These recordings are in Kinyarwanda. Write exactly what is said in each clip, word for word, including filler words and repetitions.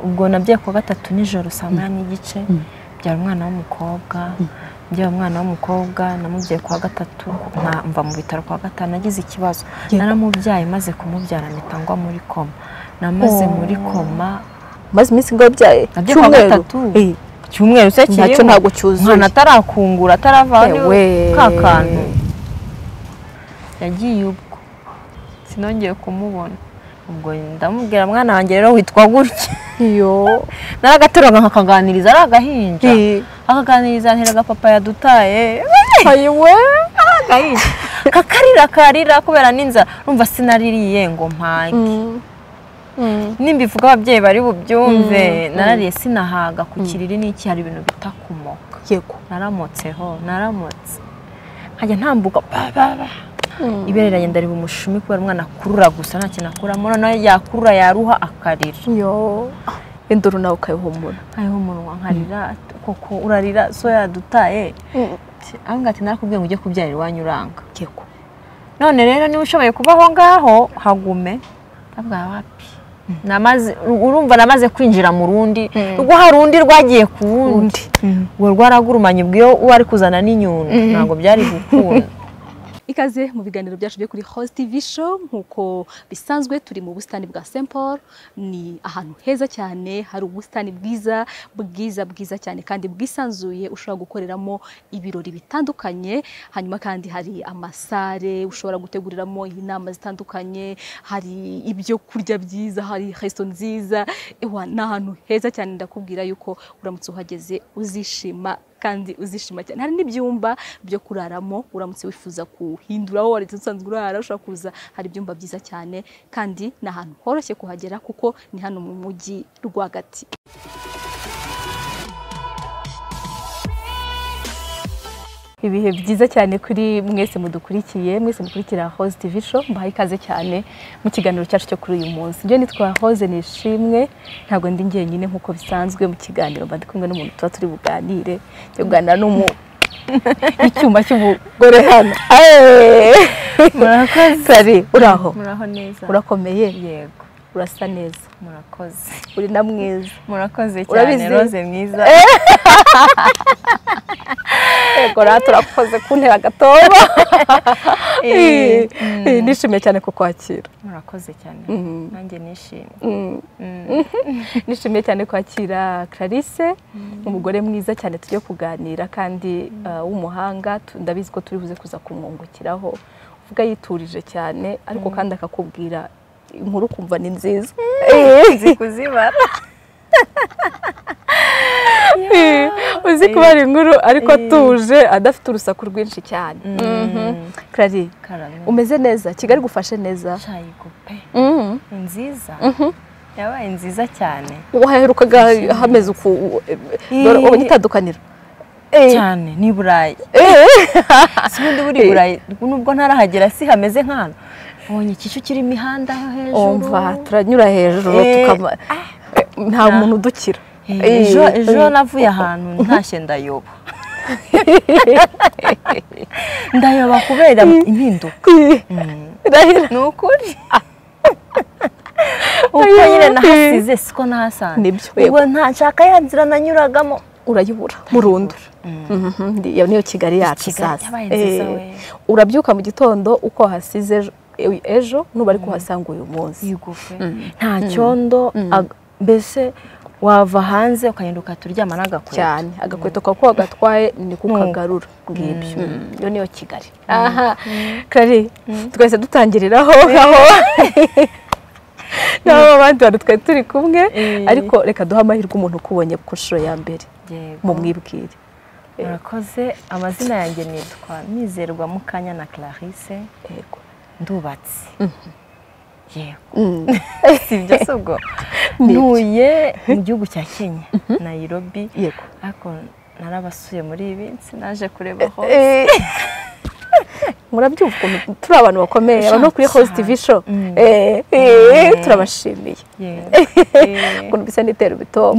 ubwo nabye kwa gatatu nijoro saa moya n'igice byara umwana w'umukobwa njye umwana w'umukobwa namubye kwa gatatu mva mu bitaro kwa gatanu nagize ikibazo naramubyaye maze kumubyara mitangwa muri koma namaze muri koma maze iminsi ngo byaye cyumweru cyumweru se kiri ntacyo ntago cyuzuye mwana atarakungura ataravanye kakantu yagiye ubwo sinongeye kumubona ubwo ndamubwira mwana wanjye rero witwa gutya iyo naragateruga nkakaganiriza ari agahinja akaganiriza ntiraga papa yadutaye ayiwe agahinja kakarira karira kubera ninza urumva sinaririye ngo mpage nimbivuga ababyeyi bari bubyumve narariye sinahaga ku kiriri n'iki hari ibintu bitakumoka yego naramotseho naramotse nkajya ntambuka baba ibereranye ndari bumushumi kubera umwana kurura gusa nta kintu akuramo none yakurura yaruha akarira yo induru nawe ukayihumura nkayihumura nkarira koko urarira so yadutaye angati narakubwiye ngo ujye kubyarira iwanyu uranga yego none rero niba ushoboye kubaho ngaho hagume abwa wapi namaze urumva namaze kwinjira mu rundi rwo harundi rwagiye ku wundi we rwaragurumanye bwiyo wari kuzana n'inyundo ntabwo byari gukunda. Ikaze mu biganiro byacu byo kuri Host T V show nkuko bisanzwe turi mu bustani bwa Saint Paul ni ahantu heza cyane hari ubustani bwiza bwiza bwiza cyane kandi bwisanzuye ushobora gukoreramo ibirori bitandukanye hanyuma kandi hari amasare ushobora guteguriramo inama zitandukanye hari ibyo kurya byiza hari resto nziza ewa nahantu heza cyane ndakubwira yuko uramutse uhageze uzishima kandi uzishima cyane hari n'ibyumba byo kuraramo uramutse wifuza kuhindura aho wari usanzwe urara ushaka kuza hari ibyumba byiza cyane kandi nahantu horoshye kuhagera kuko ni hano mu mujyi rwagati. Ibihe byiza cyane kuri mwese mudukurikiye mwese mukurikira Host T V show mbahaye ikaze cyane mu kiganiro cyacu cyo kuri uyu munsi. Nje nitwa Hoze Nishimwe ntago ndi ngiye nyine nkuko bisanzwe mu kiganiro mba ndikumwe n'umuntu tuba turi buganire cyo kuganira n'umu icyuma cy'ubugore hano. Murakoze sari uraho muraho neza urakomeye yego urasa neza murakoze uri na mwiza murakoze cyane Rose mwiza ego ra turakoze kuntera gatoba nishimiye cyane kukwakira murakoze cyane nanjye nishimiye nishimiye cyane kwakira Clarisse umugore mwiza cyane tujye kuganira kandi w'umuhanga ndabizi ko turi buze kuza kumwungukiraho uvuga yiturije cyane ariko kandi akakubwira inkuru kumva ni nziza nzi kuzibara uzi kubara inkuru ariko atuje adafite urusaku rwinshi cyane. Clary umeze neza Kigali gufashe neza cyayigupe nziza yabaye nziza cyane waherukaga hameze uko ubonye itandukaniro cyane ni Burayi sibundi buri Burayi nubwo ntarahagera si hameze nk'hano ubonye ikicu kiri imihanda hejuru umva turanyura hejuru tukama nta muntu udukira ejo ejo navuye ahantu ntashye ndayoba ndayoba kubera impinduka nukuri uko nyine nahasize siko nahasanze ubwo nta nshaka ya nzira nanyuragamo urayibura burundu. Iyo niyo Kigali yacu sasa urabyuka mu gitondo uko hasize ejo nuba ari kuhasanga uyu munsi yigufe nta cyondo mbese wava hanze ukayenduka turyama n'agakweto cyane agakweto kako gatwaye ni kukagarura ngibyo yo niyo Kigali. Aha Clary twese dutangiriraho aho naho abandi bantu twari turi kumwe ariko reka duha amahirwe umuntu kubonye ku nshuro ya mbere mu mwibwire. Murakoze amazina yanjye nitwa Mizerwa Mukanyana Clarisse yego ndubatse yego sibyo sobwo nuye mu gihugu cya Kenya Nairobi yego ariko narabasuye muri ibi sinaje kureba hose murabyumva ukuntu turi abantu bakomeye abantu kuri Host T V show eh eh turabashimiye ukuntu bisa nitera bitomo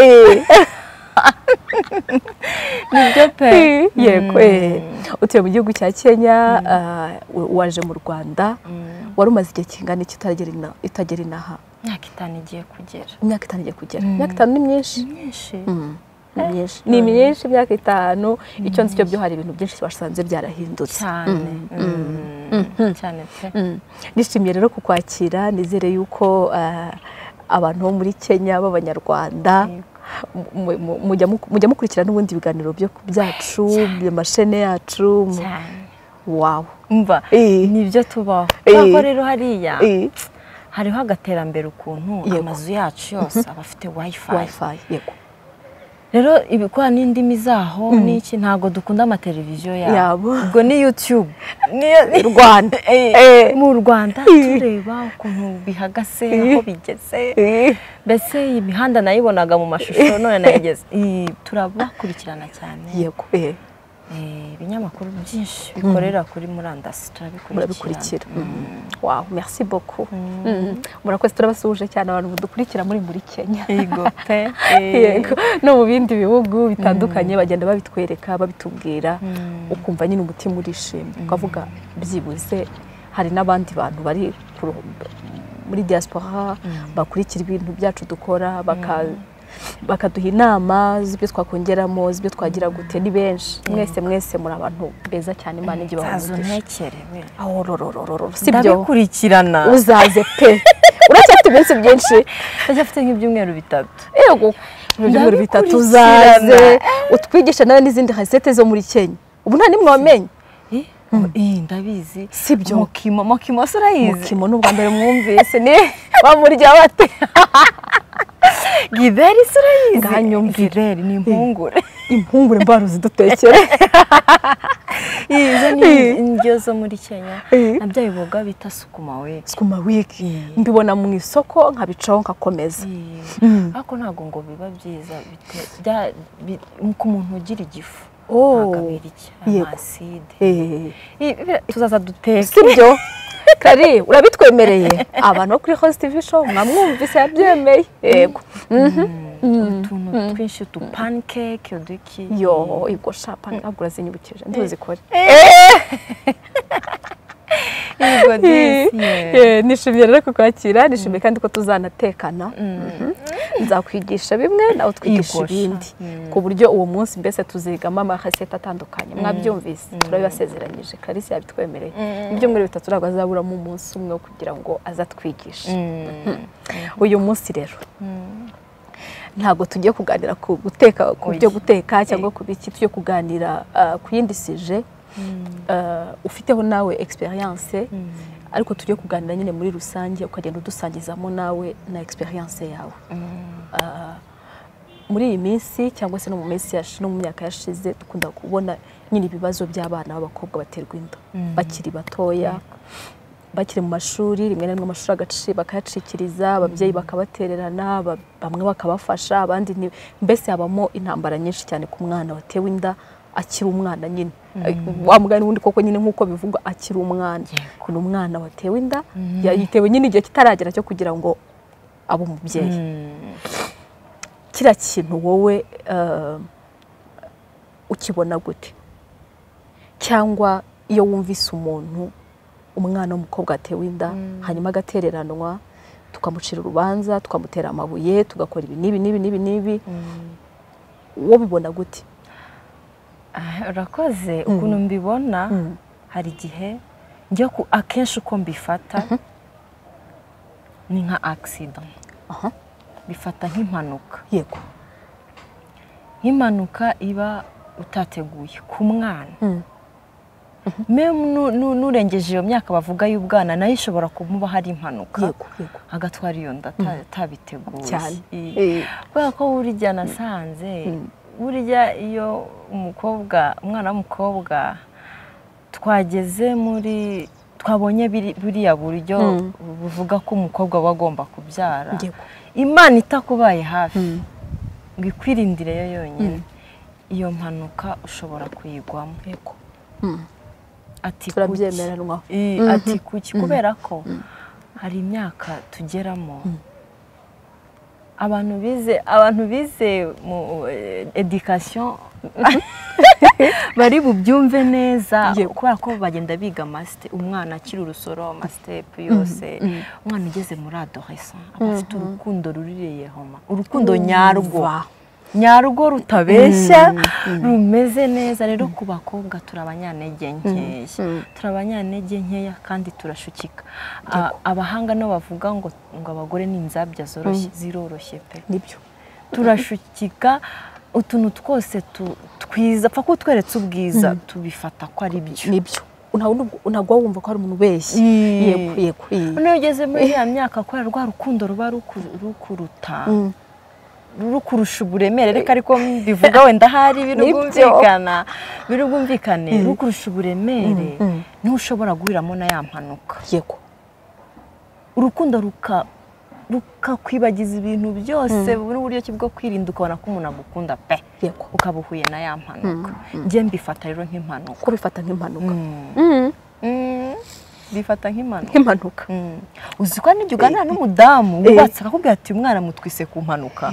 nibyo pe yego utuye mu gihugu cya Kenya waje mu Rwanda wari umaze igihe kingana iki itagera inaha imyaka itanu igiye kugera. Imyaka itanu igiye kugera. Imyaka itanu ni myinshi. Myinshi. Ni myinshi. Ni myinshi imyaka itanu. Icyo nzi cyo byo hari ibintu byinshi basanze byarahindutse. Cyane. Cyane pe. Nishimiye rero kukwakira, nizere yuko abantu bo muri Kenya b'Abanyarwanda mujya mukurikira n'ubundi biganiro byo byacu, amashene yacu. Wow. Umva nibyo tubaho. Kuko rero hariya hariho agaterambere ukuntu amazu yacu yose aba afite wifi. Wifi yego. Rero ibikora n'indimi zaho n'iki ntago dukunda amateleviziyo yabo. Ubwo ni YouTube. Ni Rwanda. Mu Rwanda tureba ukuntu bihagase aho bigeze. Mbese imihanda nayibonaga mu mashusho none nayigeze. Turabakurikirana cyane. Yego. Ibinyamakuru byinshi bikorera kuri murandasi turabikurikira. Wow, merci beaucoup. Murakoze, turabasuje cyane abantu budukurikira muri muri Kenya. Yego pe. Yego. No mu bindi bihugu bitandukanye bagenda babitwereka, babitubwira, ukumva nyine umutima urishimye. Ukavuga byibuze hari n'abandi bantu bari muri diaspora bakurikira ibintu byacu dukora, baka bakaduha inama z'ibyo twakongeramo, z'ibyo twagira gute. Ni benshi, mwese mwese muri abantu beza cyane. Imana igi bamugisha. Aho rorororo sibyo ndabikurikirana. Uzaze pe. Uracyafite iminsi byinshi. Ndacyafite nk'ibyumweru bitatu. Yego. Ibyumweru bitatu uzaze utwigisha nawe n'izindi recette zo muri Kenya. Ubu nta nimwe wamenye. Eh ndabizi. Sibyo. Mukimo mukimo surayizi. Mukimo n'ubwa mbere mwumvise ni bamurya bate. Gideri surayizi. Ganyumvire ni impungure. Impungure mbaro zidutekere. Izo ni indyo zo muri Kenya. Nabyo biboga bita sukuma wiki. Sukuma wiki. Mbibona mu isoko nkabicaho nkakomeza. Ariko ntago ngo biba byiza bite ku muntu ugira igifu. Oh. Acide. Eh. Tuzaza duteka. Sibyo. Kari urabitwemereye. Abantu bo kuri Host T V show mwamwumvise yabyemeye. Yego. Utuntu twinshi tu pancake uduki. Yo, ibwo shapa nagura zinyibukije. Nduzikore. Yego disi. Eh, nishimiye rero kukwakira, nishimiye kandi ko tuzanatekana. Nzakwigisha bimwe nawe twigisha ibindi ku buryo uwo munsi mbese tuzigama ama recette atandukanye. Mwabyumvise turabibasezeranyije. Clarisse yabitwemereye. Ibyumweru bitatu ntabwo azabura mu munsi umwe kugira ngo azatwigishe. Uyu munsi rero ntabwo tugiye kuganira ku guteka, ku byo guteka cyangwa ku biki, tugiye kuganira ku yindi sije ufiteho nawe experience, ariko tugiye kuganira nyine muri rusange ukagenda udusangizamo nawe na experience yawe. Muri iyi minsi cyangwa se no mu minsi yashize no mu myaka yashize dukunda kubona nyine ibibazo by'abana b'abakobwa baterwa inda bakiri batoya, bakiri mu mashuri, rimwe na rimwe amashuri agaci bakayacikiriza, ababyeyi bakabatererana, bamwe bakabafasha, abandi mbese habamo intambara nyinshi cyane ku mwana watewe inda akiri umwana nyine. Wa mugani wundi koko nyine nkuko bivugwa akiri umwana. Kuno umwana watewe inda yitewe nyine igihe kitaragera cyo kugira ngo abo mubyeyi. Kira kintu wowe ukibona gute? Cyangwa iyo wumvise umuntu umwana w'umukobwa atewe inda hanyuma agatereranwa tukamucira urubanza, tukamutera amabuye, tugakora ibi nibi nibi nibi nibi, wo bibona gute? Urakoze. Ukuntu mbibona hari igihe njye akenshi uko mbifata ni nka accident. Aha. Bifata nk'impanuka. Yego. Nk'impanuka iba utateguye ku mwana. Meme nurengeje iyo myaka bavuga y'ubwana nayo ishobora kumuba hari impanuka. Yego, yego. Agatwara iyo nda tabiteguye. Cyane. Kubera ko burya nasanze burya iyo umukobwa umwana w'umukobwa twageze muri twabonye buriya buryo buvuga ko umukobwa aba agomba kubyara, Imana itakubaye hafi ngo ikwirindire yo yonyine, iyo mpanuka ushobora kuyigwamo. Yego. Ati turabyemeranwa. Ati kuki? Kubera ko hari imyaka tugeramo abantu bize abantu bize mu education bari bubyumve neza kubera ko bagenda biga master umwana akiri urusoro master yose umwana ugeze muri adolescence afite urukundo rurireye homa urukundo nyarwo nyarwo rutabeshya rumeze neza rero ku bakobwa turabanyantege nkeya turabanyantege nkeya kandi turashukika abahanga no bavuga ngo ngo abagore ni inzabya zoroshye ziroroshye pe nibyo turashukika utuntu twose twiza pfa kutweretse ubwiza tubifata ko ari byo nibyo unagwa wumva ko ari umuntu wese yego yego none ugeze muri ya myaka ko rwa rukundo ruba rukuruta rukurusha uburemere reka ariko bivuga wenda hari birugumvikana birugumvikane rukurusha uburemere ntushobora guhiramo na ya mpanuka yego urukundo ruka rukakwibagiza ibintu byose n'uburyo bwo kwirinda ukabona ko umuntu agukunda pe yego ukabuhuye na ya mpanuka ngiye mbifata rero nk'impanuka ko bifata nk'impanuka bifata nk'impanuka nk'impanuka uzi ko n'ibyo uganira n'umudamu wubatse akakubwira ati umwana mutwise ku mpanuka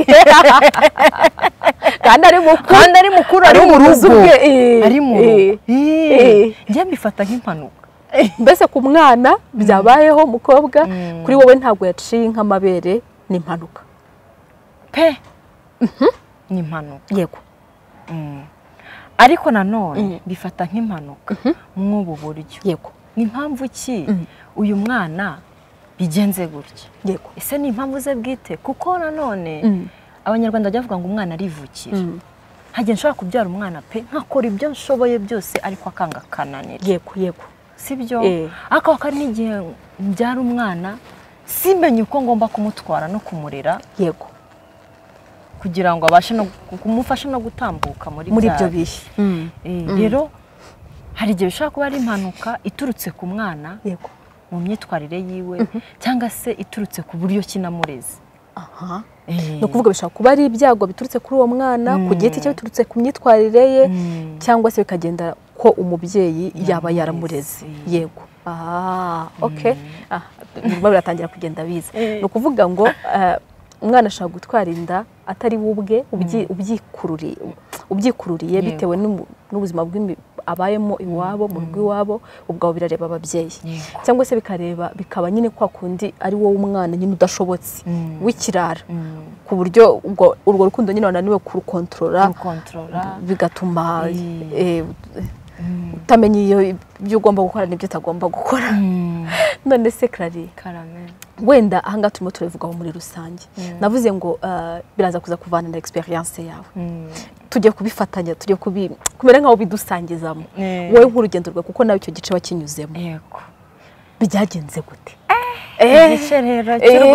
kandi ari mukuru kandi ari mukuru ari mu rugo ari mu rugo ngiye mbifata nk'impanuka mbese ku mwana byabayeho umukobwa kuri wowe ntabwo yaciye nk'amabere ni impanuka pe ni impanuka yego ariko nanone bifata nk'impanuka mw'ubu buryo yego ni impamvu ki uyu mwana bigenze gutya yego ese ni impamvu ze bwite kuko nanone abanyarwanda bajya bavuga ngo umwana arivukira hagiye nshobora kubyara umwana pe nkakora ibyo nshoboye byose ariko akanga kananira yego yego sibyo akaba kari n'igihe mbyara umwana simbenye uko ngomba kumutwara no kumurera yego kugira ngo abashe no kumufasha no gutambuka muri muri ibyo bihe rero hari igihe bishobora kuba ari impanuka iturutse ku mwana yego mu myitwarire yiwe cyangwa se iturutse ku buryo kinamureze aha no kuvuga bishobora kuba ari ibyago biturutse kuri uwo mwana ku giti cyo biturutse ku myitwarire ye cyangwa se bikagenda ko umubyeyi yaba yaramureze yego ah okay ah biratangira kugenda biza no kuvuga ngo umwana ashaka gutwara inda atari wubwe ubyikururiye ubyikururiye bitewe n'ubuzima abayemo iwabo mu rugo iwabo ubwo birareba ababyeyi cyangwa se bikareba bikaba nyine kwa kundi ari wowe umwana nyine udashobotse w'ikirara ku buryo urwo rukundo nyine wananiwe kurukontorora bigatuma utamenya iyo ibyo ugomba gukora n'ibyo utagomba gukora none se Clary wenda aha ngaha turimo turabivugaho muri rusange navuze ngo biraza kuza kuvana na experience yawe tujye kubifatanya tujye kumera nk'aho bidusangizamo wowe nk'urugendo rwe kuko nawe icyo gice wakinyuzemo yego byagenze gute igice rero cy'urwo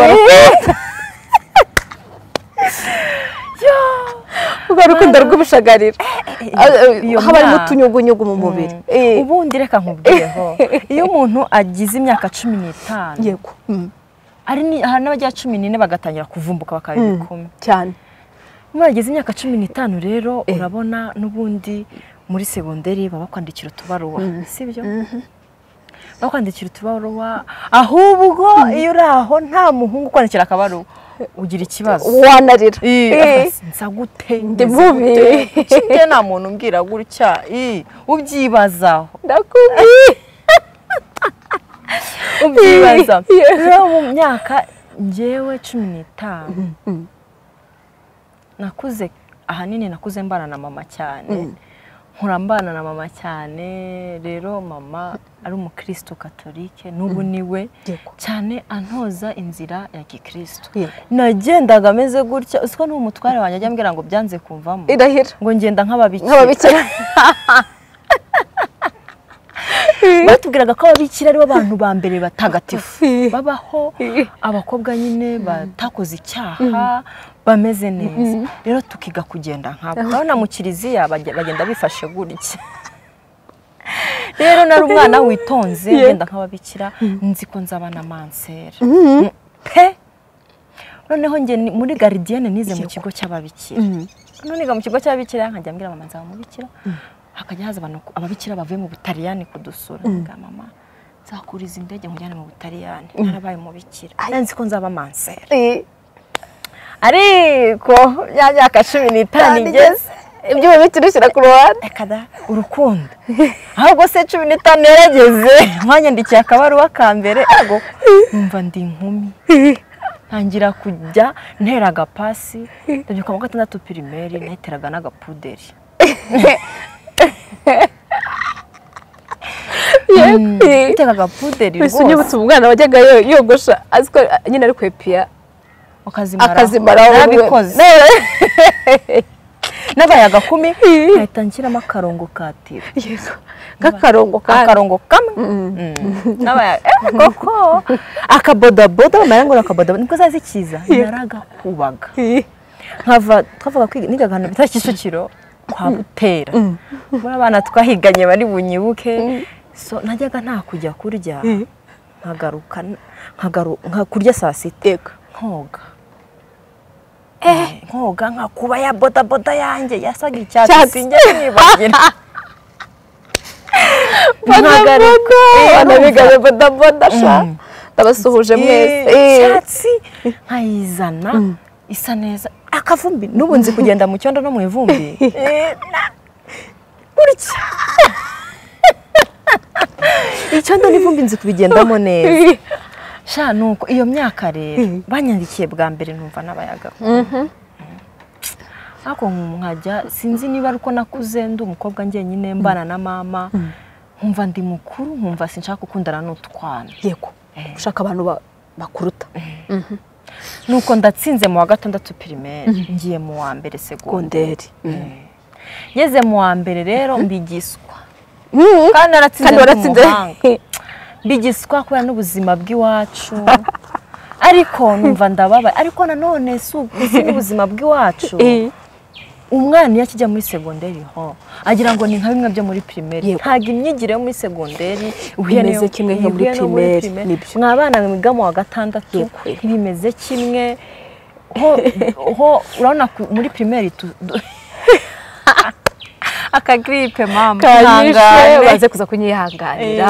urwo rukundo rw'ubushagarira haba harimo utunyugunyugu mu mubiri ubundi reka nkubwireho iyo umuntu agize imyaka cumi n'itanu yego hari n'abajya cumi n'ine bagatangira kuvumbuka bakabikoma cyane iyo bageze imyaka cumi n'itanu rero urabona n'ubundi muri segonderi baba bakwandikira utubaruwa sibyo bakwandikira utubaruwa ahubwo iyo uri aho nta muhungu ukwandikira akabaruwa ugira ikibazo wanarira nsa gute ndi mubi kite nta muntu umbwira gutya ubyibazaho ndakubwiye ubyibaza rero mu myaka njyewe cumi n'itanu nakuze ahanini nakuze mbana na mama cyane nkura mbana na mama cyane rero mama ari umukristo katolike n'ubu niwe cyane antoza inzira ya gikristo nagendaga ameze gutya usiko n'umutware wanjye ajya ambwira ngo byanze kumvamo irahira ngo ngenda nk'ababikira nk'ababikira batubwiraga ko ababikira ari bo bantu ba mbere batagatifu babaho abakobwa nyine batakoze icyaha bameze neza rero tukiga kugenda nkabo urabona mu kiliziya bagenda bifashe gutya rero nari umwana witonze ngenda nk'ababikira nzi ko nzaba na mansera pe noneho nge muri gardienne nize mu kigo cy'ababikira none niga mu kigo cy'ababikira nkajya mbwira mama nzaba mubikira hakajya haza abantu ababikira bavuye mu Butaliyani kudusura nga mama nzakuriza indege nkujyane mu Butaliyani narabaye mubikira nzi ko nzaba mansera ariko ya myaka cumi n'itanu igeze ibyo bibiti dushyira ku ruhande ekada urukundo ahubwo se cumi n'itanu yarageze mwanyandikiye akabaruwa ka mbere ego numva ndi inkumi ntangira kujya ntera agapasi ndabyuka mu gatandatu pirimeri nahiteraga n'agapuderi nitega agapuderi rwose unyibutse umwana wajyaga yogosha aziko nyine ari kwepiya akazimara narabikoze nabaye agakumi nkahita nshyiramo akarongo katira nk'akarongo akarongo kamwe nabaye koko akabodaboda bamara ngo akabodaboda niko zazi kiza naragakubaga nkava twavuga kwiga nigaga ahantu bita Kicukiro kwa Butera muri abana twahiganye bari bunyibuke so najyaga nta kujya kurya nkagaruka nkagaruka kurya saa sita nkoga eh nkoga nkakuba ya boda boda yanjye yasaga icyatsi njye nibagira nkagaruka banabigaye boda boda sha ndabasuhuje mwese icyatsi nkayizana isa neza akavumbi n'ubu nzi kugenda mu cyondo no mu ivumbi burya icyondo n'ivumbi nzi kubigendamo neza sha nuko iyo myaka rero banyandikiye bwa mbere numva nabayaga ako nkajya sinzi niba ariko nakuze ndi umukobwa njyenyine mbana na mama nkumva ndi mukuru nkumva sinshaka gukundana n'utwana yego ushaka abantu bakuruta nuko ndatsinze mu wa gatandatu primaire ngiye mu wa mbere segonderi ngeze mu wa mbere rero mbigiswa kandi naratsinze mbigiswa kubera n'ubuzima bw'iwacu ariko numva ndababaye ariko nanone si n'ubuzima bw'iwacu umwana iyo akijya muri segonderi ho agira ngo ni nka bimwe byo muri primaire ntago imyigire yo muri segonderi bimeze kimwe nko muri primaire mwabana mwiga mu wa gatandatu bimeze kimwe ho urabona muri primaire aka gripe mama kanyishe baze kuza kunyihanganira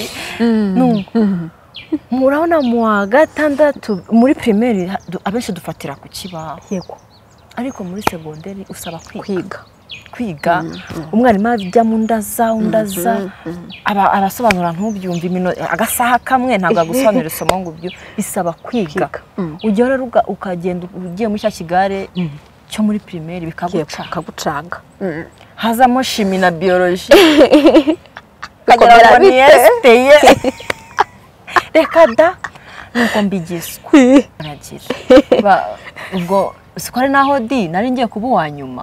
murabona mu wa gatandatu muri primaire abenshi dufatira ku kibaho yego ariko muri segonderi usaba kwiga kwiga umwarimu ajya mu ndaza undaza aba arasobanura ntubyumva imino agasaha kamwe ntabwo agusobanurira isomo ngo ubyo bisaba kwiga ujya rero ukagenda ugiye muri cya kigare cyo muri primaire bikagucanga hazamo chimie na biologie kagera ni esteye reka da nuko mbigiswa aragira ubwo sikore naho di nari ngiye kuba wa nyuma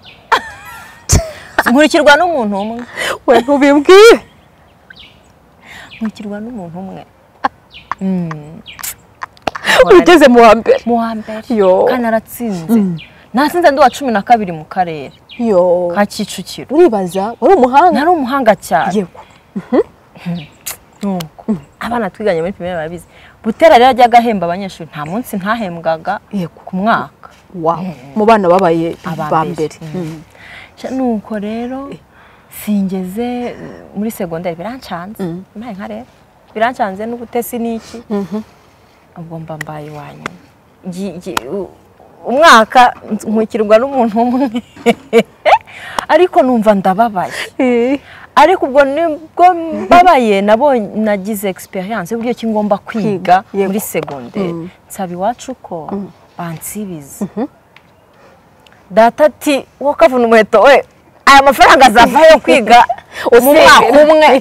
nkurikirwa n'umuntu umwe we ntubimbwiye nkurikirwa n'umuntu umwe ugeze mu wa mbere mu wa mbere kandi naratsinze natsinze ndi wa cumi na kabiri mu karere yo ka Kicukiro uribaza wari umuhanga nari umuhanga cyane yego nuko abana twiganye muri primaire babizi Butera rero ajya gahemba abanyeshuri nta munsi ntahembwaga yego ku mwaka wow mu bana babaye ba mbere nuko rero singeze muri segonderi birancanze mbaye nka rero birancanze n'ubutesi niki ubwo mba mbaye wanyu umwaka nkwikirwa n'umuntu umwe ariko numva ndababaye ariko ubwo nibwo mbabaye nabo nagize experience y'uburyo ki ngomba kwiga muri segonderi nsaba iwacu ko bansibiza data ati wo kavuna umuheto we aya mafaranga azavayo kwiga mu mwaka umwe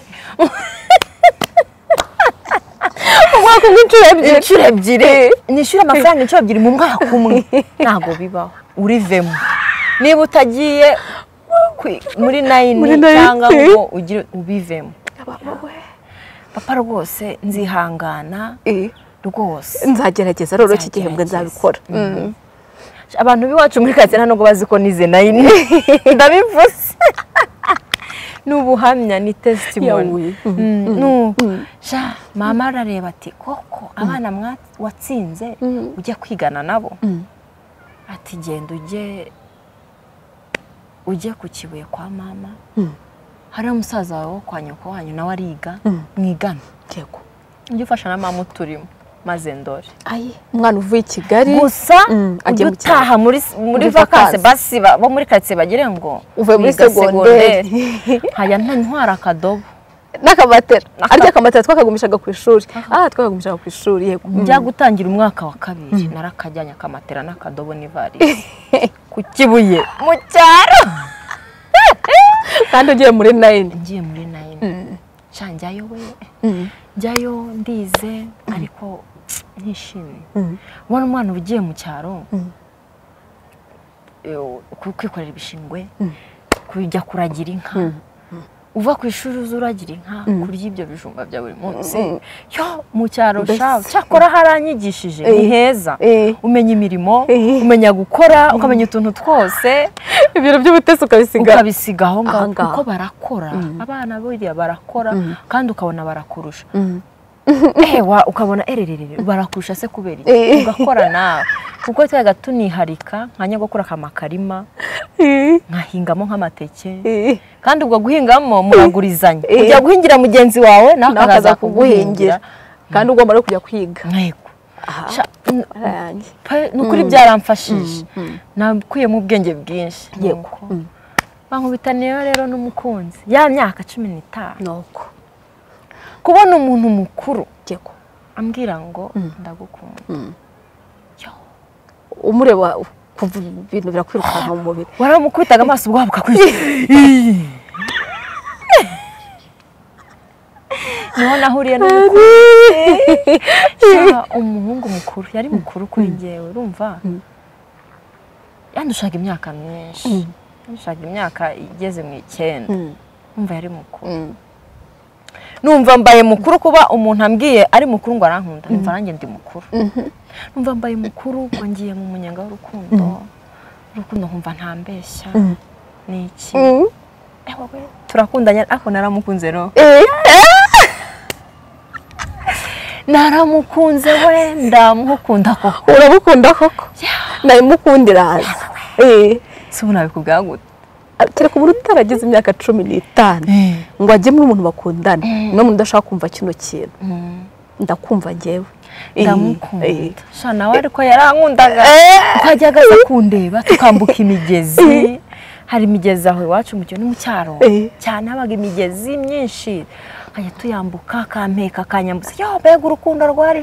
umwaka w'inshuro ebyiri inshuro ebyiri nishyura amafaranga inshuro ebyiri mu mwaka umwe ntabwo bibaho urivemo niba utagiye muri nayini cyangwa ngo ugire ubivemo papa rwose nzihangana rwose nzagerageza rero iki gihembwe nzabikora abantu biwacu muri kazina nubwo bazi ko nize nayini ndabivuze n'ubuhamya ni testimony sha mama arareba ati koko abana watsinze ujya kwigana nabo ati genda ujye ujye ku Kibuye kwa mama hari umusaza wawe kwa nyoko wanyu nawe ariga mwigana yego ujye ufasha na mama uturimo maze ndore ayi umwana uvuye i Kigali gusa ujya utaha muri muri vacances basi bo muri quartier bagire ngo uvuye muri secondaire haya ntwara akadobo n'akamatera arya akamatera twakagumishaga ku ishuri ah twakagumishaga ku ishuri yego njya gutangira umwaka wa kabiri narakajyanye akamatera n'akadobo n'ivarisi ku Kibuye mu cyaro kandi ugiye muri nine ngiye muri nine canjyayo we njyayo ndize ariko ntishimye ubona umwana ugiye mu cyaro kwikorera ibishingwe kujya kuragira inka uva ku ishuri uzuragira inka kurya ibyo bijumba bya buri munsi yo mu cyaro shaho cyakora haranyigishije ni heza umenya imirimo umenya gukora ukamenya utuntu twose ibiro by'ubutesi ukabisiga ukabisiga aho ngaho kuko barakora abana buriya barakora kandi ukabona barakurusha ewa ukabona ererere barakurusha se kubera iki ugakora nawe kuko twaga tuniharika nkanya gukora kamakarima nkahingamo nk'amateke kandi ubwo guhingamo muragurizanya ujya guhingira mugenzi wawe nakaza kuguhingira kandi ugomba no kujya kwiga yego nukuri byaramfashije nakuye mu bwenge bwinshi yego bankubitaniye rero n'umukunzi ya myaka cumi n'itanu nuko kubona umuntu mukuru yego ambwira ngo ndagukunda umureba kuva ibintu birakwirukanka mu mubiri waramukubitaga amaso ubwo bukakwiye niho nahuriye n'umukunzi umuhungu mukuru yari mukuru kuri njyewe urumva yandushaga imyaka myinshi yandushaga imyaka igeze mu icyenda umva yari mukuru numva mbaye mukuru kuba umuntu ambwiye ari mukuru ngo arankunda numva nanjye ndi mukuru numva mbaye mukuru ngo ngiye mu munyenga w'urukundo urukundo nkumva ntambeshya ni iki ewe turakundanye ariko naramukunze ro naramukunze we ndamukunda koko urabukunda koko nayimukundira haza eh si unabikubwira gute tereka umuntu utaragize imyaka cumi n'itanu ngo ajye muri umuntu bakundana no muntu udashaka kumva kino kintu ndakumva ngewe ndamukunda sha nawe ariko yarankundaga twajyaga kundeba tukambuka imigezi hari imigezi aho iwacu mu cyo ni mu cyaro cyane habaga imigezi myinshi kanya tuyambuka kampeka kanyambutse yo mbega urukundo rwari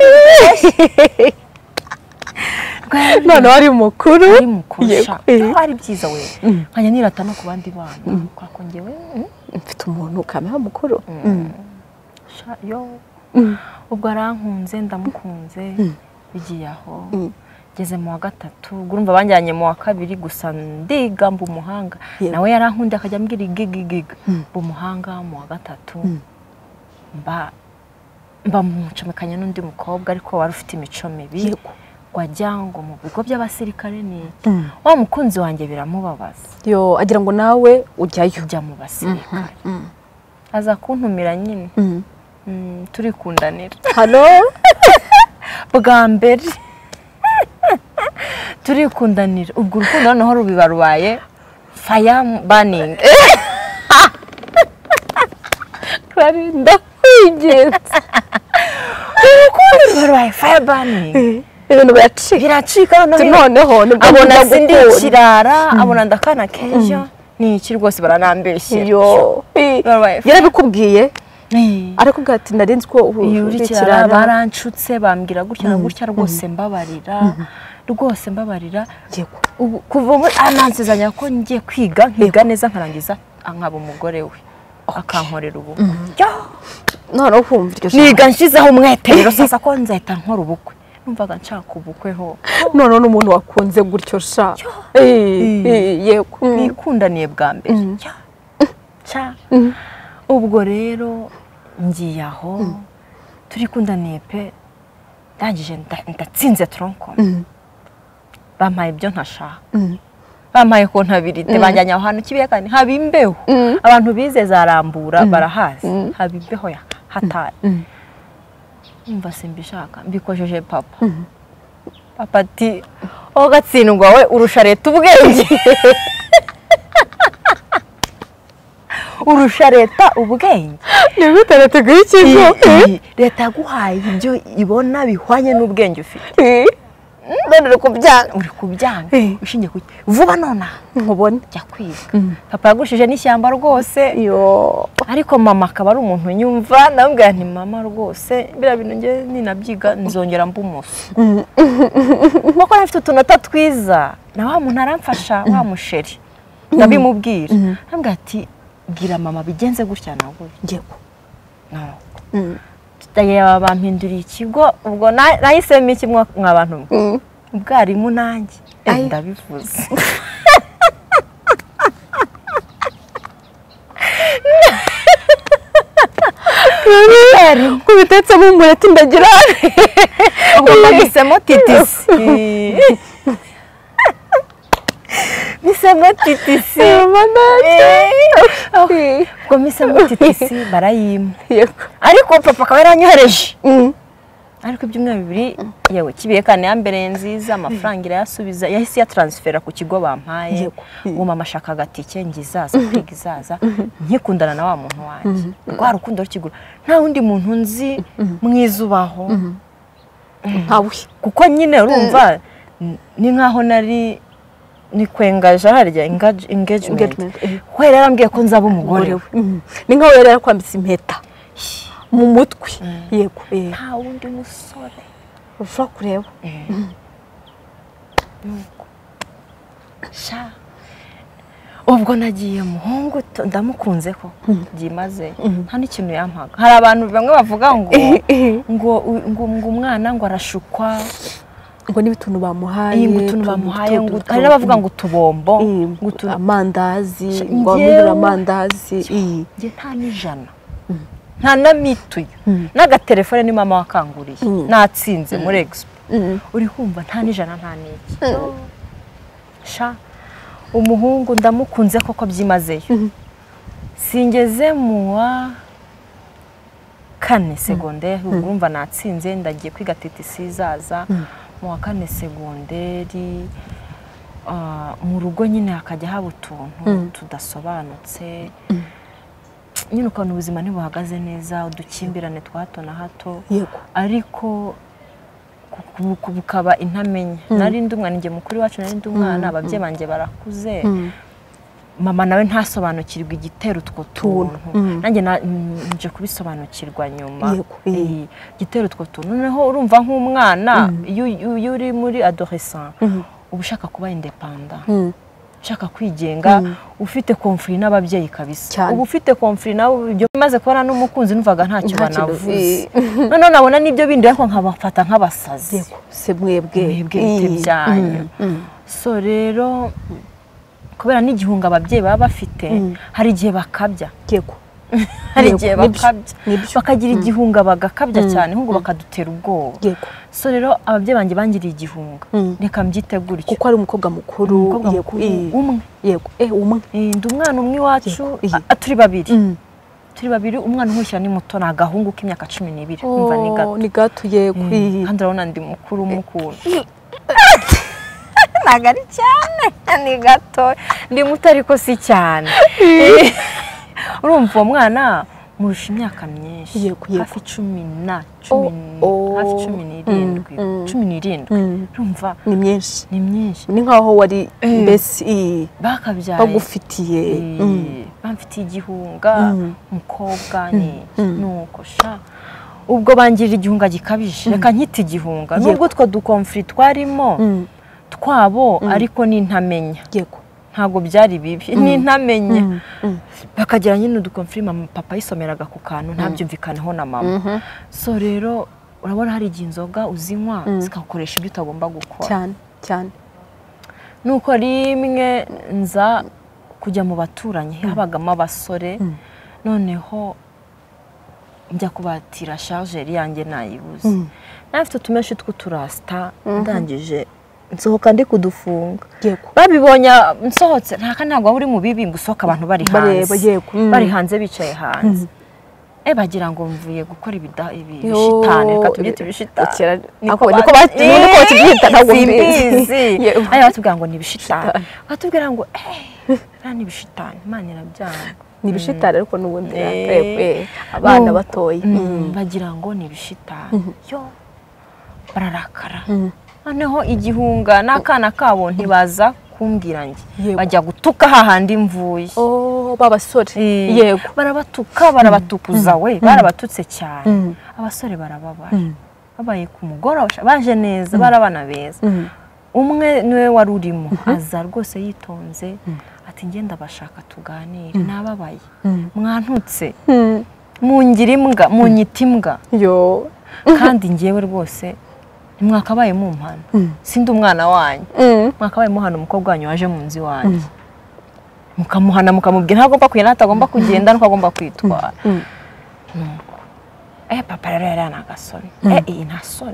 none wari mukuru ari mukuru ari byiza we nkanya nirata no ku bandi bana kwako ngewe mfite umuntu ukamera mukuru yo ubwo arankunze ndamukunze bigiye aho geze mu wa gatatu urumva banjyanye mu wa kabiri gusa ndigamba umuhanga nawe yarankunde akajya ambwira igigigiga umuhanga mu wa gatatu mba mba mucomekanya n'undi mukobwa ariko wari ufite imico mibi wajya ngo mu bigo by'abasirikare ni wa mukunzi wanjye biramubabaza yo agira ngo nawe ujyayo ujya mu basirikare aza kuntumira nyine turikundanira hano bwa mbere turikundanira ubwo urukundo noneho rubiba rubaye fire burning kwarinda kwigenza urukundo rubaye fire burning ibintu biracika biracika noneho abona sindi kirara abona ndakana kejo ni iki rwose baranambeshye yo yarabikubwiye arakubwira ati narinzi ko urikirara barancutse bambwira gutya na gutya rwose mbabarira rwose mbabarira kuva muri anansezanya ko ngiye kwiga nkiga neza nkarangiza nkaba umugore we akankorera ubu none kumva iryo niga nshizeho umwete rero sasa ko nzahita nkora ubukwe numvaga nshaka ubukwe ho none n'umuntu wakunze gutyo sha yego nikundaniye bwa mbere cha ubwo rero ngiye aho turikundaniye pe ndangije ndatsinze tronko bampaye ibyo ntashaka bampaye kontabirite banjyanye aho hantu kibiyakane haba imbeho abantu bize zarambura barahazi haba imbeho ya hatari umva simbishaka mbikojeje papa papa ati o gatsindwa we urusha leta ubwenge urusha leta ubwenge ni gute leta guha ikigo leta yaguhaye ibyo ibona bihwanye n'ubwenge ufite none uri kubyanga uri kubyanga ushingiye ku vuba nona nkubone jya kwiga papa yagushije n'ishyamba rwose yo ariko mama akaba ari umuntu nyumva nambwira nti mama rwose bira bintu nge ninabyiga nzongera mba umuso kuko nafite utunota twiza na wa muntu aramfasha wa musheri ndabimubwira nambwira ati bwira mama bigenze gutya nawe ngeko no tutayaba bampinduriye ikigo ubwo nahisemo iki mwabantu ubwarimu nanjye ndabivuze kubitetse mu mureti ndagira ubwo nahisemo titisi misemo titisi ubwo misemo titisi barayima ariko papa akaba yaranyohereje ariko ibyumweru bibiri yewe kibiye kane ya mbere nziza amafaranga irayasubiza yahise ya transfera ku kigo bampaye uwo mama ashaka agatike ngizaza kwiga izaza nkikundana na wa muntu wanjye rwa rukundo rukigura nta wundi muntu nzi mwizubaho ntawe kuko nyine urumva ni nkaho nari ni kwengaje harya engagement we yarambwiye ko nzaba umugore we ni nkaho yari yarakwambitse impeta mu mutwe yego nta wundi musore ushobora kureba sha ubwo nagiye muhungu ndamukunze ko byimaze nta n'ikintu yampaga hari abantu bamwe bavuga ngo ngo ngo umwana ngo arashukwa ngo nibituntu bamuhaye ngo utuntu bamuhaye ngo hari n'abavuga ngo tubombo ngo amandazi ngo amira amandazi nge nta n'ijana nta na mituyo n'agatelefone ni mama wakanguriye natsinze muri expo uri kumva nta n'ijana nta n'iki sha umuhungu ndamukunze koko byimazeyo singeze mu wa kane segonderi urumva natsinze ndagiye kwiga titisi zaza mu wa kane segonderi mu rugo nyine hakajya haba utuntu tudasobanutse nyine ukuntu ubuzima ntibuhagaze neza udukimbirane twa hato na hato ariko bukaba intamenya nari ndi umwana njye mukuru wacu nari ndi umwana ababyeyi banjye barakuze mama nawe ntasobanukirwa igitero utwo tuntu nanjye nje kubisobanukirwa nyuma igitero utwo tuntu noneho urumva nk'umwana iyo uri muri adolescent uba ushaka kuba independent ushaka kwigenga ufite conflit n'ababyeyi kabisa ubu ufite conflit nawe ibyo maze kubona n'umukunzi numvaga ntacyo banavuze none nabona nibyo bindi ariko nkabafata nk'abasazi se mwebwe mwebwe byanyu so rero kubera n'igihunga ababyeyi baba bafite hari igihe bakabya yego hari igihe bakabya bakagira igihunga bagakabya cyane ahubwo bakadutera ubwoba so rero ababyeyi banjye bangiriye igihunga reka mbyitegure kuko ari umukobwa mukuru umwe yego eh umwe ndi umwana umwe iwacu turi babiri turi babiri umwana umushyira ni muto ni agahungu k'imyaka cumi n'ibiri umva ni gato ni gato yego kandi urabona ndi mukuru umukuru ntabwo ari cyane ni gato ndi muto ariko si cyane urumva uwo mwana murusha imyaka myinshi hafi cumi na hafi cumi n'irindwi cumi n'irindwi urumva ni myinshi ni myinshi ni nkaho wari mbese bakabyaye bagufitiye bamfitiye igihunga umukobwa ni nuko sha ubwo bangirira igihunga gikabije reka nkita igihunga nubwo two dukonflit twarimo twabo ariko ni ntamenya yego ntago byari bibi ni ntamenya bakagira nyine udukonflit mama papa yisomeraga ku kantu ntabyumvikaneho na mama so rero urabona hari igihe inzoga uzinywa zikagukoresha ibyo utagomba gukora cyane cyane nuko rimwe nza kujya mu baturanyi habagamo abasore noneho njya kubatira chargeur yanjye nayibuze nafite utumeshi tw'uturasta ndangije nsohoka ndi kudufunga babibonye nsohotse ntaka ntabwo uri mu bibi ngo usohoka abantu bari hanze bari hanze bicaye hanze eh bagira ngo mvuye gukora ibishitane reka tubyite ibishitane niko niko bakibyita ntabwo mbizi ayo batubwira ngo ni ibishitane batubwira ngo eh rani ibishitane imana irabyanga ni bishitari ariko nubundi yakwe abana batoye bagira ngo ni bishitari yo bararakara noneho igihunga n'akana kabo ntibaza kumbwira nge bajya gutuka hahandi mvuye oh babasore yego barabatuka barabatukuza we barabatutse cyane abasore barababara babaye ku mugoroba baje neza barabana beza umwe niwe wari urimo aza rwose yitonze ati ngenda bashaka tuganire nababaye mwantutse mungira imbwa munyita imbwa yo kandi ngewe rwose mwakabaye mu mpano sindi umwana wanyu mwakabaye muhana umukobwa wanyu waje mu nzi wanyu mukamuhana mukamubwira ntagomba kugenda atagomba kugenda nuko agomba kwitwara eh papa rero yari anagasoni eh iyi nta soni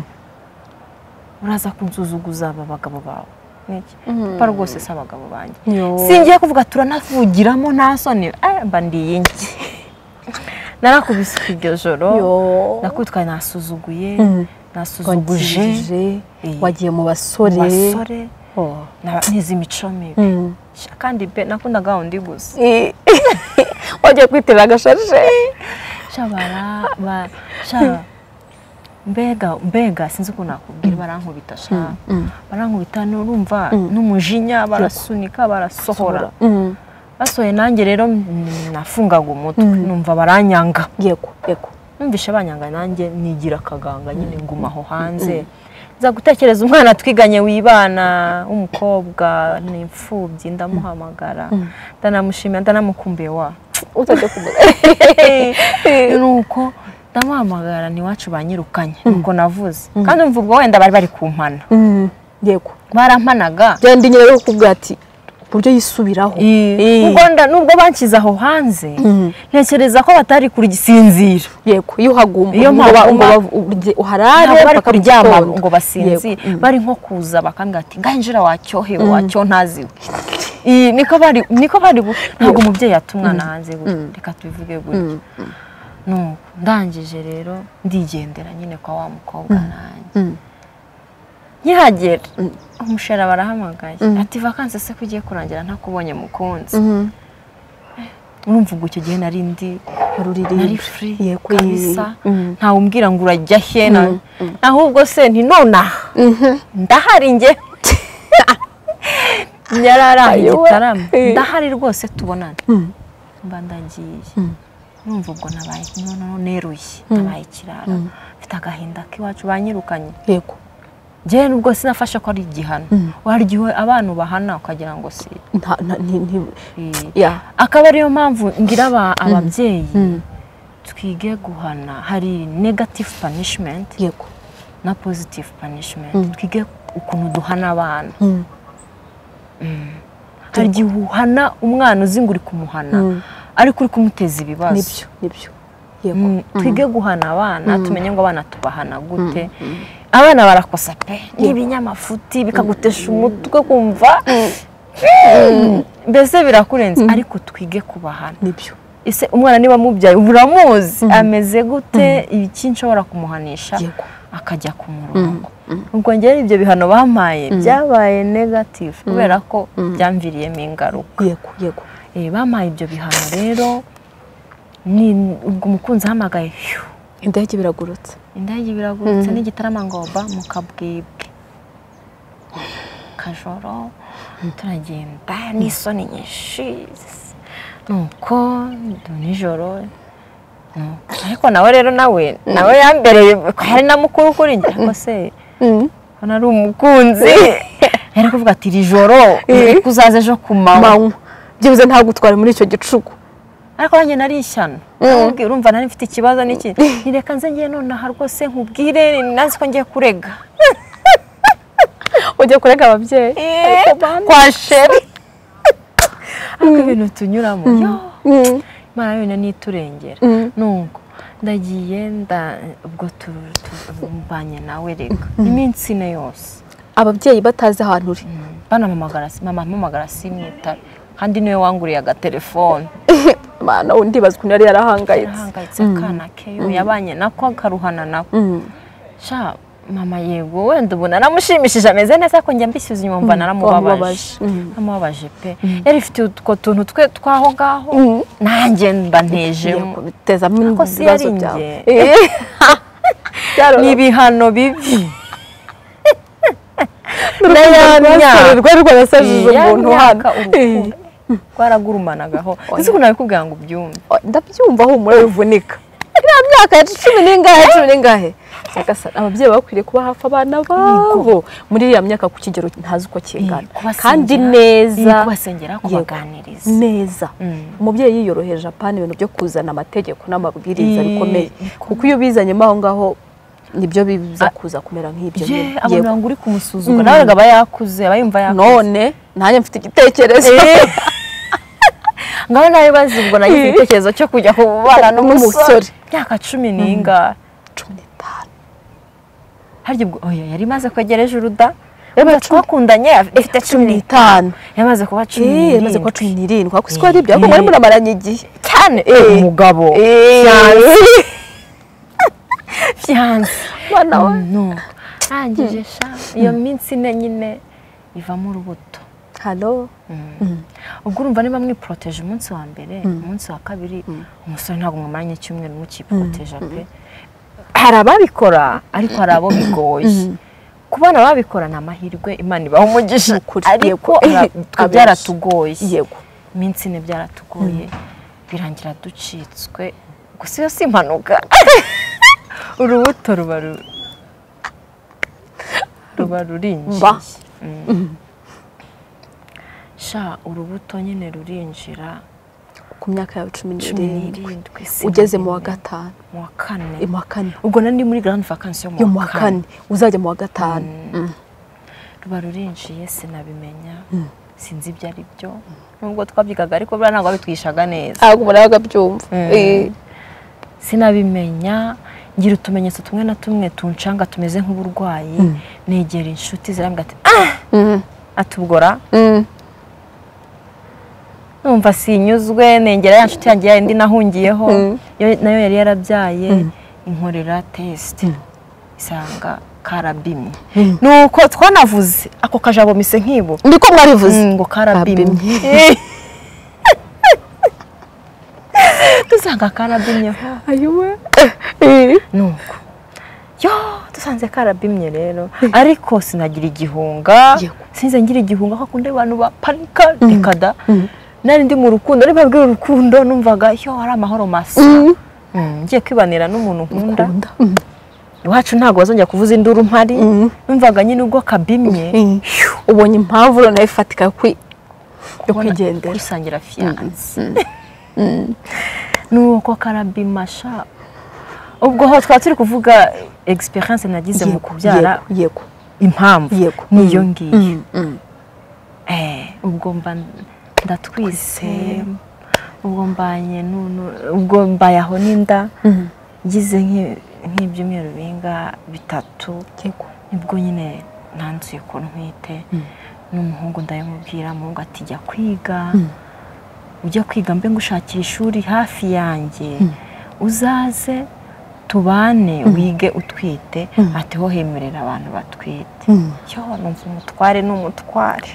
uraza kunsuzuguza aba bagabo bawe niki papa rwose se abagabo banjye singiye kuvuga turanavugiramo nta soni eh mba ndiye nki narakubise iryo joro nakutwaye nasuzuguye nasuzuguje wagiye mu basore basore nizi imico mibi kandi pe nakundaga undi gusa wagiye kwitera agashaje shabara ba sha mbega mbega sinzi ko nakubwira barankubita sha barankubita n'urumva n'umujinya barasunika barasohora basoye nanjye rero nafungaga umutwe numva baranyanga yego yego numvishe banyanga nanjye nigira akaganga nyine nguma aho hanze za gutekereza umwana twiganye wibana w'umukobwa n'imfubyi ndamuhamagara ndanamushimira ndanamukumbuye wa utajya kuvuga nuko ndamuhamagara ni wacu banyirukanye nuko navuze kandi umva ubwo wenda bari bari kumpana yego barampanaga genda nyine rero kubwa ati buryo yisubiraho ubwo nubwo bankiza aho hanze ntekereza ko batari kuri gisinzira yego iyo hagumba iyo mpaba uharare bari kuryama ngo basinzire bari nko kuza bakambwira ati nganjira wacyohewe wacyo ntaziwe niko bari niko bari ntabwo umubyeyi yatumwana hanze reka tubivuge gutyo no ndangije rero ndigendera nyine kwa wa mukobwa nanjye nkihagera umushera barahamagaye ati vacances se kugiye kurangira ntakubonye mukunzi urumva ubwo icyo gihe nari ndi nari free kabisa nta umbwira ngo urajya he ahubwo se nti nona ndahari nge nyararaye gitarama ndahari rwose tubonana mba ndagiye urumva ubwo nabaye noneho neruye nabaye kirara mfite agahinda k'iwacu banyirukanye yego je nubwo sinafasha ko ari igihano wargiwe abantu bahana ukagira ngo si ya akaba ariyo mpamvu ngira ababyeyi twige guhana hari negative punishment yego na positive punishment twige ukuntu duhana abana hari gihuhana umwana uzinguri kumuhana ariko uri kumuteza ibibazo nibyo nibyo yego twige guhana abana tumenye ngo abana tubahana gute abana barakosa pe n'ibinyamafuti bikagutesha umutwe kumva mbese birakurenze ariko twige kubahana nibyo ese umwana niba mubyaye uramuzi ameze gute iki nshobora kumuhanisha akajya ku murongo ubwo ngere ibyo bihano bampaye byabaye negative kubera ko byamviriyemo ingaruka yego yego eh bampaye ibyo bihano rero ni ubwo umukunzi ahamagaye indege biragurutse indege biragurutse n'igitarama ngoba mu kabwibwe kajoro turagenda n'isoni nyinshi nuko nijoro ariko nawe rero nawe nawe yambereye hari na mukuru kuri njye ariko se hano ari umukunzi yari kuvuga ati iri joro kuzaza ejo ku manywa byibuze ntagutware muri icyo gicuku ariko nanjye nari ishyano urumva nari mfite ikibazo n'iki nireka nze ngiye nonaha rwose nkubwire nazi ko ngiye kurega ujye kurega ababyeyi kwa sheri ariko ibintu tunyuramo imana yonyine niturengera nuko ndagiye ubwo tubanye nawe reka iminsi ine yose ababyeyi batazi ahantu uri banamamagara mama mpamagara simwitaba kandi niwe wanguriye agatelefone mana undi bazi ukuntu yari yarahangayitse yarahangayitse akana keyo yabanye nako akaruhana nako sha mama yego wenda ubu naramushimishije ameze neza ko njya mbishyuza inyuma mva naramubabaje naramubabaje pe yari ifite utwo tuntu twe twaho ngaho nanjye mba ntejemo bitezamo ibibazo byawe ni ibihano bibi rwari rwarasajije umuntu hano rwaragurumanagaho ese ukuntu nabikubwira ngo ubyumve ndabyumva humura bivunika iriya myaka ya cumi n'ingahe cumi n'ingahe ababyeyi bakwiriye kuba hafi abana babo muri iriya myaka ku kigero ntazi uko kingana kandi neza kubasengera kubaganiriza neza umubyeyi yiyoroheje apana ibintu byo kuzana amategeko n'amabwiriza bikomeye kuko iyo bizanyemo aho ngaho nibyo biza kuza kumera nk'ibyo nyine abantu ngo uri kumusuzugura nawe ngaba yakuze abayumva yakuze none nanjye mfite igitekerezo ngaho nawe bazibwo nagize igitekerezo cyo kujya kubana n'umusore myaka cumi n'ingahe cumi n'itanu harya ubwo oya yari maze kwegera ejuru da rero twakundanye ifite cumi n'itanu yamaze kuba cumi n'irindwi yamaze kuba cumi n'irindwi kuko siko ari ibyo ariko mwari muramaranye igihe cyane umugabo fiance bana we no arangije sha iyo minsi ine nyine ivamo urubuto halo ubwo urumva niba mwiproteje umunsi wa mbere umunsi wa kabiri umusore ntabwo mwamaranye icyumweru mukiproteje pe hari ababikora ariko hari abo bigoye kubona babikora ni amahirwe Imana ibaha umugisha ariko byaratugoye yego iminsi ine byaratugoye birangira ducitswe gusa iyo si impanuka urubuto ruba ruba rurinjiye sha urubuto nyine rurinjira ku myaka yawe cumi n'irindwi ugeze mu wa gatanu mu wa kane mu wa kane ubwo nandi muri grande vacances yo mu wa kane uzajya mu wa gatanu ruba rurinjiye sinabimenya sinzi ibyo ari byo nubwo twabyigaga ariko bra ntabwo bitwishaga neza ahubwo murabaga byumva sinabimenya ngira utumenyetso tumwe na tumwe tuncanga tumeze nk'uburwayi negera inshuti zirambwa ati ah atubgora numva sinyuzwe nengera ya nshuti yanjye yindi nahungiyeho nayo yari yarabyaye inkorera test isanga karabimye nuko twanavuze ako kajabo mise nkibo ndiko mwarivuze ngo karabimye dusanga karabimye ayuwe nuko yo dusanze karabimye rero ariko sinagira igihunga sinze ngira igihunga ko kunde abantu bapanika dekada nari ndi mu rukundo ari babwira urukundo numvaga yo ari amahoro masa ngiye kwibanira n'umuntu nkunda iwacu ntago bazongera kuvuza induru mpari numvaga nyine ubwo kabimye ubonye impamvu rero nayifatika yo kwigendera kwisangira fiance nuko karabimasha ubwo ho twa turi kuvuga experience nagize mu kubyara yego impamvu niyo ngiye eh ubwo mba ndatwise ubwo mbanye ubwo mbayaho n'inda gize nk'ibyumweru binga bitatu nibwo nyine nanzuye ko ntwite n'umuhungu ndayamubwira muhungu ati jya kwiga ujya kwiga mbe ngushakira ishuri hafi yanjye uzaze tubane wige utwite ati ho hemerera abantu batwite cyo numva umutware n'umutware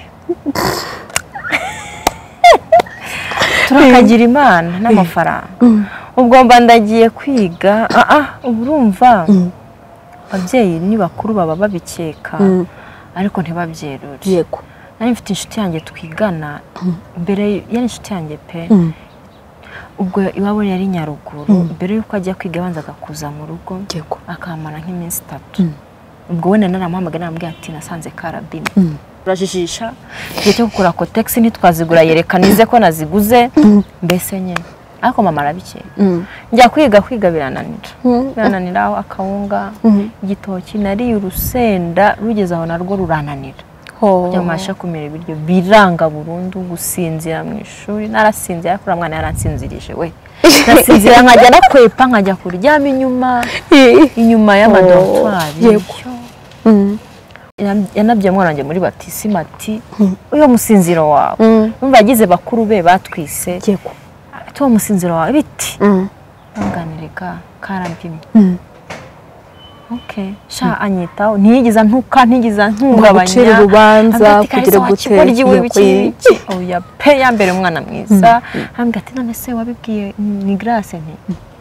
turakagira Imana n'amafaranga ubwo mba ndagiye kwiga ah ah urumva ababyeyi ni bakuru baba babikeka ariko ntibabyerure yego nari mfite inshuti yanjye twigana mbere yari inshuti yanjye pe ubwo iwabo yari Nyaruguru mbere yuko ajya kwiga banzaga kuza mu rugo akamara nk'iminsi itatu ubwo wenda naramuhamagara namubwira ati nasanze karabimye urajijisha igihe cyo gukora kotex nitwazigura yerekanize ko naziguze mbese nyine ariko mama arabike njya kwiga kwiga birananira birananira aho akawunga igitoki nari urusenda rugeze aho narwo rurananira byamasha kumira ibiryo biranga burundu gusinzira mu ishuri narasinzira ariko uramwana yaransinzirije we nasinzira nkajya nakwepa nkajya kuryama inyuma inyuma y'amadortoir yego yanabye mwana wanjye muri batisima ati uyo musinziro wawe numva yagize bakuru be batwise yego tuwo musinziro wawe biti nganireka karabimye okay sha anyitaho ntiyigeza ntuka ntigeza ntungabanya gucira urubanza kugira guteye oya pe ya mbere umwana mwiza ambwira ati none se wabibwiye ni Grace nti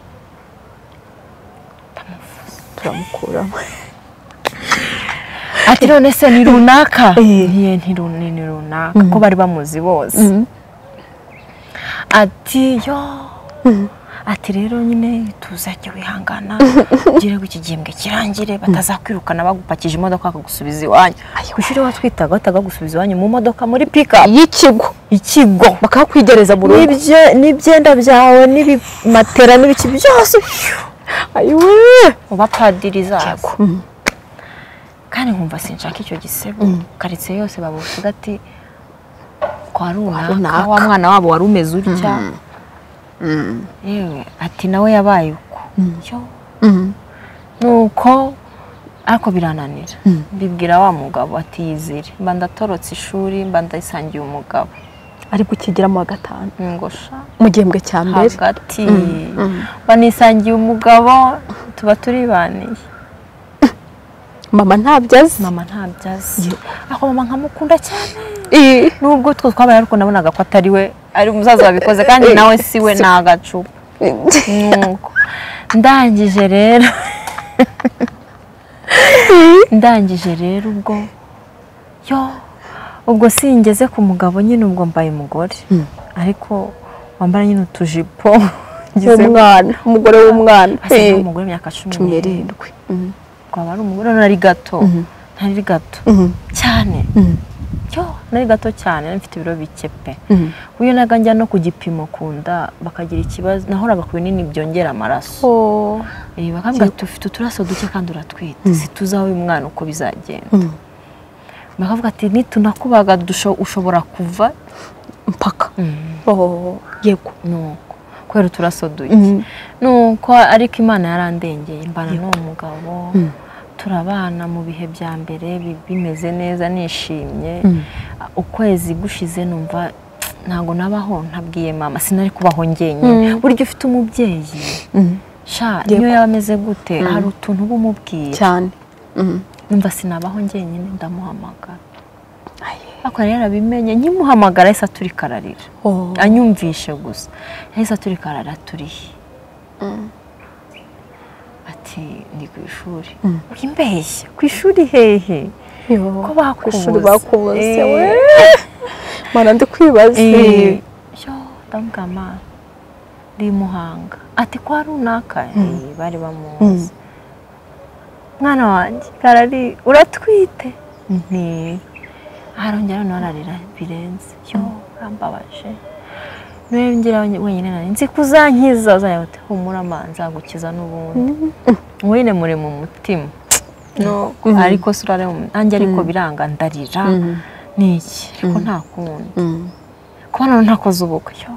turamukura ati none se ni runaka niye nti runaka ko bari bamuzi bose ati yo ati rero nyine tuzajya wihangana ugire ngo ikigembwe kirangire batazakwirukana bagupakije imodoka akagusubiza iwanyu kwishuri watwitaga bataga gusubiza iwanyu mu modoka muri pickup y'ikigo ikigo bakakwigereza mu rugo nibyo nibyenda byawe nibimatera n'ibiki byose ayiwe ubapadiri zaza kandi nkumva sinshaka icyo gisebo karitse yose babuvuga ati kwa runaka wa mwana wabo wari umeze utya yewe ati nawe yabaye uko yo nuko ariko birananira bibwira wa mugabo ati yizire mba ndatorotse ishuri mba ndayisangiye umugabo ari kukigira mu gatanu ngosha mu gihembwe cya mbere hagati banisangiye umugabo tuba turibaniye mama ntabyazi mama ntabyazi aho mama nkamukunda cyane nubwo two twabaye ariko nabonaga ko atari we ari umusaza wabikoze kandi nawe si we nagacupa nuko ndangije rero ndangije rero ubwo yo ubwo singeze ku mugabo nyine ubwo mbaye umugore ariko wambara nyine utujipo umwana umugore w'umwana asa umugore w'imyaka cumi n'irindwi kwaba ari umugore nari gato nari gato cyane yo nari gato cyane mfite ibiro bike pe uyu naga njya no ku gipimo kunda bakagira ikibazo nahoraga ku binini byongera amaraso eh bakambwira tufite uturaso duke kandi uratwite situzaho uyu mwana uko bizagenda bakavuga ati nitunakubaga ushobora kuva mpaka oh yego nuko kwera uturaso duke nuko ariko Imana yarandengeye mbana n'uwo mugabo turabana mu bihe bya mbere bimeze neza nishimye ukwezi gushize numva ntago nabaho ntabwiye mama sinari kubaho ngenye buryo ufite umubyeyi sha niyo yameze gute hari utuntu bumubwiye cyane numva sinabaho ngenyine ndamuhamagara ako rero abimenye nkimuhamagara yesa turi kararira anyumvishe gusa yesa turi karara turihe ati ndi ku ishuri ukimbeshye ku ishuri hehe ko bakushuri bakubuze we mana ndi kwibaza yo ndamugama ndi Muhanga ati kwa runaka bari bamuzi mwana wanjye karari uratwite nti arongera nararira birenze yo rambabaje ngira wenyine nari nzi kuzankiza uzayute humura manza gukiza n'ubundi wene muri mu mutima no ariko surare nanjye ariko biranga ndarira niki ariko nta kundi kubona ntakoze ubukwe yo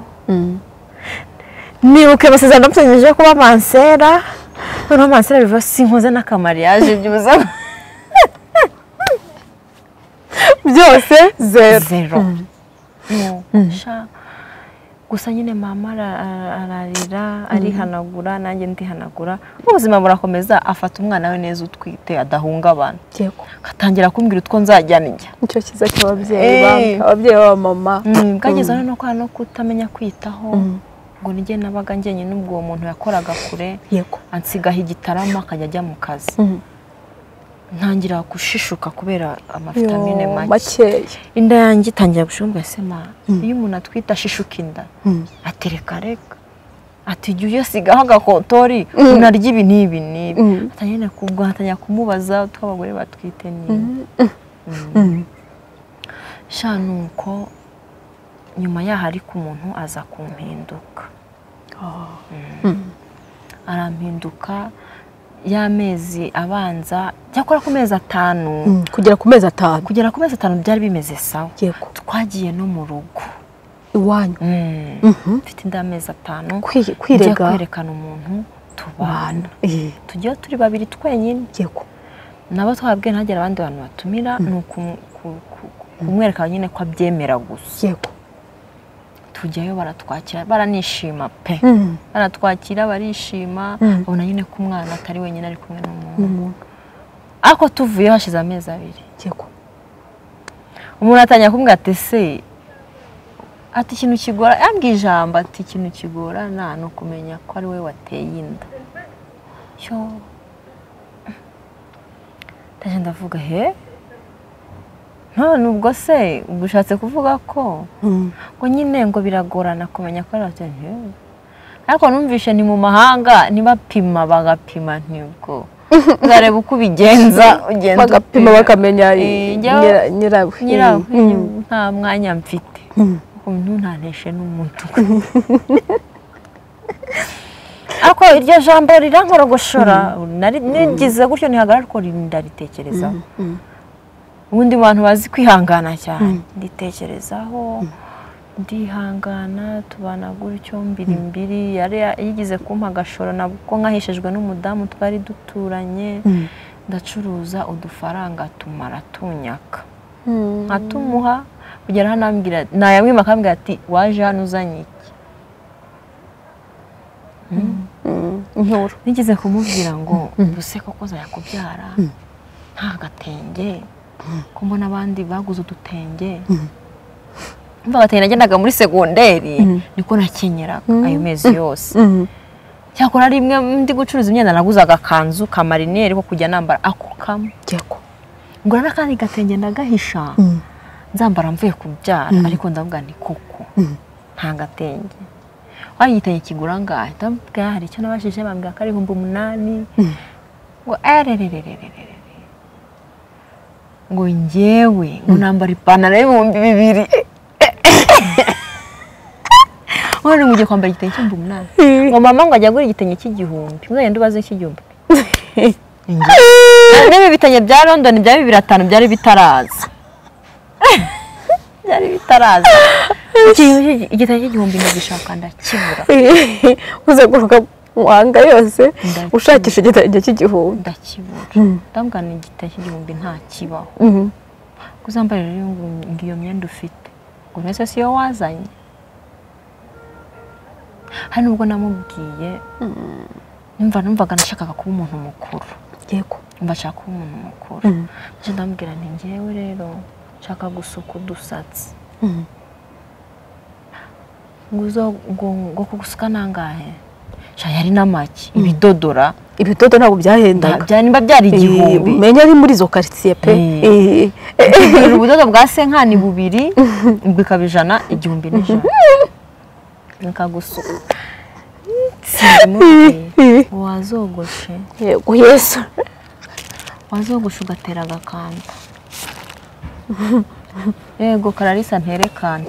nibuke basezerano ndapfanyije kuba mansera no mansera biva sinkoze n'akamariage byuza byose zero zero no sha gusa nyine mama ararira arihanagura nanjye ndihanagura ubuzima burakomeza afata umwana we neza utwite adahungabana yego katangira kumbwira utwo nzajyana njya nicyo kiza cy'ababyeyi bamwe ababyeyi ba mama bwageze no kwa no kutamenya kwitaho ngo nige nabaga ngenye n'ubwo uwo muntu yakoraga kure yego ansigaho igitarama akajya ajya mu kazi ntangira gushishuka kubera amavitamine make inda yanjye itangira gushumba sema iyo umuntu atwita ashishuka inda atereka reka ati jyu yasigaho agakotori unarya ibi n'ibi n'ibi atanyene kubwo atanya kumubaza tw'abagore batwite ni sha nuko nyuma yaho ari ku muntu aza kumpinduka arampinduka y'amezi abanza cyakora ku mezi atanu kugera ku mezi atanu kugera ku mezi atanu byari bimeze sawa yego twagiye no mu rugo iwanyu mfite inda amezi atanu kwirega kwerekana umuntu tubana tugiye turi babiri twenyine yego nabo twabwiye ntagera abandi bantu batumira ni kumwereka nyine ko abyemera gusa yego tujyayo baratwakira baranishima pe baratwakira barishima ubona nyine ko umwana atari wenyine ari kumwe n'umuntu ariko tuvuye hashize amezi abiri yego umuntu atanya kumbwira ati se ati ikintu kigora yambwiye ijambo ati ikintu kigora nta no kumenya ko ari we wateye inda cyo ndaje ndavuga he none ubwo se ubushatse kuvuga ko ngo nyine ngo biragorana kumenya ko ari he ariko numvishe ni mu mahanga ntibapima bagapima ntibwo uzareba uko ubigenza ugenda bagapima bakamenya nyirawe nyirawe nta mwanya mfite umuntu ntaneshe n'umuntu ako iryo jambo rirankorogoshora nari nigize gutyo ntihagarara ko ndaritekerezaho ubundi bantu bazi kwihangana cyane nditekerezaho ndihangana tubana gutyo mbiri mbiri yari yigize kumpa agashoro nabwo nkahishejwe n'umudamu twari duturanye ndacuruza udufaranga tumara tunyaka atumuha kugera hano ambwira nayamwima akambwira ati waje hano uzanye iki inkuru nigeze kumubwira ngo ubuse koko zayakubyara nta gatenge ko mbona abandi baguze udutenge mva gatenge nagendaga muri segonderi niko nakenyeraga ayo mezi yose cyakora rimwe ndi gucuruza imyenda naguze agakanzu kamarineri ko kujya nambara ako kamwe yego ngura n'akandi gatenge ndagahisha nzambara mvuye kubyara ariko ndavuga ni koko nta gatenge wanyitanye kigura ngahe ndabwira hari icyo nabashije bambwira ko ari ibihumbi umunani ngo erererererere ngo njyewe ngo nambara ipantaro y'ibihumbi bibiri wari mugiye kwambara igitenge cy'ibihumbi umunani ngo mama ngo ajya agura igitenge cy'igihumbi mwagenda ubaze cy'igihumbi n'ibi bitenge bya London bya bibiri atanu byari bitaraza byari bitaraza igitenge cy'igihumbi ndagishaka ndakibura uze guruka muhanga yose ushakisha igitenge cy'igihumbi ndakibura ndambwa ni igitenge cy'igihumbi nta kibaho kuzambara rero ngiyo myenda ufite ngo nese siyo wazanye hano ubwo namubwiye numva numvaga nashakaga kuba umuntu mukuru yego mba nshaka kuba umuntu mukuru nje ndambwira nti ngewe rero nshaka gusuka udusatsi nguzo ngo kugusuka nangahe sha yari namaki ibidodora ibidodo ntabwo byahendaga bya nimba byari igihumbi menya ari muri zo quartier pe eh ubudodo bwa senkani bubiri bikabijana igihumbi n'ijana nkagusuka wazogoshe yego Yesu wazogoshe ugatera agakanda yego Clarissa nterekana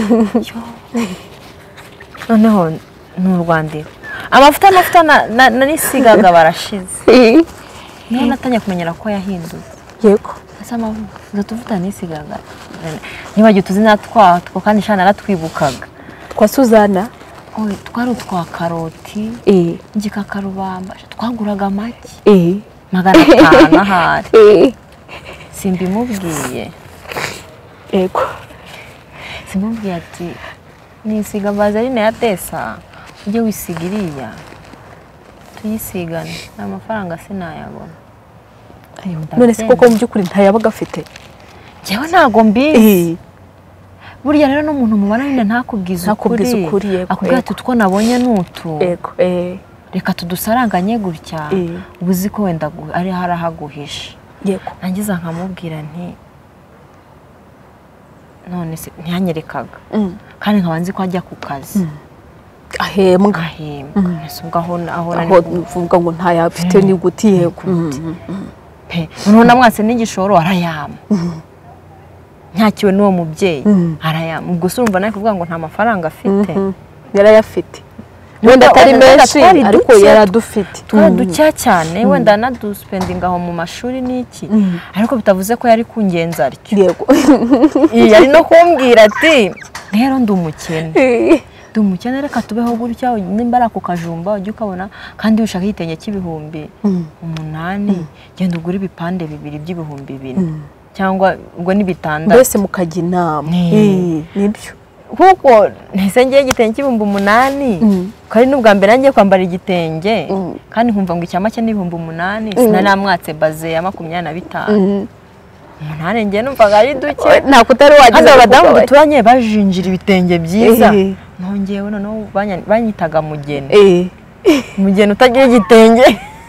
noneho n'urwandiko amafuta amafuta narisigaga barashize niho natanya kumenyera ko yahindutse yego asa amavuta tuvuta nisigaga nibagiye tuzina twatwo kandi shana naratwibukaga kwa Suzana oye twari utwa karoti eh igikakarubamba twaguraga amaki eh magana atanu ahari eh simbimubwiye yego simbimubwiye ati nisiga vaseline ya Tesa ujye wisiga iriya tuyisigane amafaranga sinayabona none se koko mu by'ukuri ntayabaga afite jewe ntago mbizi burya rero n'umuntu mubana nyine ntakubwiza ukuri akubwira ati utwo nabonye nutu yego eh reka tudusaranganye gutya ubuzi ko wenda ari harahaguhisha yego nangiza nkamubwira nti none se ntiyanyerekaga kandi nkabanzi ko ajya ku kazi ahembwa ahembwa ese aho aho aho uvuga ngo ntayafite ni guti yego pe none mwase n'igishoro arayama ntakiwe n'uwo mubyeyi arayama ubwo urumva nawe kuvuga ngo nta mafaranga afite yarayafite wenda atari menshi ariko yaradufite twari ducya cyane wenda naduspending aho mu mashuri niki ariko bitavuze ko yari kungenza aryo yego yari no kumbwira ati rero ndumukene ndumukene reka tubeho gutya nimba ako kajumba ujye ukabona kandi ushaka igitenge cy'ibihumbi umunani genda ugura ibipande bibiri by'ibihumbi bine cyangwa ubwo ni bitandatu mbese mukajya inama eh nibyo kuko ntese ngiye igitenge cy'ibihumbi umunani kandi n'ubwa mbere nangiye kwambara igitenge kandi nkumva ngo icya make n'ibihumbi umunani sinanamwatse baze ya makumyabiri na bitanu umunani ngiye numvaga ari duke nta kutari wagize abadamu duturanye bajinjira ibitenge byiza nongewe noneho banyitaga mugeni umugeni utagira igitenge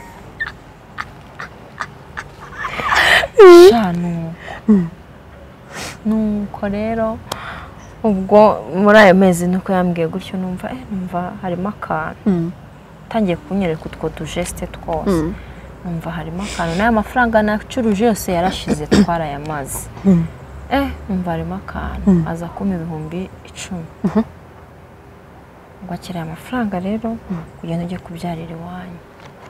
shanu nuko rero ubwo muri ayo mezi nuko yambwiye gutyo numva eh numva harimo akantu tangiye kunyereka utwo tujeste twose numva harimo akantu n'aya mafaranga nacuruje yose yarashize twarayamaze eh numva harimo akantu aza kuma ibihumbi icumi ubwo akiriye amafaranga rero kugenda ujye kubyarira iwanyu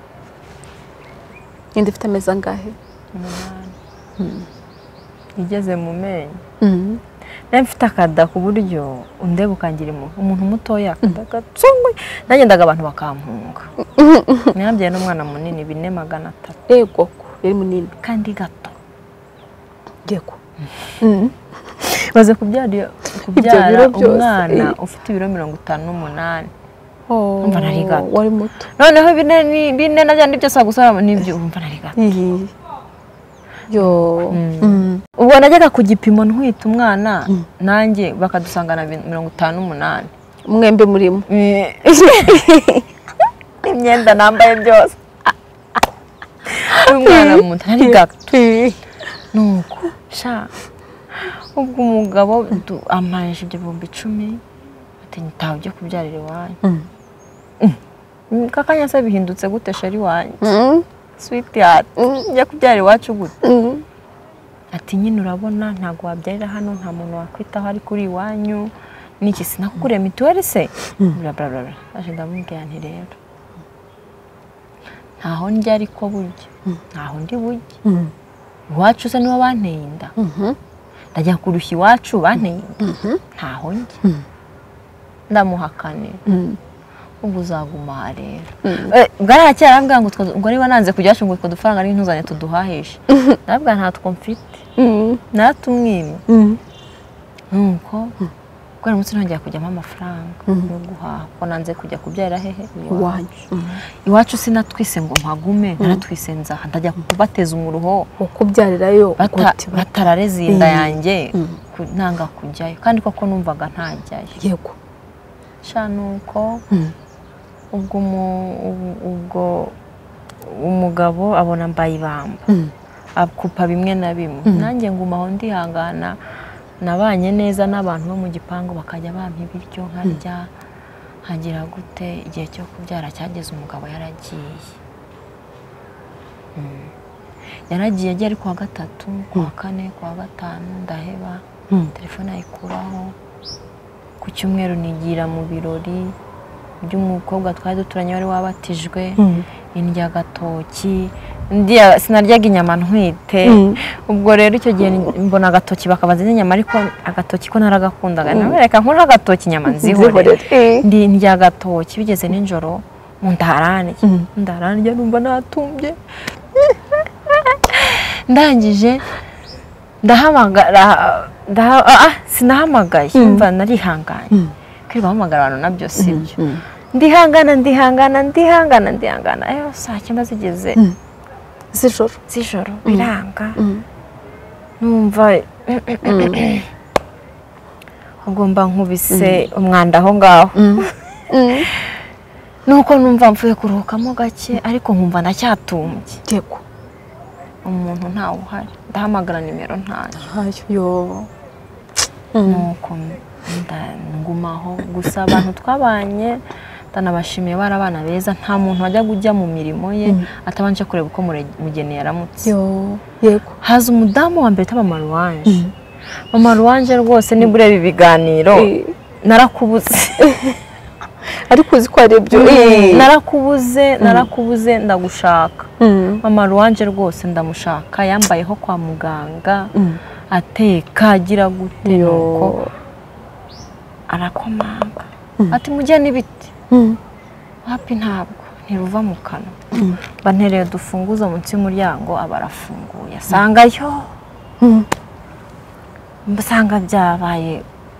indi ifite ameza angahe umunani igeze mu menyo nari mfite akada ku buryo undeba ukangira umuntu mutoya akadatsungwe nagendaga abantu bakampunga nabyaye n'umwana munini bine magana atatu yego yari munini kandi gato yego baze kubyara kubyara umwana ufite ibiro mirongo itanu n'umunani umva nari gato wari muto noneho bine bine najyandi byose gusara n'ibyo umva nari gato yo ubwo najyaga ku gipimo ntwita umwana nanjye bakadusangana mirongo itanu n'umunani mwembe murimo imyenda nambaye byose umwana muto ari gato nuko sha ubwo umugabo amaje ibyo bihumbi icumi ati ntawe ujye kubyarira iwanyu kakanya se bihindutse gute sheri wanjye sweetheart njya kubyara iwacu gute ati nyine urabona ntago wabyarira hano nta muntu wakwitaho ari kuri iwanyu niki sinakuguriye mituweli se bla bla bla aje ndamubwira nti rero ntaho njya ariko burya ntaho ndi burya iwacu se niwo banteye inda ndajya kurushya iwacu banteye inda ntaho njya ndamuhakanira ubwo uzaguma rero bwara cyarambwa ngo ngo niba nanze kujya ngo utwo dufaranga ari ntuzanye tuduhahisha nabwa ntatwo mfite natumwime nuko kwa munsi ntangiye kujyamo amafaranga yo guhaha ko nanze kujya kubyara hehe iwacu iwacu sinatwise ngo mpagume naratwise nzaha ndajya kubateza umuruho ukubyarirayo batarareze inda yanjye nanga kujyayo kandi koko numvaga ntajyayo yego shanuko ubwo ubwo umugabo abona mbaye ibamba akupa bimwe na bimwe nanjye ngumaho ndihangana nabanye neza n'abantu bo mu gipangu bakajya bampa ibiryo nkarya hagira gute igihe cyo kubyara cyageze umugabo yaragiye yaragiye agera ku wa gatatu ku wa kane ku wa gatanu ndaheba telefone ayikuraho ku cyumweru nigira mu birori by'umukobwa twari duturanye wari wabatijwe indya gatoki sinaryaga inyama ntwite ubwo rero icyo gihe mbona agatoki bakabaza inyama ariko agatoki ko naragakundaga nabereka nkora agatoki inyama nzihorera ndi ndya gatoki bigeze nijoro mu ndarane ndarane numva natumbye ndangije ndahamagara ah sinahamagaye mva narihanganye kwiba hamagara abantu nabyo sibyo ndihangana ndihangana ndihangana ndihangana ayo saa cyenda zigeze z'ijoro z'ijoro biranga numva agomba nkubise umwanda aho ngaho nuko numva mvuye kuruhukamo gake ariko nkumva nacyatumbye yego umuntu ntawe uhari ndahamagara nimero ntayo yo nuko ngumaho gusa abantu twabanye ndanabashimiye bari abana beza nta muntu wajya kujya mu mirimo ye atabanje kureba uko mugeni yaramutse yego haza umudamu wa mbere taba Maruwanje mama Ruwanje rwose niba ureba ibiganiro narakubuze ariko uzi ko ari ibyo narakubuze narakubuze ndagushaka mama Ruwanje rwose ndamushaka yambayeho kwa muganga ateka agira gute nuko arakomanga ati mujye n'ibiti hapi ntabwo ntiruva mu kanwa bantereye dufunguza munsi y'umuryango abarafunguye asangayo mbasanga byabaye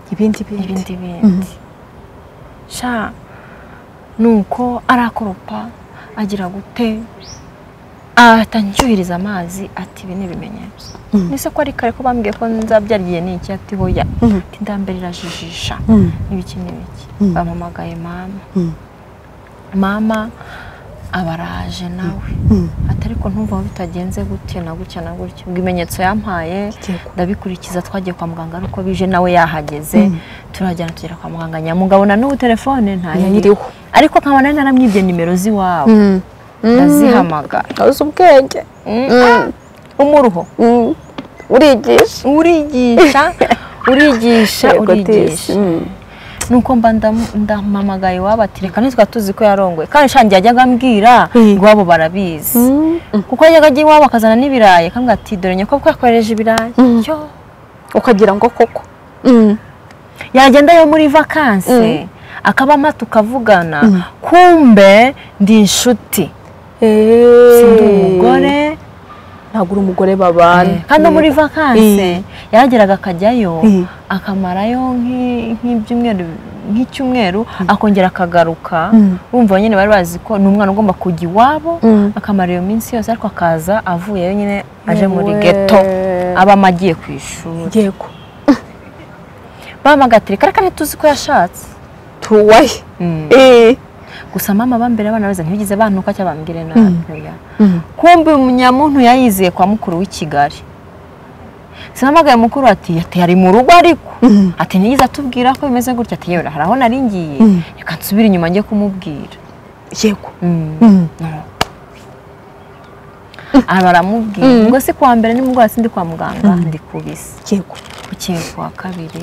ibindi bindi ibindi bindi sha nuko arakoropa agira gute atancyuhiriza amazi ati ibi ni ibimenyetso nise ko ari kare ko bambwiye ko nzabyariye ni iki ati hoya ati ndambere irajijisha n'ibiki n'ibiki bamamagaye mama mama abaraje nawe atari ko ntumva bitagenze gutya na gutya na gutya ibimenyetso yampaye ndabikurikiza twagiye kwa muganga ariko bije nawe yahageze turajyana tugera kwa muganga nyamugabo na n'ubu telefone ntayiriho ariko nkabona naramwibye nimero ziwabo ndazihamagara azi ubwenge umuruho urigisha urigisha urigisha urigisha nuko mba ndamamagaye iwabo ati reka ntitwa tuzi ko yarongoye kandi shangi yajyaga ambwira iwabo barabizi kuko yajyaga ajya iwabo akazana n'ibirayi akambwira ati dore nyoko ko yakoreje ibirayi ukagira ngo koko yagenda yo muri vakansi akabama tukavugana kumbe ndi inshuti sindi umugore ntabwo uri umugore babana kandi muri vakansi yageraga akajyayo akamarayo nk'ibyumweru nk'icyumweru akongera akagaruka bumva nyine bari bazi ko ni umwana ugomba kujya iwabo akamara iyo minsi yose ariko akaza avuyeyo nyine aje muri geto aba amagiye ku ishuri yego bamagatere kareka ntituzi ko yashatse tuwaye gusa mama bambere abana baza ntibigize bantuka cyangwa bambwire nabi kumbe umunyamuntu yayiziye kwa mukuru w'i Kigali sinamagaye mukuru ati ati ari mu rugo ariko ati ntiyiza atubwira ko bimeze gutya ati yewe hari aho nari ngiye reka nsubire inyuma njye kumubwira yego abaramubwira ngo si kwa mbere nimugora sindi kwa muganga ndi kubise yego ukiye kwa kabiri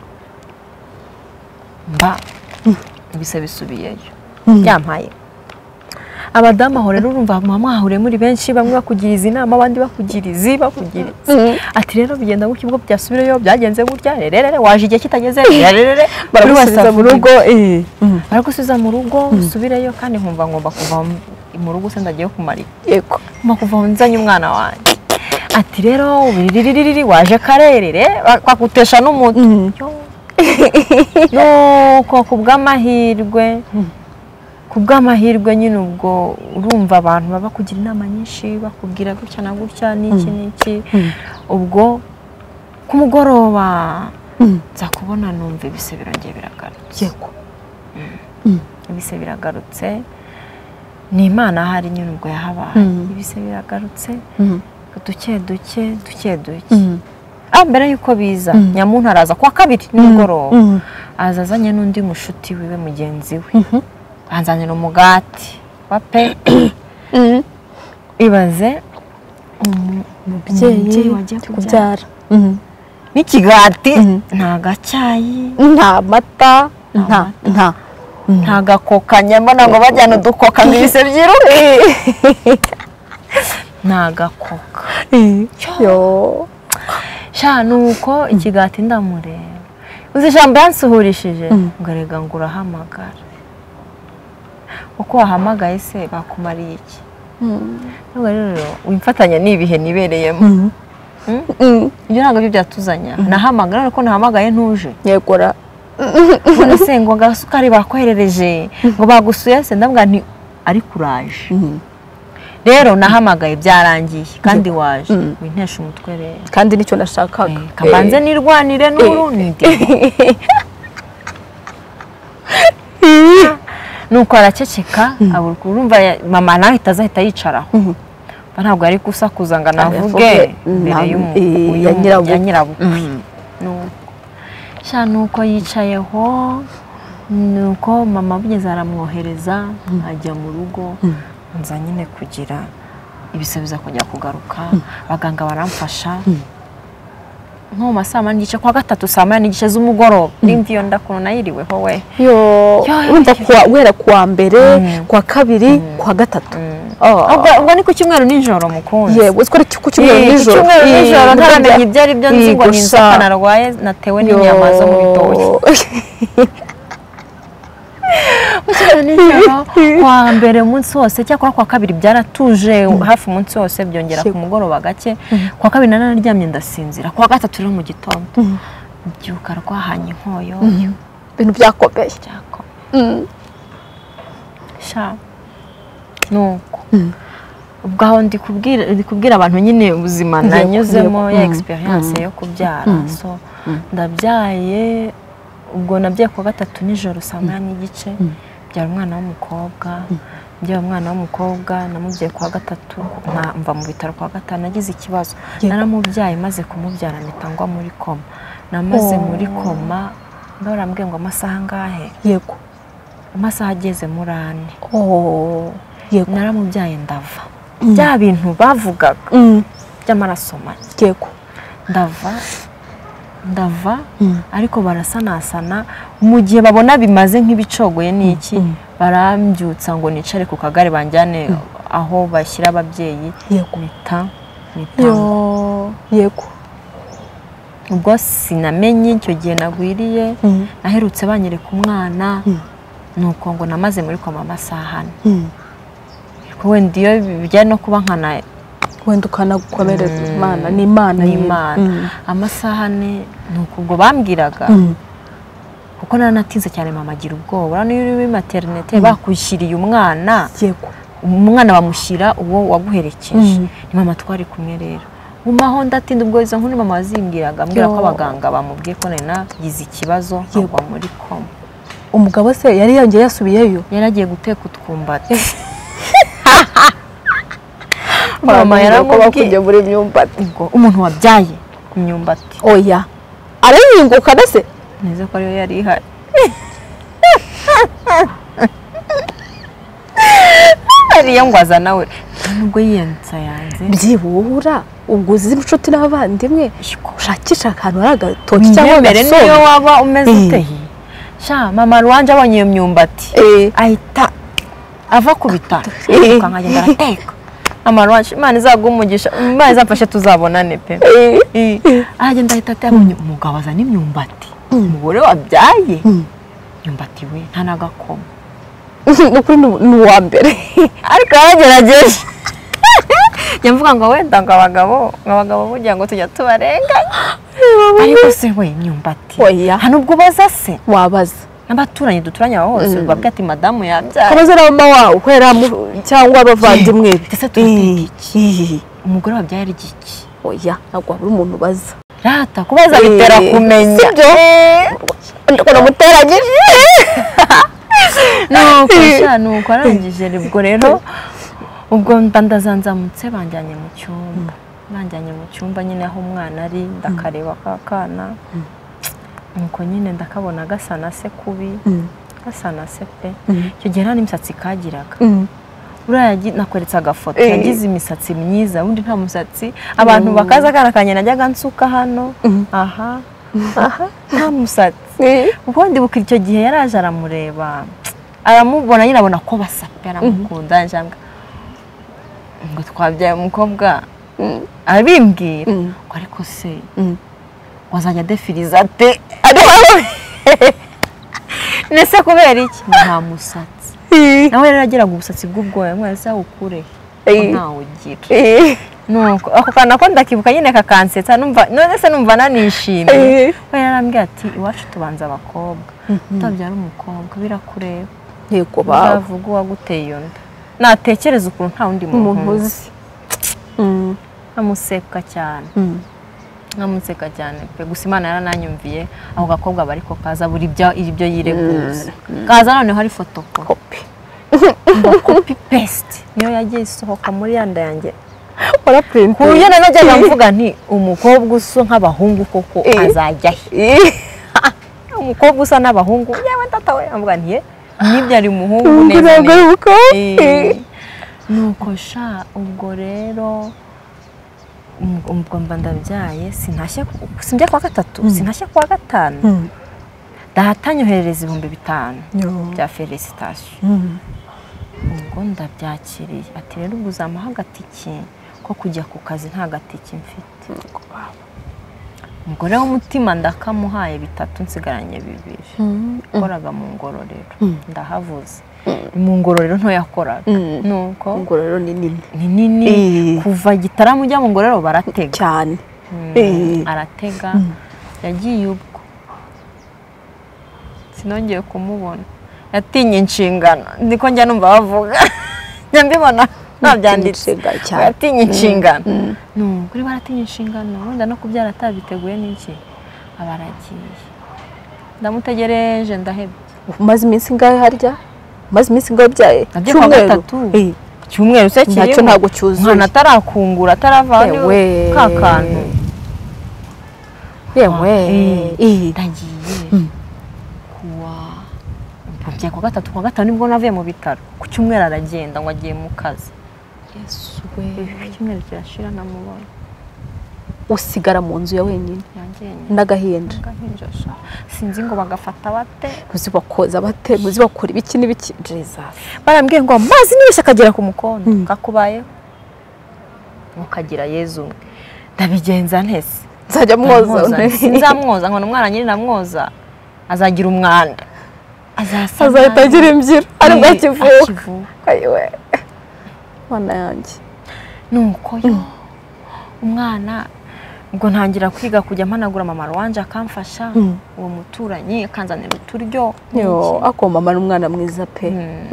mba bise bisubiyeyo byampaye abadamu aho rero urumva mwahuriye muri benshi bamwe bakugiriza inama abandi bakugiriza bakugiriza ati rero bigenda gutya ubwo byasubireyo byagenze gutya rerere waje igihe kitageze rerere baragusubiza mu rugo eh baragusubiza mu rugo usubireyo kandi nkumva ngomba kuva mu rugo se ndagiye kumara yego ngomba kuva nzanye umwana wanjye ati rero wiririri waje karerere bakutesha n'umuto no ko kubw'amahirwe kubw'amahirwe nyine ubwo urumva abantu baba kugira inama nyinshi bakubwira gutya na gutya n'iki n'iki ubwo ku mugoroba nza kubona numva ibise birongeye biragarutse yego ibise biragarutse ni Imana hari nyine ubwo yahabaye ibise biragarutse duke duke duke duke ah mbere yuko biza nyamuntu araza kwa kabiri nimugoroba azazanye n'undi mushuti wiwe mugenzi we anzanira umugati wape ibaze umubyeyi wagiye kubyara n'ikigati nta gacyayi nta mata nta nta nta gakokanya mbona ngo bajyana udukoka nk'ibise byiruke nta gakoka yo sha nuko ikigati ndamureba uzi ijambo yansuhurishije ngo rega ngo urahamagara uko wahamagaye se bakumariye iki nubwo rero wimfatanya n'ibihe nibereyemo ibyo ntabwo byo byatuzanya nahamagara ariko nahamagaye ntuje yegora ubona se ngo agasukari bakoherereje ngo bagusuye se ndabwira nti ariko uraje rero nahamagaye byarangiye kandi waje wintesha umutwe rero kandi nicyo nashakaga kabanze nirwanire n'urundi nuko araceceka urumva mama nawe itazahita yicaraho ntabwo ari gusakuza ngo anavuge mbere ya nyirabukwe nuko yicayeho nuko mama bugeze aramwohereza ajya mu rugo nza nyine kugira ibise biza kujya kugaruka abaganga baramfasha nko mu masaha manini n'igice kwa gatatu saa moya n'igice z'umugoroba n'imvi yo ndakuno nayiriweho we yo urumva guhera kuwa mbere kwa kabiri kwa gatatu ubwo ni ku cyumweru nijoro mukunzi yego uziko ari ku cyumweru nijoro ku cyumweru nijoro ntaramenya ibyo ari byo nzi ngo ni inzoka narwaye natewe n'inyama zo mu bitoki nijoro kwa mbere umunsi wose cyakora kwa kabiri byaratuje hafi umunsi wose byongera ku mugoroba gake kwa kabiri nanaryamye ndasinzira kwa gatatu rero mu gitondo byuka rwahanye inkoyo ibintu byakomeye byakomeye sha nuko ubwaho ndi kubwira ndi kubwira abantu nyine ubuzima nanyuzemo ya experience yo kubyara so ndabyaye ubwo nabyaye ku gatatu nijoro saa moya n'igice byara umwana w'umukobwa njye umwana w'umukobwa namubyaye kwa gatatu mva mu bitaro kwa gatanu nagize ikibazo naramubyaye maze kumubyara mpita muri koma namaze muri koma barambwiye ngo amasaha ngahe yego amasaha ageze muri ane oh yego naramubyaye ndava bya bintu bavugaga by'amaraso make yego ndava ndava ariko barasanasana mu gihe babona bimaze nk'ibicogoye n'iki barambyutsa ngo nicare ku kagare banjyane aho bashyira ababyeyi mita yo yego ubwo sinamenye icyo gihe nagwiriye naherutse banyereka umwana nuko ngo namaze muri koma amasaha ane wenda iyo bijyanye no kuba nkana wenda ukanagukomereza imana ni imana y'imana amasaha ane nuko ubwo bambwiraga kuko naranatinze cyane mama agira ubwoba niyo uri muri maternité bakwishyiriye umwana yego umwana bamushyira uwo waguherekeje ni mama twari kumwe rero umaho ndatinda ubwo izo nkuru mama wazimbwiraga ambwira ko abaganga bamubwiye ko nari nagize ikibazo agwa muri koma umugabo se yari yongeye yasubiyeyo yaragiye guteka utwumbati mama yaramubwiye kujya muri myumbati ubwo umuntu wabyaye imyumbati oya arayihinguka nase neza ko ariyo yari ihari ariyo ngwaza nawe nubwo yiyensa yanze byibura ubwo uzi inshuti n'abavandimwe ushakisha akantu ari agatoki cyangwa mbere niyo waba umeze uteye sha mama Rwanje abonye iyo myumbati ahita ava ku bitaro ukangagenda arateka mama Rwanje Imana izaguha umugisha Imana izamfashe tuzabonane pe aragenda ahita atabonye umugabo azana imyumbati umugore wabyaye imyumbati we nta nagakoma ukuri ni uwa mbere ariko yaragerageje yamvuga ngo wenda ngo abagabo abagabo bugira ngo tujya tubarenganya ariko se we imyumbati hano ubwo baza se wabaza n'abaturanyi duturanye aho hose babwira ati madamu yabyaye kabaza na mama wawe kwera cyangwa abavandimwe ese turateka iki umugore wabyaye ari iki oya ntabwo hari umuntu baza rata kubaza bitera kumenya sibyo ndakora muteragije nuko sha nuko arangije ubwo rero ubwo ndazanzamutse banjyanye mu cyumba banjyanye mu cyumba nyine aho umwana ari ndakareba kakana nuko nyine ndakabona gasa na se kubi gasa na se pe icyo gihe nta n'imisatsi kagiraga uriya nakweretse agafoto yagize imisatsi myiza undi nta musatsi abantu bakaza akana kanye najyaga nsuka hano aha aha nta musatsi ubundi buka icyo gihe yaraje aramureba aramubona nyine abona ko basape aramukunda njanga ngo twabyaye umukobwa abimbwira ngo ariko se wazajya defiriza ate nese kubera iki nta musatsi nawe rero agiraga ubusatsi bw'ubwoya mwana se awukure ntawe ugira nuko ako kana ko ndakibuka nyine kakansetsa numva none se numva nanishimye we yarambwiye ati iwacu tubanza abakobwa utabyara umukobwa birakureba yego bavuga uwaguteye iyo nda natekereza ukuntu nta wundi muntu uzi amuseka cyane nkamuseka cyane pe gusa Imana yarananyumviye aho gakobwa bari ko kaza buri bya ibyo yireguza kaza noneho hari photocopy ngo copy paste niyo yagiye isohoka muri yanda yanjye ora print kuyo nanajya mvuga nti umukobwa uso nk'abahungu koko azajya he umukobwa usa n'abahungu yewe tatawe amvuga nti nibyo ari umuhungu neza nuko sha ubwo rero ubwo mba ndabyaye sinashye sinjya kwa gatatu sinashye kwa gatanu dahatanyohereza ibihumbi bitanu bya felicitation ubwo ndabyakiriye ati rero ubwo uzamuha agatiki ko kujya ku kazi nta gatiki mfite umugore w'umutima ndakamuhaye bitatu nsigaranye bibiri ukoraga mu ngororero ndahavuze mu ngororero nto yakoraga nuko ngororero ni nini ni nini kuva Gitarama ujya mu ngororero baratega cyane aratega yagiye ubwo sinongeye kumubona yatinye inshingano ndiko njya numva bavuga njya mbibona nabyanditse yatinye inshingano no kuri baratinye inshingano wenda no kubyara atabiteguye n'iki abaragiye ndamutegereje ndahebye umaze iminsi ngahe harya umaze iminsi ngahe byaye cyumweru cyumweru se kiri nacyo ntabwo cyuzuye umwana atarakungura ataravana ka kantu yewe ndagiye kuwa mpabye kwa gatatu kwa gatanu nibwo navuye mu bitaro ku cyumweru aragenda ngo agiye mu kazi Yesu we cyumweru kirashira namubona usigara mu nzu ya wenyine n'agahinja sinzi ngo bagafata bate muzi bakoza bate muzi bakora ibiki n'ibiki Jesus barambwiye ngo amazi nibeshya akagera ku mukondo kakubaye mukagira Yezu ndabigenza ntese nzajya mwoza nzamwoza ngo umwana nyiri namwoza azagira umwanda azasa azahitagira imbyiro ari bwa kivuka ayiwe mwana yanjye nuko yo umwana ubwo ntangira kwiga kujya mpanagura mama wanje akamfasha uwo muturanyi akanzanira uturyo yo ako mama n'umwana mwiza pe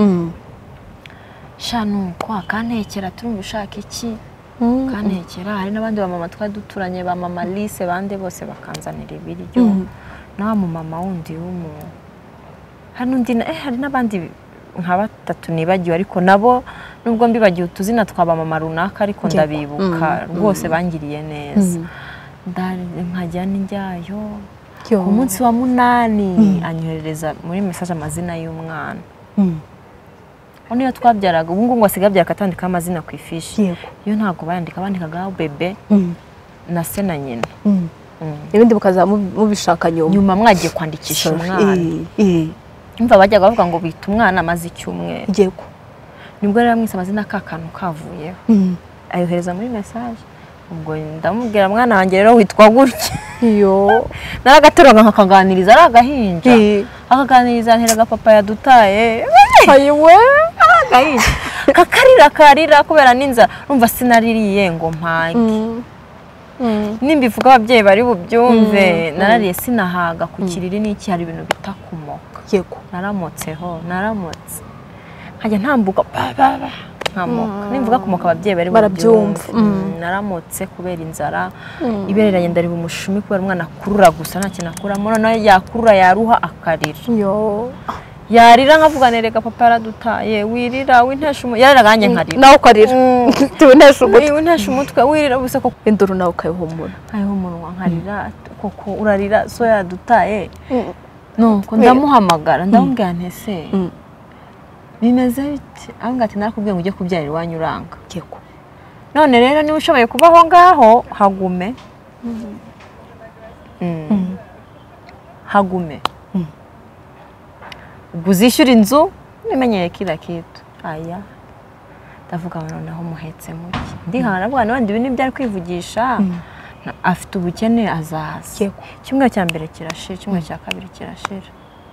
shanu kwa kantekera turumva ushaka iki kantekera hari n'abandi ba mama twaduturanye ba mama Lise bande bose bakanzanira ibiryo na mu mama wundi w'umu hano ndi eh hari n'abandi nka batatu nibagiwe ariko nabo nubwo mbibagiye utuzina twaba mama runaka ariko ndabibuka rwose bangiriye neza ndari nkajya n'injyayo ku munsi wa munani anyohereza muri message amazina y'umwana Oni twabyaraga ubu ngo asigabyara katandika amazina ku ifishi yo ntago bayandika bandikaga bebe na se na nyina ibindi bukaza mubishaka nyuma nyuma mwagiye kwandikisha umwana umva bajyaga bavuga ngo bita umwana amazi icyumwe yego nibwo rero mwise amazina kakantu kavuye ayohereza muri message ubwo ndamubwira mwana wanjye rero witwa gutya iyo naragateruga nkakaganiriza aragahinja akaganiriza ntiraga papa yadutaye ayiwe agahinja kakarira karira kubera ninza urumva sinaririye ngo mpage nimbivuga ababyeyi bari bubyumve narariye sinahaga ku kiriri n'iki hari ibintu bita kumoka yego naramotseho naramotse nkajya ntambuka baba nkamoka nimvuga kumoka ababyeyi bari barabyumva naramotse kubera inzara ibereranye ndari bumushumi kubera umwana kurura gusa nta kintu akuramo none yakurura yaruha akarira yo yarira nkavuga nereka papa yaradutaye wirira wintesha umutwe yararaganye nkarira nawe ukarira tuntesha umutwe wintesha umutwe wirira buse ko induru nawe ukayihumura ayihumura nkarira koko urarira so yadutaye nuko ndamuhamagara ndamubwira ntese bimeze bite anga ati narakubwiye ngo ujye kubyarira iwanyu uranga yego none rero niba ushoboye kuba aho ngaho hagume hagume uzishyura inzu nimenyeye kila kitu aya ndavuga noneho muhetse muke ndihana bwana n'abandi ibintu byari kwivugisha afite ubukene azaza kimwe cya mbere kirashira kimwe cya kabiri kirashira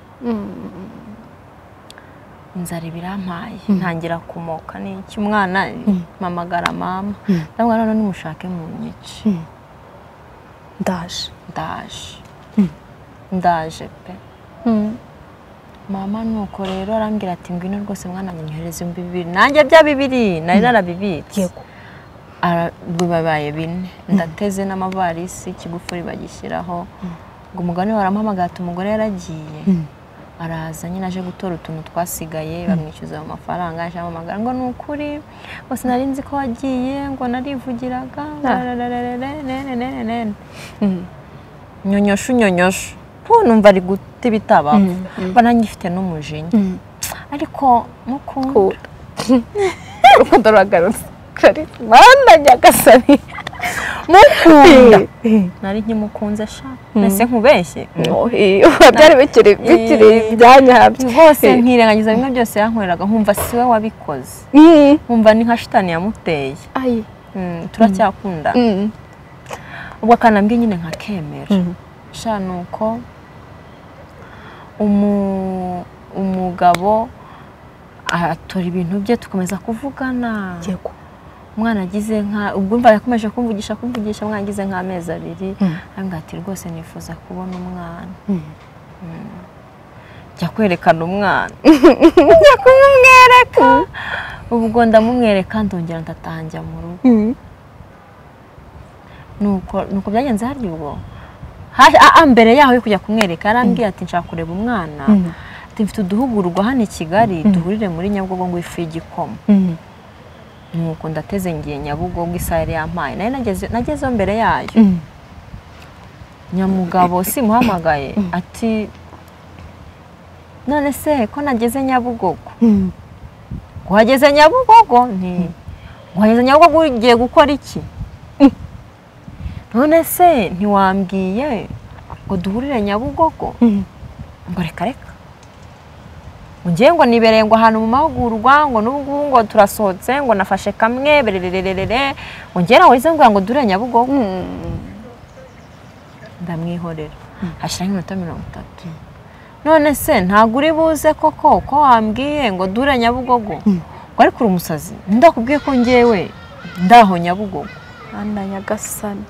inzara ibirampaye ntangira kumoka n'iki umwana mamagara mama ndavuga none nimushake mu mici ndaje ndaje ndaje pe mama nuko rero arambwira ati ngwino rwose mwana munyohereze ibihumbi bibiri nanjye bya bibiri nari narabibitse yego babaye bine ndateze n'amavarisi ikigufuri bagishyiraho ngo umugani warampamagara ati umugore yaragiye araza nyine aje gutora utuntu twasigaye bamwishyuza amafaranga aje amamagara ngo ni ukuri bose nari nzi ko wagiye ngo narivugiraga nyonyoshu nyonyoshu numva ari guta ibitaba mba nanjye ifite n'umujinya ariko mukunda urukundo ruragarutse kare mana nyagasani mukunda nari nkimukunze sha nese nkubeshye byari bikiri bikiri byanyabyo rwose nkirengagiza bimwe byose yankoreraga nkumva siwe wabikoze nkumva ni nka shitani yamuteye turacyakunda ubwo akanambye nyine nkakemera sha nuko umugabo atora ibintu bye tukomeza kuvugana yego umwana agize nka ubwo mva yakomeje kumvugisha kumvugisha mwangize nk'amezi abiri anga ati rwose nifuza kubona umwana jya kwerekana umwana njya kumumwereka ubwo ndamumwereka ndongera ndataha njya mu rugo nuko nuko byagenze harya ubwo mbere yaho yo kujya kumwereka yarambwiye ati nshaka kureba umwana ati mfite uduhugurwa hano i Kigali duhurire muri Nyabugogo ngo ifu y'igikoma nuko ndateze ngiye Nyabugogo isaha yari yampaye nayo nageze nagezeho mbere yayo Nyamugabo simuhamagaye ati none se ko nageze Nyabugogo wageze Nyabugogo nti wageze Nyabugogo ugiye gukora iki none se ntiwambwiye ngo duhurire Nyabugogo ngo reka reka ngiye ngo nibereye ngo ahantu mu mahugurwa ngo n'ubwo ngo turasohotse ngo nafashe kamwe bererererere ngo ngiye nawe ngo ngo duhurire Nyabugogo ndamwihorera hashira nk'iminota mirongo itatu none se ntago uri buze koko ko wambwiye ngo duhurire Nyabugogo ngo ari kuri umusazi ndakubwiye ko ngewe ndaho Nyabugogo anda Nyagasani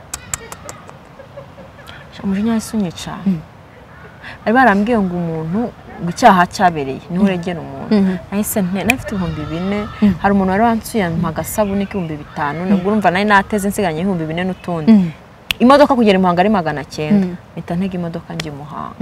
umujinya yasunyica ari barambwiye ngo umuntu icyaha cyabereye niho uregera umuntu nahise nafite ibihumbi bine hari umuntu wari wansuye agasabune k'ibihumbi bitanu nubwo urumva nari nateze nsiganye ibihumbi bine n'utundi imodoka kugera i Muhanga ari magana cyenda mpita ntega imodoka njye Muhanga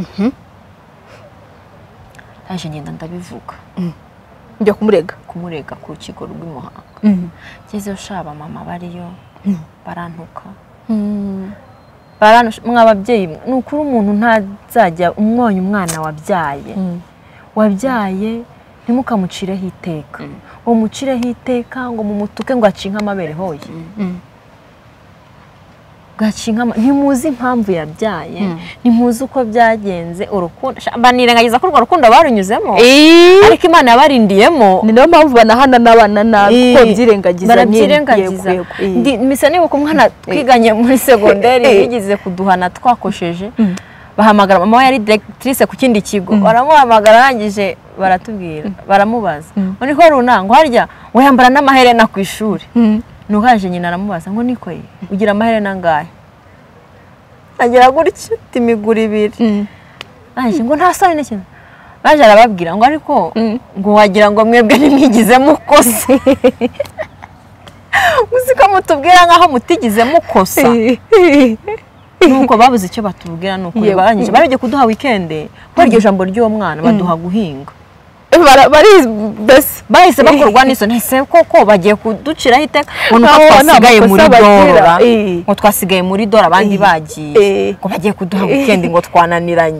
aje ngenda ndabivuga njya kumurega kumurega ku rukiko rw'i Muhanga ngeze ushaba mama bariyo barantuka barano mwababyeyi nukuri umuntu ntazajya umwonye umwana wabyaye wabyaye ntimukamucireho iteka ngo mucireho iteka ngo mumutuke ngo acinka amabere hoye gacinka ntimuzi impamvu yabyaye ntimuzi uko byagenze urukundo banirengagiza ko urwo rukundo barunyuzemo ariko Imana yabarindiyemo ni nayo mpamvu banahana n'abana nabi ko byirengagiza barabyirengagiza mise nibuka umwana twiganye muri segonderi yigize kuduhana twakosheje bahamagara mama yari directrice ku kindi kigo baramuhamagara arangije baratubwira baramubaza ngo niko runango harya ngo yambara n'amaherena ku ishuri nukaje nyina aramubaza ngo niko ye ugira amaherena ngahe agira gutyo timigura ibiri aje ngo nta soni n'ikintu baje arababwira ngo ariko ngo wagira ngo mwebwe nimwigize mukose uziko mutubwira nkaho mutigize mukosa nuko babuze icyo batubwira nuko barangije barije kuduha weekend baryo jambo ry'uwo mwana baduha guhinga bari bese bahise bakorwa n'iso ntese koko bagiye kuduciraho iteka ngo twasigaye muri dora ngo twasigaye muri dora abandi bagiye ngo bagiye kuduha weekend ngo twananiranye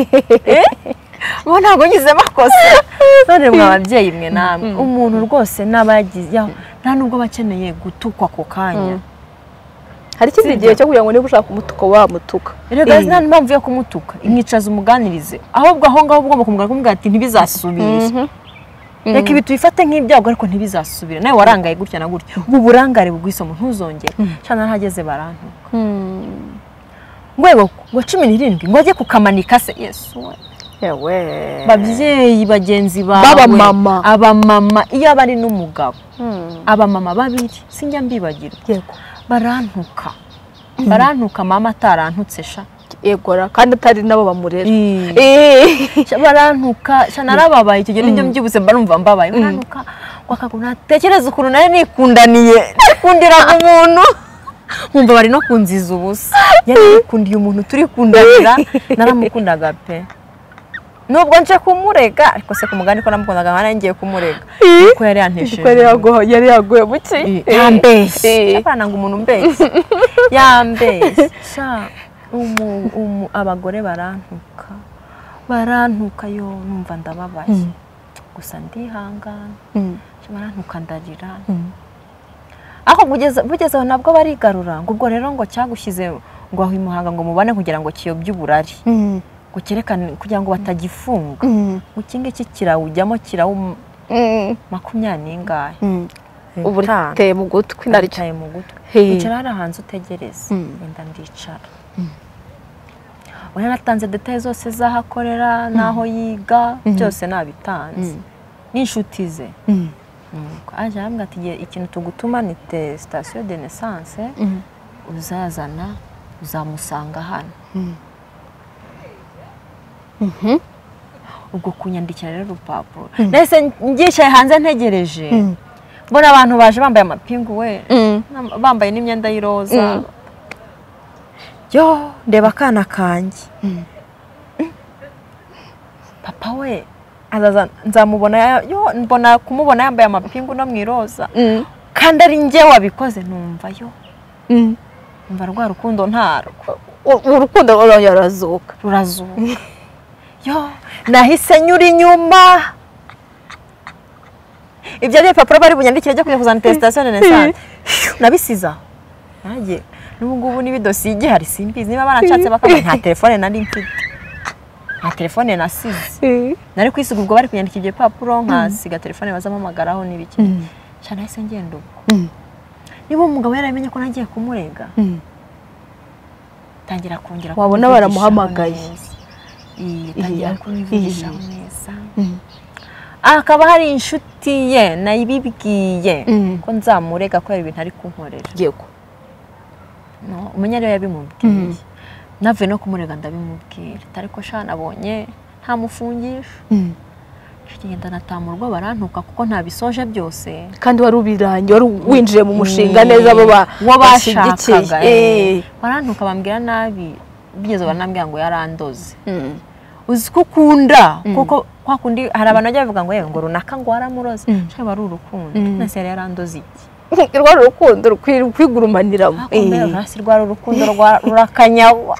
bo ntago ngize makosa none mwababyeyi mwe namwe umuntu rwose nabagize nta nubwo bakeneye gutukwa ko kanya hari ikindi gihe cyo kugira ngo niba ushaka kumutuka wamutuka rega nta mpamvu yo kumutuka imwicaza umuganirize ahubwo aho ngaho ubwo kumubwira kumubwira ati ntibizasubire reka ibi tubifate nk'ibyago ariko ntibizasubire nawe warangaye gutya na gutya ubu burangare bugwisomo ntuzongere cyane ntageze barantuka ngwego ngo cumi n'irindwi ngo ajye kukamanika se Yesu yewe babyeyi bagenzi bawe baba mama aba mama iyo abari n'umugabo aba mama babiri sinjya mbibagirwa yego barantuka barantuka mama atarantutse sha egora kandi atari nabo bamurera eh barantuka sha narababaye icyo gihe nibyo mbyibuse barumva mbabaye barantuka wakaguna tekereza ukuntu nari nikundaniye nikundira umuntu nkumva bari no kunziza ubusa yari nikundiye umuntu turi kundanira naramukundaga pe nubwo nje kumurega ariko se kumugani ko namukundaga nkana ngiye kumurega kuko yari yantesheje kuko yari yago yari yagoye buki yambese abana ngo umuntu mbese yambese sha umu umu abagore barantuka barantuka yo numva ndababaye gusa ndihangana barantuka ndarira aho bugeze bugeze nabwo barigarura ngo ubwo rero ngo cyagushize ngo aho imuhanga ngo mubane kugira ngo kiyobye uburari ngo kerekane kugira ngo batagifunga ngo kinge kikirawujyamo kirawu makumyabiri n'ingahe ubu teye mu gutwi naricaye mu gutwi icara hanze utegereze wenda ndicara Wana natanze details zose zahakorera naho yiga byose nabitanze n'inshuti ze nuko aje ambwa ati ikintu tugutuma ni station de naissance uzazana uzamusanga hano mhm ubwo kunyandikira rero urupapuro nese ngishaye hanze ntegereje mbona abantu baje bambaye amapingu we bambaye n'imyenda y'iroza yo ndeba akana kanjye papa we azaza nzamubona yo mbona kumubona yambaye amapingu no mwiroza kandi ari njye wabikoze numva yo numva rwa rukundo ntaro urukundo rurazuka rurazuka yo nahise nyura inyuma ibyo ari papuro bari bunyandikire cyo kujya kuzana testation de naissance nabisiza nagiye n'ubu ngubu n'ibidosiye igihari simbizi niba baranshatse bakaba nta telefone nari mfite nta telefone nasize nari kwisiga ubwo bari kunyandikira ibyo papuro nkasiga telefone bazamamagaraho n'ibiki cyane nahise ngenda ubwo niba umugabo yaramenye ko nagiye kumurega tangira kongera wabona baramuhamagaye tangira kubivugisha neza akaba hari inshuti ye nayibibwiye ko nzamurega ko ibintu ari kunkorera yego no umenya rero yabimubwiye nave no kumurega ndabimubwira ariko sha nabonye nta mufungisha kigenda natamurwa barantuka kuko nta bisoje byose kandi wari ubirangiye wari winjiye mu mushinga neza bo wabashakaga eh barantuka bambwira nabi bigeze banambwira ngo yarandoze uzi ko ukunda kuko kwa kundi hari abantu bajya bavuga ngo yewe ngo runaka ngo waramuroze cyo bari urukundo nase yari yarandoze iki rwa rukundo kwigurumaniramo eh hasi rwa rukundo rurakanyawa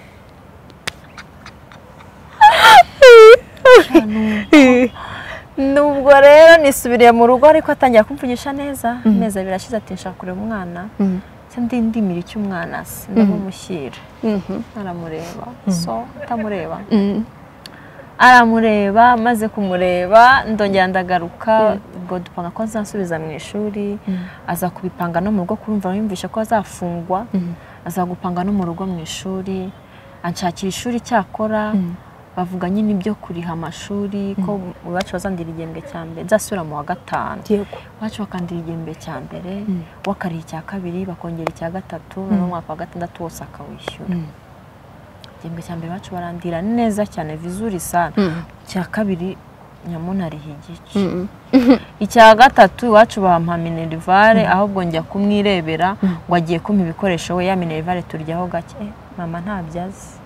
nubwo rero nisubiriye mu rugo ariko atangira kumvugisha neza neza birashize ati nshaka kureba umwana ndi ndimira icyo umwana se ndamumushyira aramureba so atamureba aramureba maze kumureba ndongera ndagaruka ubwo dupanga ko azasubiza mu ishuri aza kubipanga no mu rugo kurumva yumvisha ko azafungwa aza gupanga no mu rugo mu ishuri anshakira ishuri cyakora bavuga nyine ibyo kuriha amashuri ko bacu bazandira igihembwe cya mbere nzasubira mu wa gatanu bacu bakandira igihembwe cya mbere wakariye icya kabiri bakongera icya gatatu no mu mwaka wa gatandatu wose akawishyura igihembwe cya mbere bacu barandira neza cyane vizuri sana cya kabiri nyamunariha igice icya gatatu iwacu bampa minerivare ahubwo njya kumwirebera ngo agiye kumpa ibikoresho we ya minerivare turyaho gake mama ntabyazi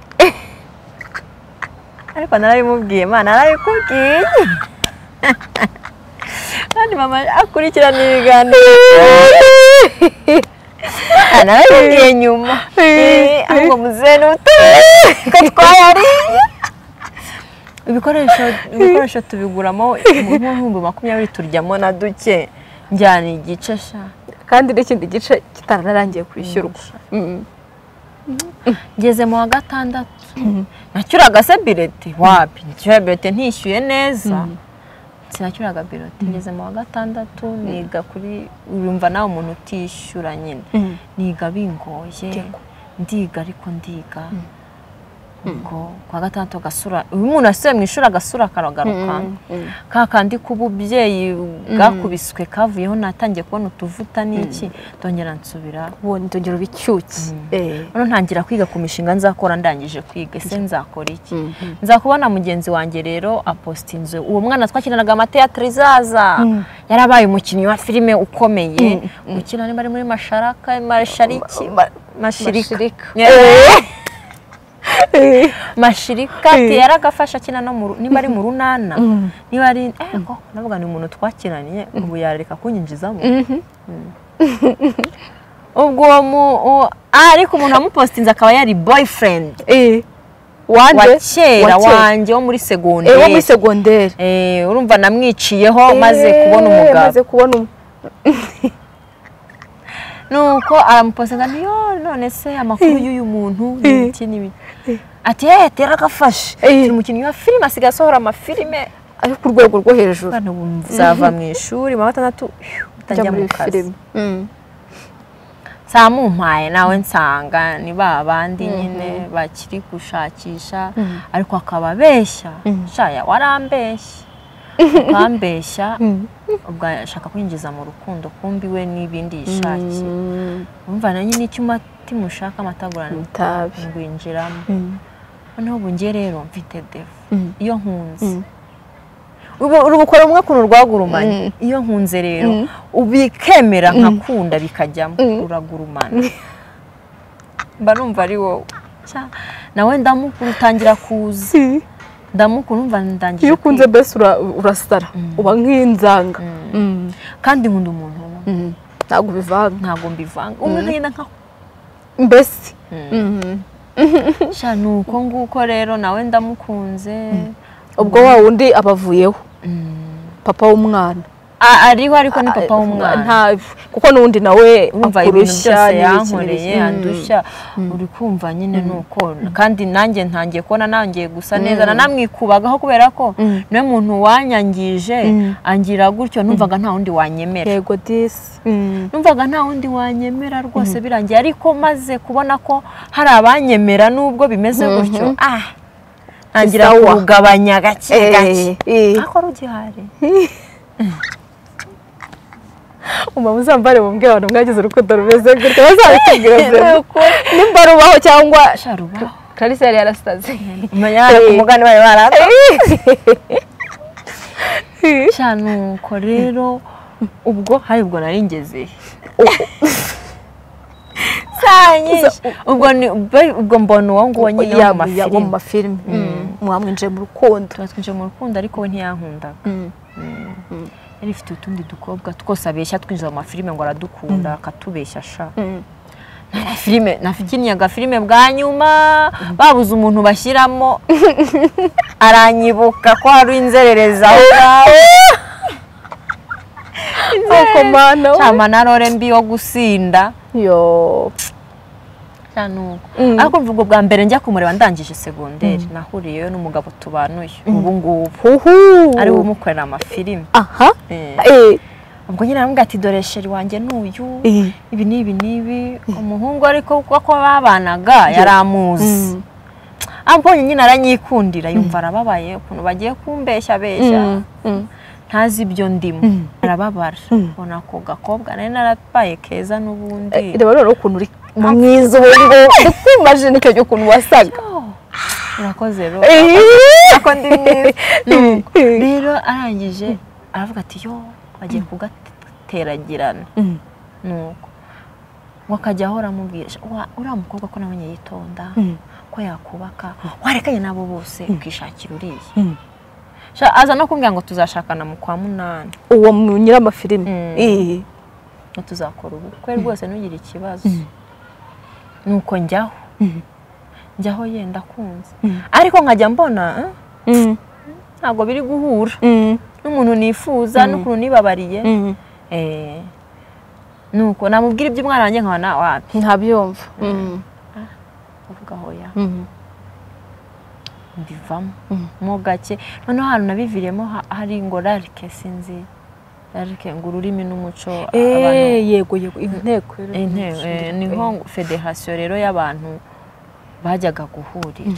ariko narabimubwiye mana narabikubwiye kandi mama akurikirana ibiganiro narabimubwiye nyuma ahubwo muzehe n'utuye ko twayariye ibikoresho ibikoresho tubiguramo nk'ibihumbi makumyabiri turyamo na duke njyana igice sha kandi n'ikindi gice kitararangiye kwishyurwa ngeze mu wa gatandatu nacyuraga se birete wapi nacyura birete ntishyuye neza sinacyuraga birete ngeze mu wa gatandatu niga kuri urumva nawe umuntu utishyura nyine niga bingoye ndiga ariko ndiga ubwo kwa gatandatu gasura uyu muntu asuye mu ishuri agasura karagaruka kakandi k'ububyeyi bwakubiswe kavuyeho natangiye kubona utuvuta n'iki ndongera nsubira ubona ndongera bicyuki none ntangira kwiga ku mishinga nzakora ndangije kwiga ese nzakora iki nzakubona mugenzi wanjye rero apostinze uwo mwana twakinanaga amateatri zaza yarabaye umukinnyi wa filime ukomeye ukina bari muri masharaka mashariki mashirika mashirika yaragafasha kina no mu niba ari mu runana niba ari ego navuga ni umuntu twakinaniye ubu yareka kunyinjizamo ubwo mu ariko umuntu amupostinze akaba yari boyfriend eh wanje kera wanje wo muri secondaire eh wo muri secondaire eh urumva namwiciyeho maze kubona umugabo maze kubona nuko aramupostinga niyo none se amakuru y'uyu muntu n'iki n'ibiki ati eh teragafashe turi umukinnyi wa filime asigaye asohora amafilime ari ku rwego rwo hejuru bana bumva mu ishuri mu gatandatu utajya mu kazi samumpaye nawe nsanga ni babandi nyine bakiri gushakisha ariko akaba beshya shaya warambeshya ukambeshya ubwo ashaka kwinjiza mu rukundo kumbi we n'ibindi yishakiye umva na nyine icyo umutima ushaka amatagurana itabi ngwinjiramo noneho ubu ngiye rero mfite defu Mm. iyo nkunze Mm. ubu urubukora rumwe kuntu rwagurumanye iyo nkunze rero ubikemera nkakunda bikajyamo uragurumana mba numva ari wowe Cya, nawe ndamukuru utangira kuza ndamukuru numva ndangije iyo ukunze bese ura- urasara uba nk'inzanga Mm. kandi nkunda umuntu umwe. Mm. ntabwo bivanga ntabwo mbivanga umwe nkagenda nka mbese Mhm. sha nuko nguko rero nawe ndamukunze ubwo wa wundi abavuyeho papa w'umwana A- ariho ariko ni papa w'umwana nta kuko n'undi nawe urumva ibintu akurusha byose n'ibiki yankoreye n'ibiki. andushya uri kumva nyine nuko kandi nanjye ntangiye kubona nangiye gusa neza nanamwikubagaho kubera ko niwe muntu wanyangije angira gutyo numvaga nta wundi wanyemera yego disi Mm. numvaga nta wundi wanyemera rwose birangiye ariko maze kubona ko hari abanyemera nubwo bimeze gutyo ah ntangira Isawa. kugabanya gake gake Eh, eh. ako rugihari umama uzambare mumbwira abantu mwagize urukundo rumeze gutya bazabitubwira nimba rubaho cyangwa sharubaho Clarisse yari yarasaze umenya umugani wawe barata nuko rero ubwo hari ubwo nari ngeze sanyisha ubwo ni ubwo mbona uwo nguwo nyine wo mu wo mu mafilime mafilime mwamwinjiye mu rukundo twatwinjiye mu rukundo ariko we ntiyankundaga yari ifite utundi dukobwa twose abeshya twinjiza mu mafilime ngo aradukunda akatubeshya sha na filime nafikinyaga filime bwa nyuma babuze umuntu bashyiramo aranyibuka ko hari inzerereza aho Oko mana we. cyama na rore mbi yo gusinda yo cyane ariko mvugo bwa mbere njya kumureba ndangije segonderi nahuriyeyo n'umugabo tubanuye ubu ngubu ari we umukorera amafilime aha Eh. eh ubwo nyine aramubwira ati dore sheri wanjye n'uyu Eh. ibi n'ibi n'ibi umuhungu ariko kuko babanaga yaramuzi ambonye nyine aranyikundira yumva arababaye ukuntu bagiye kumbeshya beshya ntazi ibyo ndimo arababara ubona ko gakobwa nari narabaye keza n'ubundi reba rero ukuntu uri mwiza ubu ngo kwimagine icyo ukuntu wasaga urakoze rero ako ndi mwiza Nuko rero arangije aravuga ati yo bagiye kugateragirana nuko ngo akajya ahora amubwira uriya mukobwa ko nabonye yitonda ko yakubaka warekanye nabo bose ukishakira uriya aza no kumbwira ngo tuzashakana mu kwa munani uwo mu nyiramafilime eh ngo tuzakora ubukwe rwose ntugire ikibazo nuko njyaho njyaho yenda kunze ariko nkajya mbona ntabwo biri guhura n'umuntu nifuza n'ukuntu nibabariye eh nuko namubwira ibyo umwana wanjye nkabona wapi ntabyumva uvuga hoya mbivamo mo gake noneho ahantu nabiviremo hari ngo rarike sinzi rarike ngo ururimi n'umuco eh yego yego inteko niho federasiyo rero y'abantu bajyaga guhurira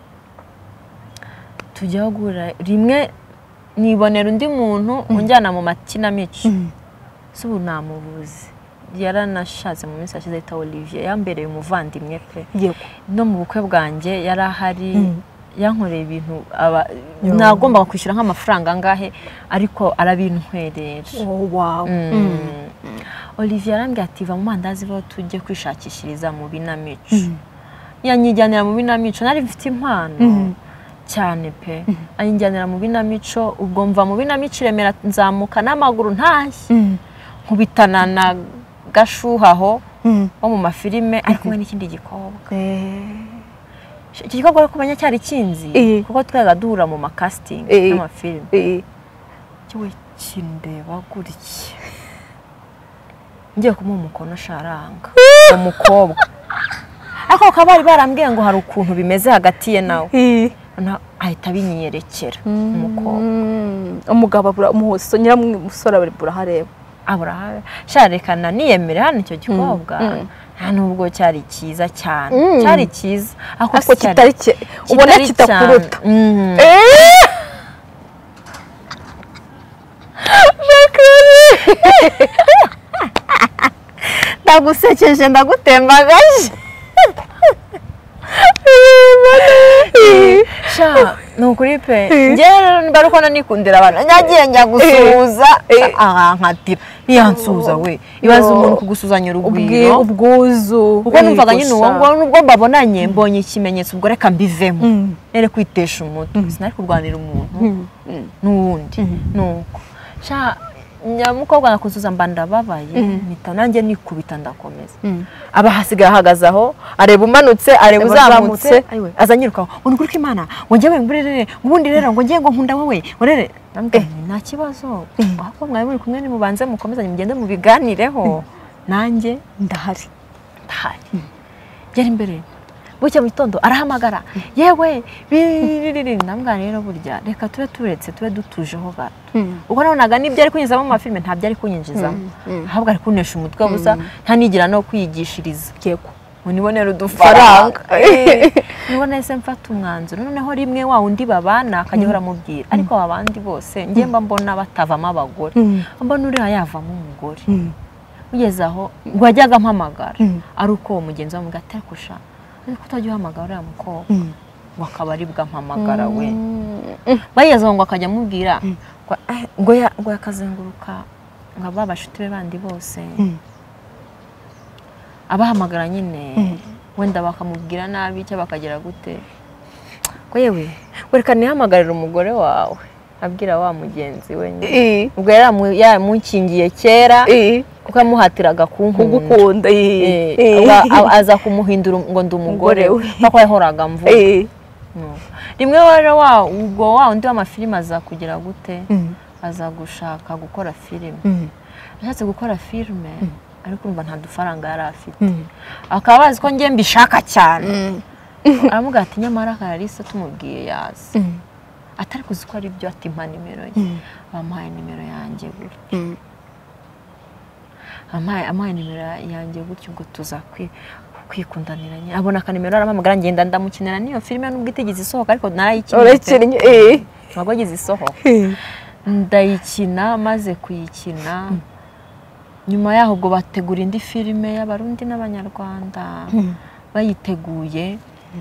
tujyaho guhura rimwe nibonera undi muntu unjyana mu makinamico si ubu namubuze yaranashatse mu minsi yashize yitwa Olivier yambereye umuvandimwe pe no mu bukwe bwanjye yari ahari yankoreye ibintu nagombaga kwishyura nk'amafaranga angahe ariko arabintwerera wow Olivier arambwira ati va mu mandazi bo tujye kwishakishiriza mu binamico yanyijyanira mu binamico nari mfite impano cyane pe ayinjyanira mu binamico ubwo mva mu binamico iremera nzamuka n'amaguru ntashye nkubitana na gashuhaho wo mu mafilime ari kumwe n'ikindi gikobwa iki gikorwa kumenya cyari kinzi kuko twaga duhura mu makasting n'amafilime cyo kindeba gutya ngiye kumuha umukono sharanga umukobwa ariko kabari barambwiye ngo hari ukuntu bimeze hagati ye nawe ahita binyerekera umukobwa umugabo umuhoso nyiramusore bari burahareba abura sharekana niyemere hano icyo gikobwa nta nubwo cyari cyiza cyane cyari cyiza ako kitari ubona kitakuruta ndagusekeje ndagutembagaje sha nukuri pe njye mbaruko nanikundira abantu nyagiye njya gusuhuza aha nkatira ntiyansuza we ibaza umuntu kugusuzanya urugwiro ubwuzu ubwo numvaga nyine uwo ngo nubwo mbabonanye mbonye ikimenyetso ubwo reka mbivemo nere kwitesha umutwe sinari kurwanira umuntu n'uwundi nuko sha nyamukobwa nakuzuza mba ndababaye mpita nanjye nikubita ndakomeza aba hasigaye ahagaze aho areba umanutse areba uzamutse azanyirukaho ngo kuriko Imana ngo njyewe ngurere ubundi rero ngo ngiye ngo nkunda wowe urere nambwiye nta kibazo ahubwo mwawe muri kumwe nimubanze mukomezanye mugende mu biganireho nanjye ndahari ndahari yari imbere bucya mu gitondo arahamagara yewe biriri ndambwa rero burya reka tube turetse tube dutujeho gato uko nabonaga nibyo ari kunyinjizamo mu mafilme ntabyo ari kunyinjizamo ahubwo ari kunesha umutwe busa ntanigira no kwigishiriza yego unibonera udufaranga nibone se mfata umwanzuro noneho rimwe wa undi babana akajya horamubwira ariko abandi bose ngiye mba mbona batavamo abagore mbona uri yavamo umugore ugeze aho ngo ajyaga mpamagara ari uko umugenzi wa mugatera kusha ariko utajya uhamagara uriya mukobwa ngo akaba ari bwampamagara we bayeze ngo akajya amubwira ngo ngo yakazenguruka ngo babashuti be bandi bose abahamagara nyine wenda bakamubwira nabi cyangwa bakagira gute ko yewe wereka nihamagarira umugore wawe abwira wa mugenzi we nyine ubwo yaramukingiye kera kuko yamuhatiraga kugukunda aza kumuhindura ngo ndi umugore we kuko yahoraga mvuga rimwe rero wa ubwo wa undi w'amafilime aza kugira gute aza gushaka gukora filime ashatse gukora filime ariko urumva nta dufaranga yari afite akaba bazi ko ngiye mbishaka cyane aramubwira ati nyamara Clarisse tumubwiye yazi atari kuzi ko ari byo ati mpa nimero ye bamuhaye nimero yanjye gutyo amaye amaye nimero yanjye gutyo ngo tuza kwikundanira nyine abona akanimero arampamagara ngenda ndamukinira niyo filime nubwo itigeze isohoka ariko narayikinnye eh ntabwo igize isohoka ndayikina maze kuyikina nyuma yaho ubwo bategura indi filime y'abarundi n'abanyarwanda bayiteguye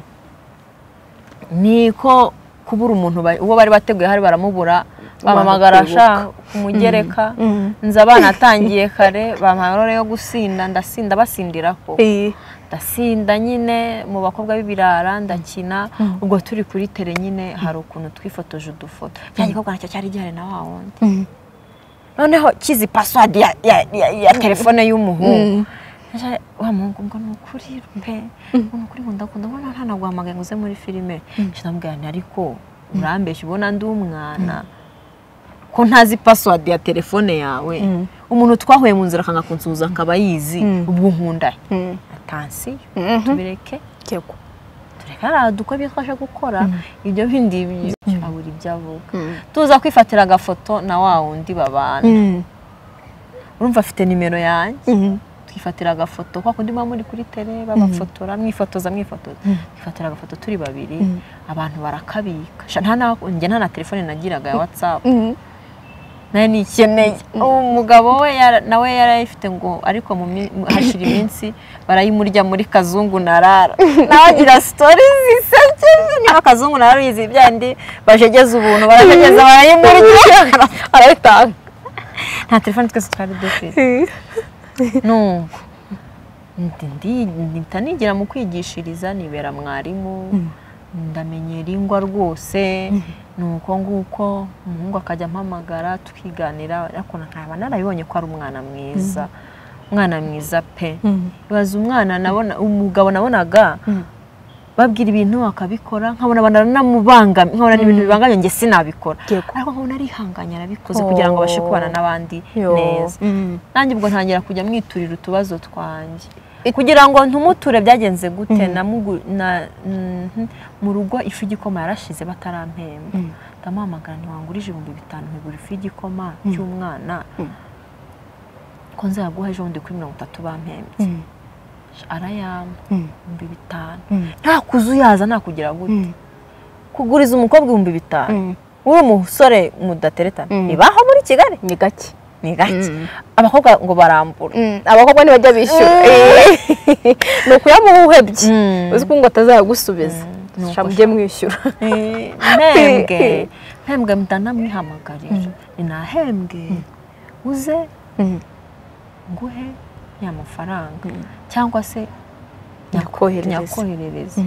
niko kubura umuntu uwo bari bateguye hari baramubura bamamagara sha kumugereka nza abana atangiye kare bamarore yo gusinda ndasinda basindirako ndasinda nyine mu bakobwa b'ibirara ndakina ubwo turi kuri tele nyine hari ukuntu twifotoje udufoto cyane ko nacyo cyari gihari na wa wundi noneho kizi password ya ya telefone y'umuhungu wa mungu ngo nukuri mbe nukuri ngo ndakunda ngo nta nagwamagaye nguze muri filime cyambwira ariko urambeshye ubona ndi umwana ko ntazi password ya telefone yawe umuntu twahuye mu nzira kanga kunsuza akaba yizi ubwo nkunda atansi tubireke cyego turekara duko byitwasha gukora ibyo bindi aburi ibyavuga tuza kwifatira agafoto na wa wundi babana urumva afite nimero yanjye twifatira agafoto kwa kundi muri kuri tele babafotora mwifotoza mwifotoza twifatira agafoto turi babiri abantu barakabika nta na nge nta na telefone nagiraga ya WhatsApp naye nikeneye umugabo we nawe yarayifite ngo ariko hashira iminsi barayimurya muri kazungu narara nagira stories zisekeje niba kazungu narara yizi byandi bajegeza ubuntu barageza barayimurya arayitanga nta telefone twese twari dufite no ndi ntanigira mu kwigishiriza nibera mwarimu ndamenyera ingwa rwose nuko nguko umuhungu akajya mpamagara tukiganira ariko nkaba narabibonye ko ari umwana mwiza umwana mwiza pe baza umwana nabona umugabo nabonaga babwira ibintu akabikora nkabona banamubanga nkabona ibintu bibanganye nge sinabikora ariko nkabona ari hanganya arabikoze kugira ngo bashe kubana nabandi neza nanjye ubwo ntangira kujya mwiturira utubazo twanje kugira ngo ntumuture byagenze gute na mu rugo ifu igikoma yarashize batarampemba ndamuhamagara ntiwangurije ibihumbi bitanu nkigura ifu igikoma cy'umwana ko nzaguha ejo bundi kuri mirongo itatu bampembye arayamba ibihumbi bitanu nta kuzu yaza nakugira gute kuguriza umukobwa ibihumbi bitanu uri umusore mudateretana nibaho muri Kigali ni gake ni gake abakobwa ngo barambura abakobwa ntibajya bishyura nuko yamuhebye uzi ko ngo atazagusubiza shamuje mwishyura mpembwe mpembwe ndanamwihamagarira ni nahembwe uze nguhe ya mafaranga cyangwa se nyakoherereza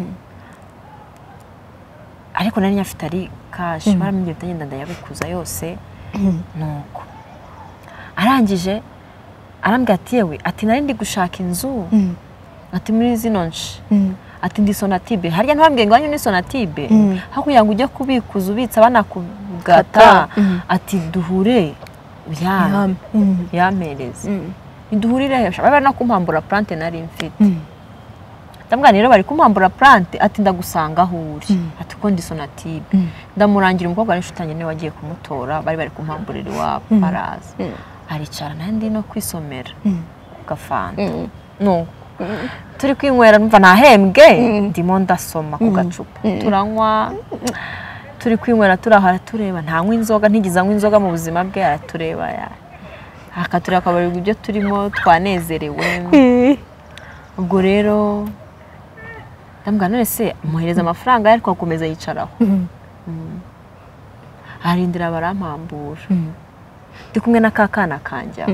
ariko nari nyafite ari kashi barambye ndagenda ndayabikuza yose nuko arangije arambwira ati yewe ati nari ndi gushaka inzu ati muri zino nshi ati ndi Sonatube harya ntambwiye ngo wanyu ni Sonatube hakuya ngo ujye kubikuza ubitsa banakugata ati duhure byame yamereze duhurire hesha baba no kumpambura plante nari mfite ndambwa rero bari kumpambura plante ati ndagusanga ahuri ati ko ndi Sonatube ndamurangira umukobwa n'inshutanye ne wagiye kumutora bari bari kumpamburira iwabo paraza aricara nandi no kwisomera gafanta no turi kwinywera numva nahembwe ndimo ndasoma ku gacupa turanywa turi kwinywera turahara tureba ntanywa inzoga ntigiza anywa inzoga mu buzima bwe aratureba ya akatureba akabarirwa ibyo turimo twanezerewe ubwo rero ndambwa none se muhereza amafaranga ariko akomeza yicaraho arindira barampambura ndi kumwe na kakana kanja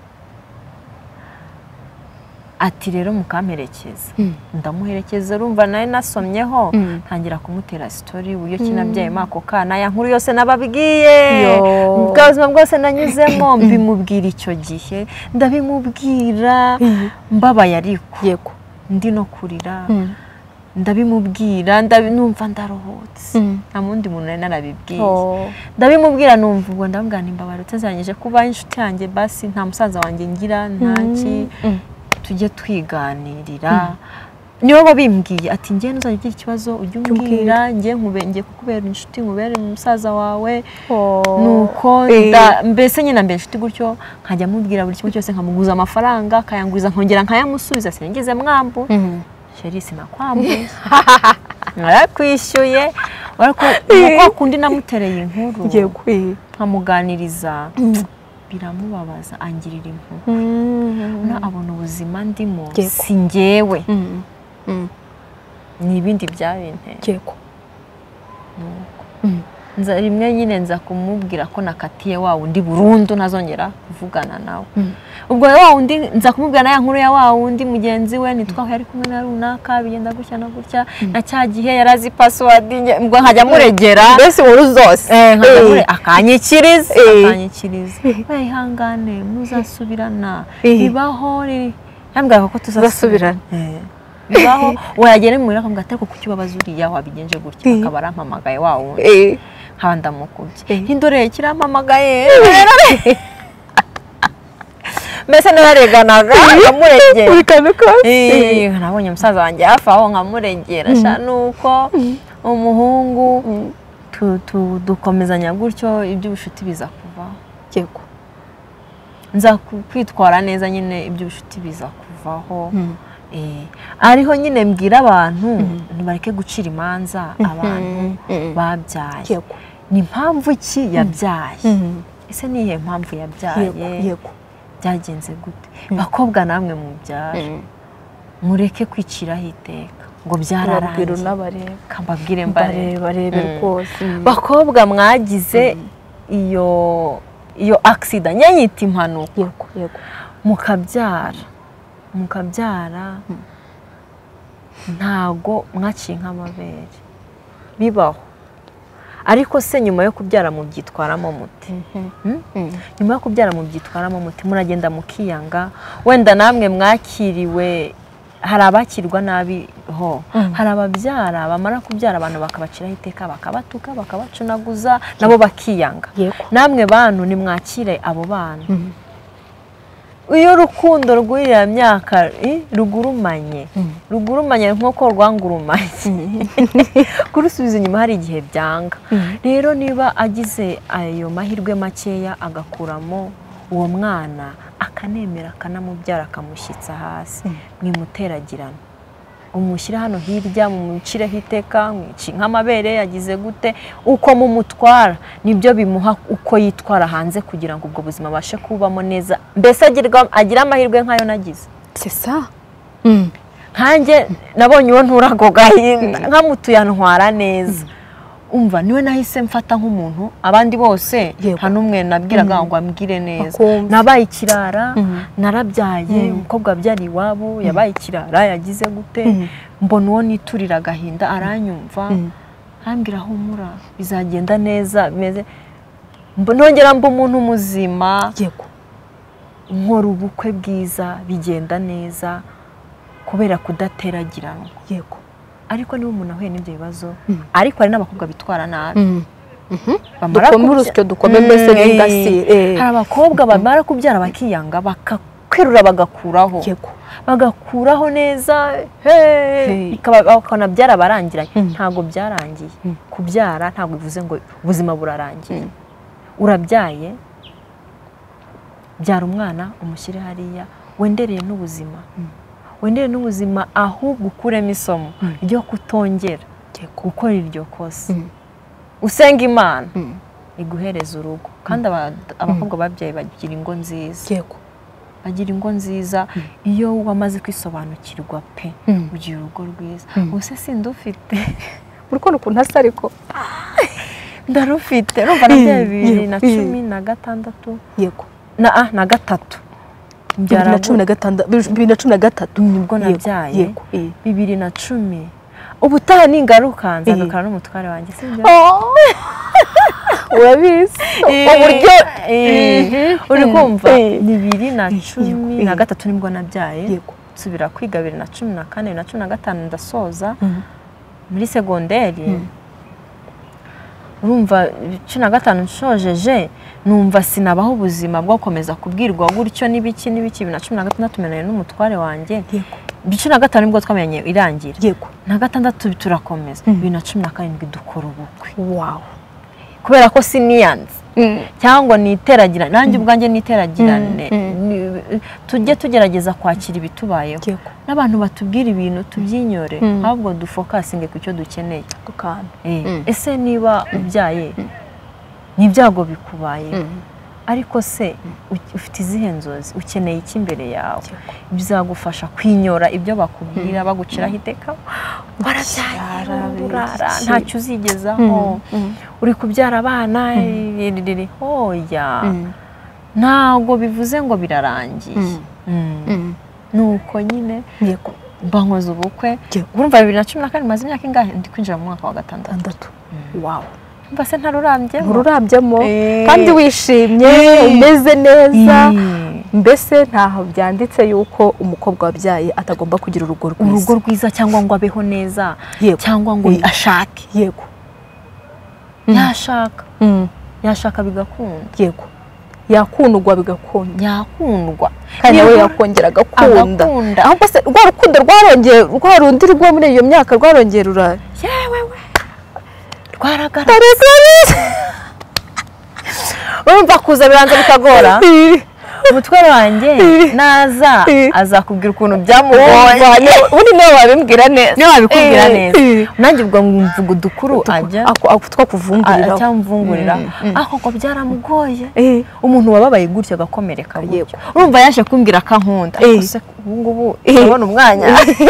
ati rero mukamperekeza ndamuherekeza urumva naye nasomyeho ntangira kumutera story uburyo kinabyaye mako kana ya nkuru yose nababwiye ubwazima bwose nanyuzemo mbimubwira icyo gihe ndabimubwira mbabaye ariko yego ndi no kurira ndabimubwira ndabinumva ndarohotse nta mundi muntu nari narabibwiye ndabimubwira numva ubwo ndambwira nimbabara tuzanyije kuba inshuti yanjye basi nta musaza wanjye ngira ntaki tujye twiganirira niwe babimbwiye ati ngiye nuzajya ugira ikibazo ujye umbwira ngiye nkubenge kukubera inshuti nkubere umusaza wawe nuko mbese nyine mbe inshuti gutyo nkajya mubwira buri kimwe cyose nkamuguza amafaranga akayanguriza nkongera nkayamusubiza sinigeze mwambu sheri sinakwambuye narakwishyuye ariko uko kundi namutereye inkuru nkamuganiriza biramubabaza angirira impu na abona ubuzima ndimo singewe ni ibindi byabinteye yego nza rimwe nyine nza kumubwira ko nakatiye wa wundi burundu ntazongera kuvugana nawe ubwo wa wundi nza kumubwira na nkuru ya wa wundi mugenzi we nitwaho yari kumwe na runaka bigenda gutya no gutya na cya gihe yarazi password ubwo nkajya muregera mbese inkuru zose eh nkajya akanyikiriza akanyikiriza bayihangane muzasubirana bibaho yambwira ko tuzasubirana bibaho wayagere mu mirako ngateko kukibabaza uriya wabigenje gutya akaba arampamagaye wa wundi handa mukubye hindore kirampamagaye mbese nareganaga nkamuregera uri kanuko eh nabonye umusaza wanjye hafi aho nkamuregera sha nuko umuhungu dukomezanya gutyo iby'ubushuti biza kuva yego nza kwitwara neza nyine iby'ubushuti biza kuvaho eh ariho nyine mbwira abantu ntibareke gucira imanza abantu babyaye ni impamvu iki yabyaye ese nihe mpamvu yabyaye yego byagenze gute bakobwa namwe mu byaro mureke kwiciraho iteka ngo byararangiye n'abareba kambabwire mbare barebe rwose bakobwa mwagize iyo iyo accident nyanyita impanuka yego yego mukabyara mukabyara ntago mwaciye nk'amabere bibaho ariko se nyuma yo kubyara mu byitwaramo muti nyuma yo kubyara mu byitwaramo muti muragenda mukiyanga wenda namwe mwakiriwe hari abakirwa nabi ho hari ababyara bamara kubyara abantu bakabaciraho iteka bakabatuka bakabacunaguza nabo bakiyanga namwe bantu ni mwakire abo bana iyo rukundo rw'iriya myaka rugurumanye rugurumanye nk'uko rwangurumanye kurusubiza inyuma hari igihe byanga rero niba agize ayo mahirwe makeya agakuramo uwo mwana akanemera akanamubyara akamushyitsa hasi mwimuteragirana umushyira hano hirya mu mucireho iteka nk'amabere yagize gute uko mumutwara nibyo bimuha uko yitwara hanze kugira ngo ubwo buzima abashe kubamo neza mbese agira amahirwe nk'ayo nagize c'est ça nkanjye nabonye uwo nturago gahinda nkamutuye antwara neza umva niwe nahise mfata nk'umuntu abandi bose nta n'umwe nabwiraga ngo ambwire neza nabaye ikirara narabyaye umukobwa byari iwabo yabaye ikirara yagize gute mbona uwo niturira agahinda aranyumva ambwira humura bizagenda neza bimeze nongera mba umuntu muzima yego nkora ubukwe bwiza bigenda neza kubera kudateragiranwa yego ariko niba umuntu ahuye n'ibyo bibazo ariko hari n'abakobwa bitwara nabi bamara urusyo dukome mbese n'ingasire hari abakobwa bamara kubyara bakiyanga bakakwirura bagakuraho yego bagakuraho neza bakabona byarabarangiranye ntabwo byarangiye kubyara ntabwo bivuze ngo ubuzima burarangiye urabyaye byara umwana umushyire hariya wendereye n'ubuzima wendere n'ubuzima ahubwo ukuremo isomo ryo kutongera gukora iryo kosa usenga imana iguhereza urugo kandi abakobwa babyaye bagira ingo nziza bagira ingo nziza iyo wamaze kwisobanukirwa pe ugira urugo rwiza ubuse sindi ufite urukona ukuntu hasa ariko ndarufite rumva nabyaye bibiri na cumi na gatandatu yego na na gatatu bibiri na cumi na gatandatu bibiri na cumi na gatatu nibwo nabyaye bibiri na cumi ubutaha ningaruka nzanukana n'umutware wanjye sibyo urabizi uburyo uri kumva bibiri na cumi na gatatu nibwo nabyaye nsubira kwiga bibiri na cumi na kane bibiri na cumi na gatanu ndasoza muri segonderi urumva cumi na gatanu nshojeje numva sinabaho ubuzima bwo gukomeza kubwirwa gutyo n'ibiki n'ibiki bibiri na cumi na gatandatu tumenanye n'umutware wanjye cumi na gatanu nibwo twamenye irangira yego na gatandatu turakomeza bibiri na cumi na karindwi dukora ubukwe wow kubera ko siniyanze cyangwa niteragirane nanjye ubwanjye niteragirane tujye tugerageza kwakira ibitubayeho n'abantu batubwira ibintu tubyinyore ahubwo dufokasinge ku cyo dukeneye ese niba ubyaye n'ibyago bikubaye ariko se ufite izihe nzozi ukeneye iki imbere yawe bizagufasha kwinyora ibyo bakubwira baguciraho iteka barabyaye ntacyo uzigezaho uri kubyara abana hoya ntabwo bivuze ngo birarangiye nuko nyine bankoze ubukwe urumva bibiri na cumi na kane maze imyaka ingahe ndi kwinjira mu mwaka wa gatandatu wow mbase ntarurambyemo ntarurambyemo kandi wishimye umeze neza mbese ntaho byanditse yuko umukobwa wabyaye atagomba kugira urugo rwiza urugo rwiza cyangwa ngo abeho neza cyangwa ngo ashake yego yashaka yashaka bigakunda yego yakundwa bigakunda yakundwa kandi nawe yakongera agakunda ahubwo se rwa rukundo rwarongeye rwa rundi rwo muri iyo myaka rwarongera ura yewe we rwaragaragaza urumva kuza biranza bikagora umutware wanjye naza azakubwira ukuntu byamugoye ubundi nawe wabimbwira neza niyo wabikubwira neza nanjye ubwo mvuga udukuru ajya two kuvungurira cyamvungurira aho ngo byaramugoye umuntu wababaye gutyo agakomereka gutyo urumva yaje kumbwira akankunda ubu ngubu urabona umwanya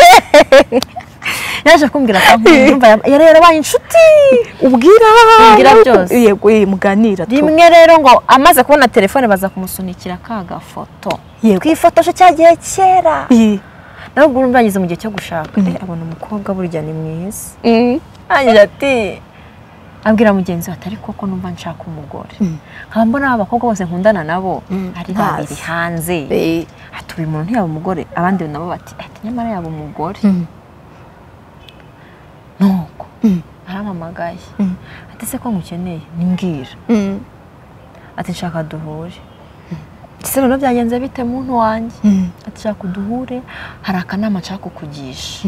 yaje kumbwira akankunda yari yarabaye inshuti ubwira ubwira byose yego muganira rimwe rero ngo amaze kubona telefone baza kumusunikira ka gafoto twifotoje cya gihe kera nabwo urumva yageze mu gihe cyo gushaka abona umukobwa burya ni mwiza agira ati abwira mugenzi we atari koko numva nshaka umugore nkaba mbona abakobwa bose nkundana nabo ari babiri hanze atuye umuntu ntiyaba umugore abandi nabo bati ati nyamara yaba umugore nuko arampamagaye ati se ko ngukeneye nimbwira ati nshaka duhure ese rero byagenze bite muntu wanjye ati nshaka duhure hari akanama nshaka kukugisha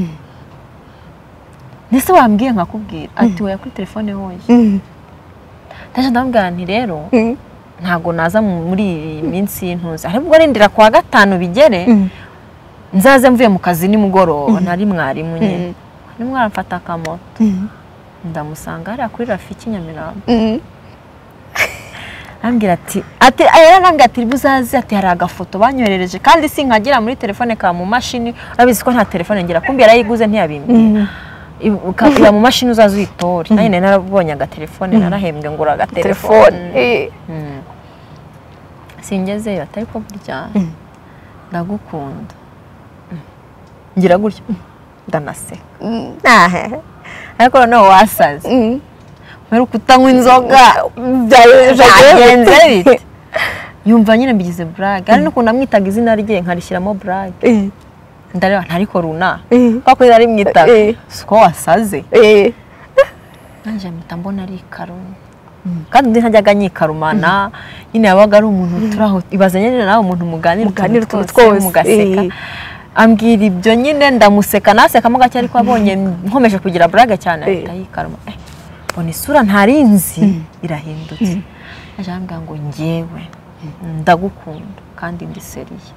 nese wambwiye nkakubwira ati oya kuri telefone hoye ndaje ndambwira nti rero ntago naza muri iyi minsi y'intuzi ahubwo rindira kwa gatanu bigere nzaze mvuye mu kazi nimugoroba nari mwarimu nyine nimwe aramfata akamoto ndamusanga hariya kuri Rafiki Nyamirambo ambwira ati ati ayaranga ati buzazi ati hari agafoto banyoherereje kandi sinkagira muri telefone ka mu mashini urabizi ko nta telefone ngira kumbira yayiguze ntiyabimbye ya mu mashini uzaza uyitora nane narabonye aga telefone narahembwe ngura aga telefone singezeyo atari ko burya ndagukunda ngira gutyo ndanase ariko no wasaze Meru kutanywa inzoga byagenze bite yumva nyine mbigize brag ari no kunamwitaga izina rye nkarishyiramo brag eh ndareba ntariko runa kwako yari mwitaga siko wasaze eh nanje mutambona ari karuni kandi ntajyaga nyikarumana nyine yabaga ari umuntu turaho ibazanye nawe umuntu muganira muganira twose mugaseka ambwira ibyo nyine ndamuseka naseka mo gake ariko abonye nkomeje kugira brag cyane atayikaruma Bona isura ntarinzi irahindutse ajambwa ngo ngewe ndagukunda kandi ndi seriye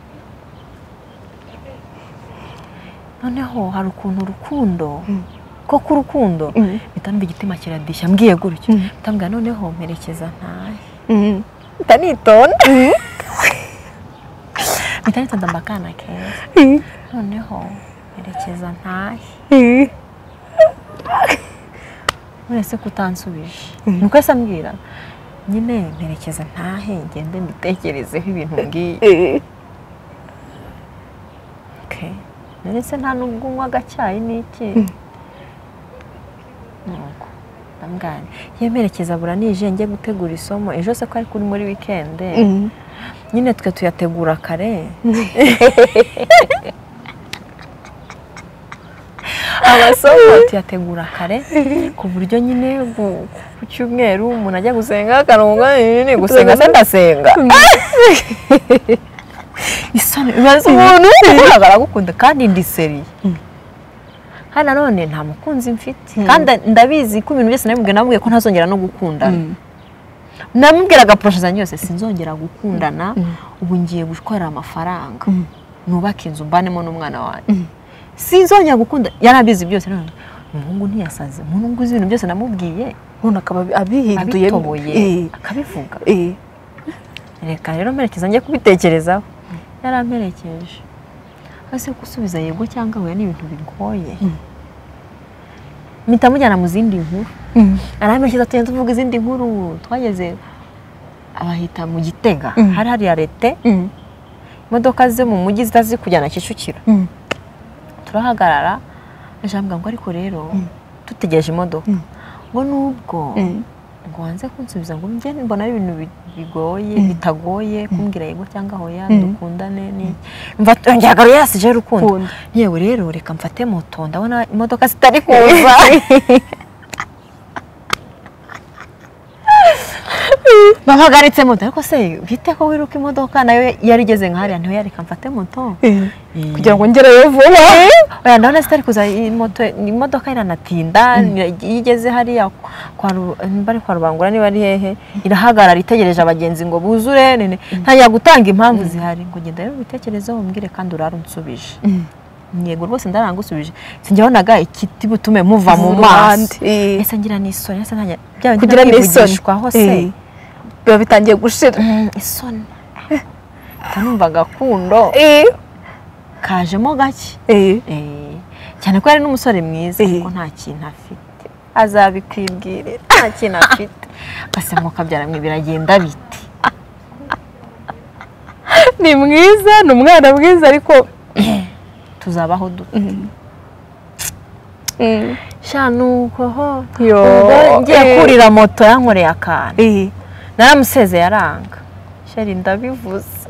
noneho hari ukuntu urukundo ko ku rukundo bitamba igitima kiradishya mbwiye gutyo bitambwa noneho merekeza ntahe ndanitonda bitanitonda mbakana keza noneho merekeza ntahe Uretse kutansubije nuko asambwira nyine merekeza ntahe ngende mbitekerezeho ibintu ngiye okay nese nta nubwo unywa agacyayi niki nuko ndamgane yemerekeza bura nije ngiye gutegura isomo ejo se ko ari kuri muri weekend nyine twe tuyategura kare abasomo tuyategura kare ku buryo nyine ku cyumweru umuntu ajya gusenga akaronga nyine gusenga se ndasenga isoni bazo umuntu uragara gukunda kandi ndi seri hana none nta mukunzi mfite kandi ndabizi ko ibintu byose namubwiye namubwiye ko ntazongera no gukundana namubwiraga projet zanjye yose sinzongera gukundana ubu ngiye gukorera amafaranga nubaka inzu mbanemo n'umwana wanjye sinzongera gukunda yarabizi byose none umuhungu ntiyasaze umuntu uzi ibintu byose namubwiye none akaba abihinduye akabivuga reka rero merekeza ngiye kubitekerezaho yaramperekeje ase gusubiza yego cyangwa we n'ibintu bigoye mpita mujyana mu zindi nkuru aramerekeza tugenda tuvuga izindi nkuru twageze abahita mu Gitega hari hari arete imodoka ze mu mujyi zitazi kujyana Kicukiro turahagarara ajambwa ngo ariko rero tutegereje imodoka ngo nubwo ngo wanze kunsubiza ngo nje mbona ari ibintu bigoye bitagoye kumbwira yego cyangwa hoya dukundane ni mva njyagaro yasije rukundo yewe rero reka mfate moto ndabona imodoka zitari kuza bahagaritse moto ariko se bite ko wiruka imodoka nayo yarigeze nkahari ntiyo yareka mfate moto kugira ngo ngereyo vuba oya ndabona zitari kuza moto imodoka iranatinda yigeze hari kwa bari kwa Rubangura niba ari hehe irahagarara itegereje abagenzi ngo buzure nene ntajya gutanga impamvu zihari ngo genda rero bitekerezeho umbwire kandi urarunsubije Yego rwose ndarangusubije sinjyabonaga ikiti butume muva mu maso ese ngira n'isoni ese ntanya byawe kugira n'isoni hose biba bitangiye gushira isoni tanumva gakundo kajemo gake cyane ko ari n'umusore mwiza kuko nta kintu afite azabikwibwirira nta kintu afite ase nko byaramwe biragenda biti ni mwiza ni umwana mwiza ariko tuzabaho duto shanuko ho ngiye kurira moto yankoreye akana naramuseze yaranga sheri ndabivuze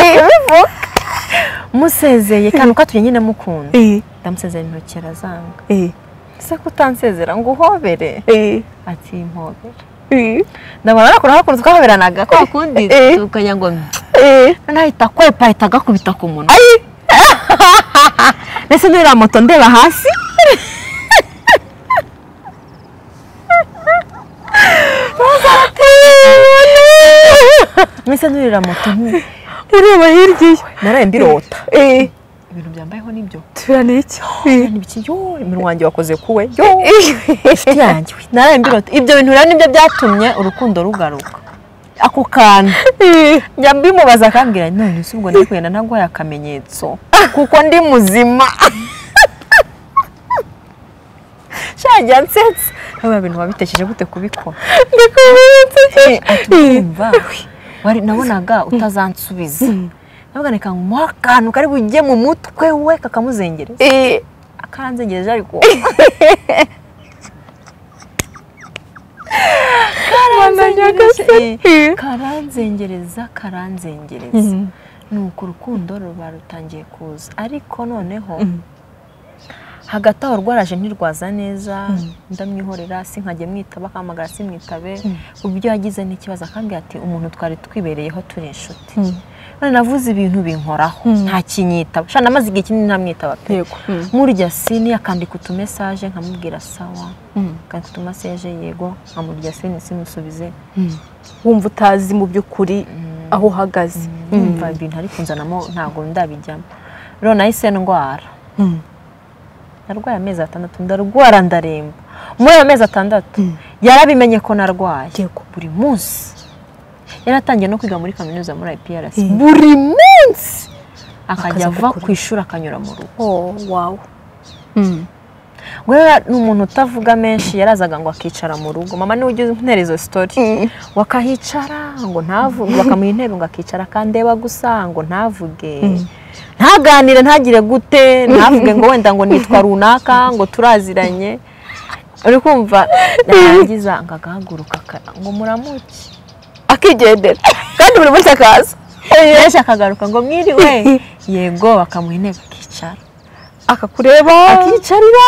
musezeye kandi uko atuye nyine mukunda ndamusezera intoki arazanga ese ko utansezera ngo uhobere ati impobere ndabona nakora hakuno twahoberanaga kwa kundi tukajya ngo nahita kwepa ahita agakubita ku munwa nese nurira moto ndeba hasi nese nurira moto ureba hirya naraye mbirota ibintu byambayeho nibyo tubira n'iki n'ibiki yo iminwa wanjye wakoze kuwe yo ifite yanjye naraye mbirota ibyo bintu rero nibyo byatumye urukundo rugaruka ako kantu njya mbimubaza akambwira none se ubwo ndikugenda ntaguhaye akamenyetso kuko ndi muzima shajya nsetse aba bintu wabitekereje gute kubikora ndikubimenye wari nabonaga utazansubiza navuga reka nkumuha akantu kari bujye mu mutwe we kakamuzengereza akaranzengereje ariko karanzengereza karanzengereza nuko urukundo ruba rutangiye kuza ariko noneho hagati aho rwaraje ntirwaza neza ndamwihorera sinkajye mwitaba akamagara simwitabe ubyo yagize n'ikibazo akambwira ati umuntu twari twibereyeho turi inshuti none navuze ibintu binkoraho nta kinyitaba shana namaze igihe kinini ntamwitaba pe murya sini akandika utumesaje nkamubwira sawa akandika utumesaje yego nkamurya sini simusubize wumva utazi mu by'ukuri aho uhagaze umva ibintu ari kunzanamo ntago ndabijyamo rero nahise ndwara narwaye amezi atandatu ndarwara ndaremba muri ayo mezi atandatu yarabimenye ko narwaye buri munsi yaratangiye no kwiga muri kaminuza muri I P R C buri munsi akajya ava ku ishuri akanyura mu rugo oh wow wewe n'umuntu utavuga menshi yarazaga ngo akicara mu rugo mama ni ujye unterezo story wakahicara ngo ntavuge bakamuha intebe ngo akicara kandeba gusa ngo ntavuge ntaganire ntagire gute ntavuge ngo wenda ngo nitwa runaka ngo turaziranye uri kumva narangiza ngagahaguruka ngo muramuki akigendera kandi buri munsi akaza yesha akagaruka ngo mwiriwe yego bakamuha intebe akicara akakureba akicarira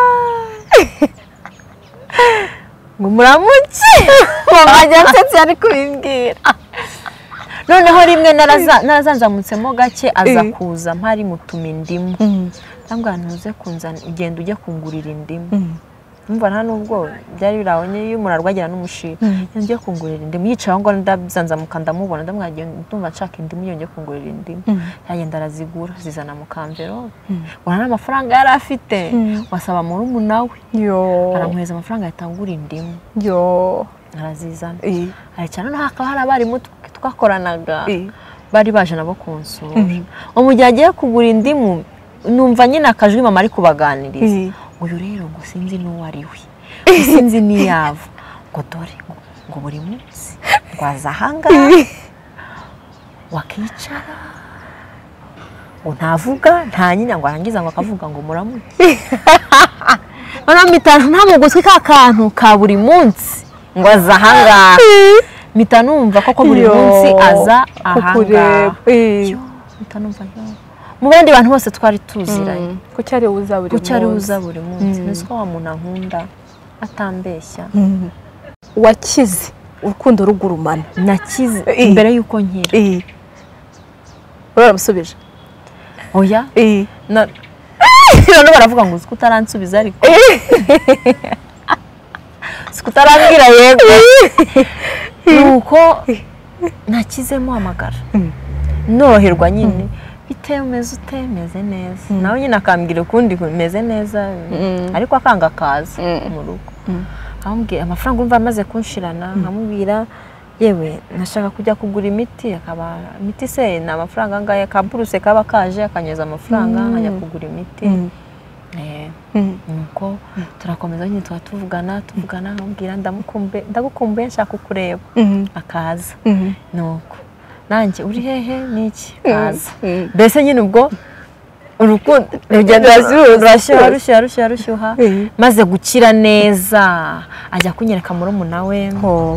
ngo muramuki mwajya nsetse ari kubimbwira noneho rimwe narazanzamutsemo gake aza kuza mpari mutuma indimu cyangwa ntuze kunzana ugenda ujya kungurira indimu umva nta nubwo byari birabonye iyo umuntu arwagira n'umushira yongeye kungurira indimu yicaye ngo ndabyanzamuka ndamubona ndamwagiye ndumva nshaka indimu yongeye kungurira indimu yagenda arazigura zizana mu kamvero ubona n'amafaranga yari afite wasaba muri umunawe aramuheza amafaranga yatangura indimu arazizana aricara no hakaba hari abarimu twakoranaga bari baje nabo kunsura umujyi agiye kugura indimu numva nyine akajwi mama ari kubaganiriza uyu rero ngo sinzi n'uwo ari we sinzi n'iyava ngo dore ngo buri munsi rwaza ahangaha wakicara ngo ntavuga nta nyine ngo arangiza ngo akavuga ngo muramuke nta mugutwi ka kantu ka buri munsi ngo aza ahangaha mpita numva koko buri munsi aza ahangaha mpita numva mu bandi bantu bose twari tuziranye kuki ari uza buri munsi kuki ari uza buri munsi niko wa muntu ankunda atambeshya wakize urukundo rugurumana nakize imbere yuko nkira uramusubije oya none baravuga ngo uzi utaransubiza ariko sikutarambwira yego nuko nakizemo amagara noroherwa nyine bitemeze utemeze neza nawe nyine akambwira ukundi kumeze neza ariko akanga kaza mu rugo ambwira amafaranga umva amaze kunshirana nkamubwira yewe nashaka kujya kugura imiti akaba imiti se na amafaranga ngaye kaburuse kaba kaje akanyeza amafaranga nkajya kugura imiti eh nuko turakomeza nyine twatuvugana tuvugana nkambwira ndamukumbe ndagukumbuye nshaka kukureba akaza nuko nanjye uri hehe niki kaza mbese nyine ubwo urukundo rugenda rurashyuha rushyuha rushyuha rushyuha maze gukira neza ajya kunyereka muri umuna we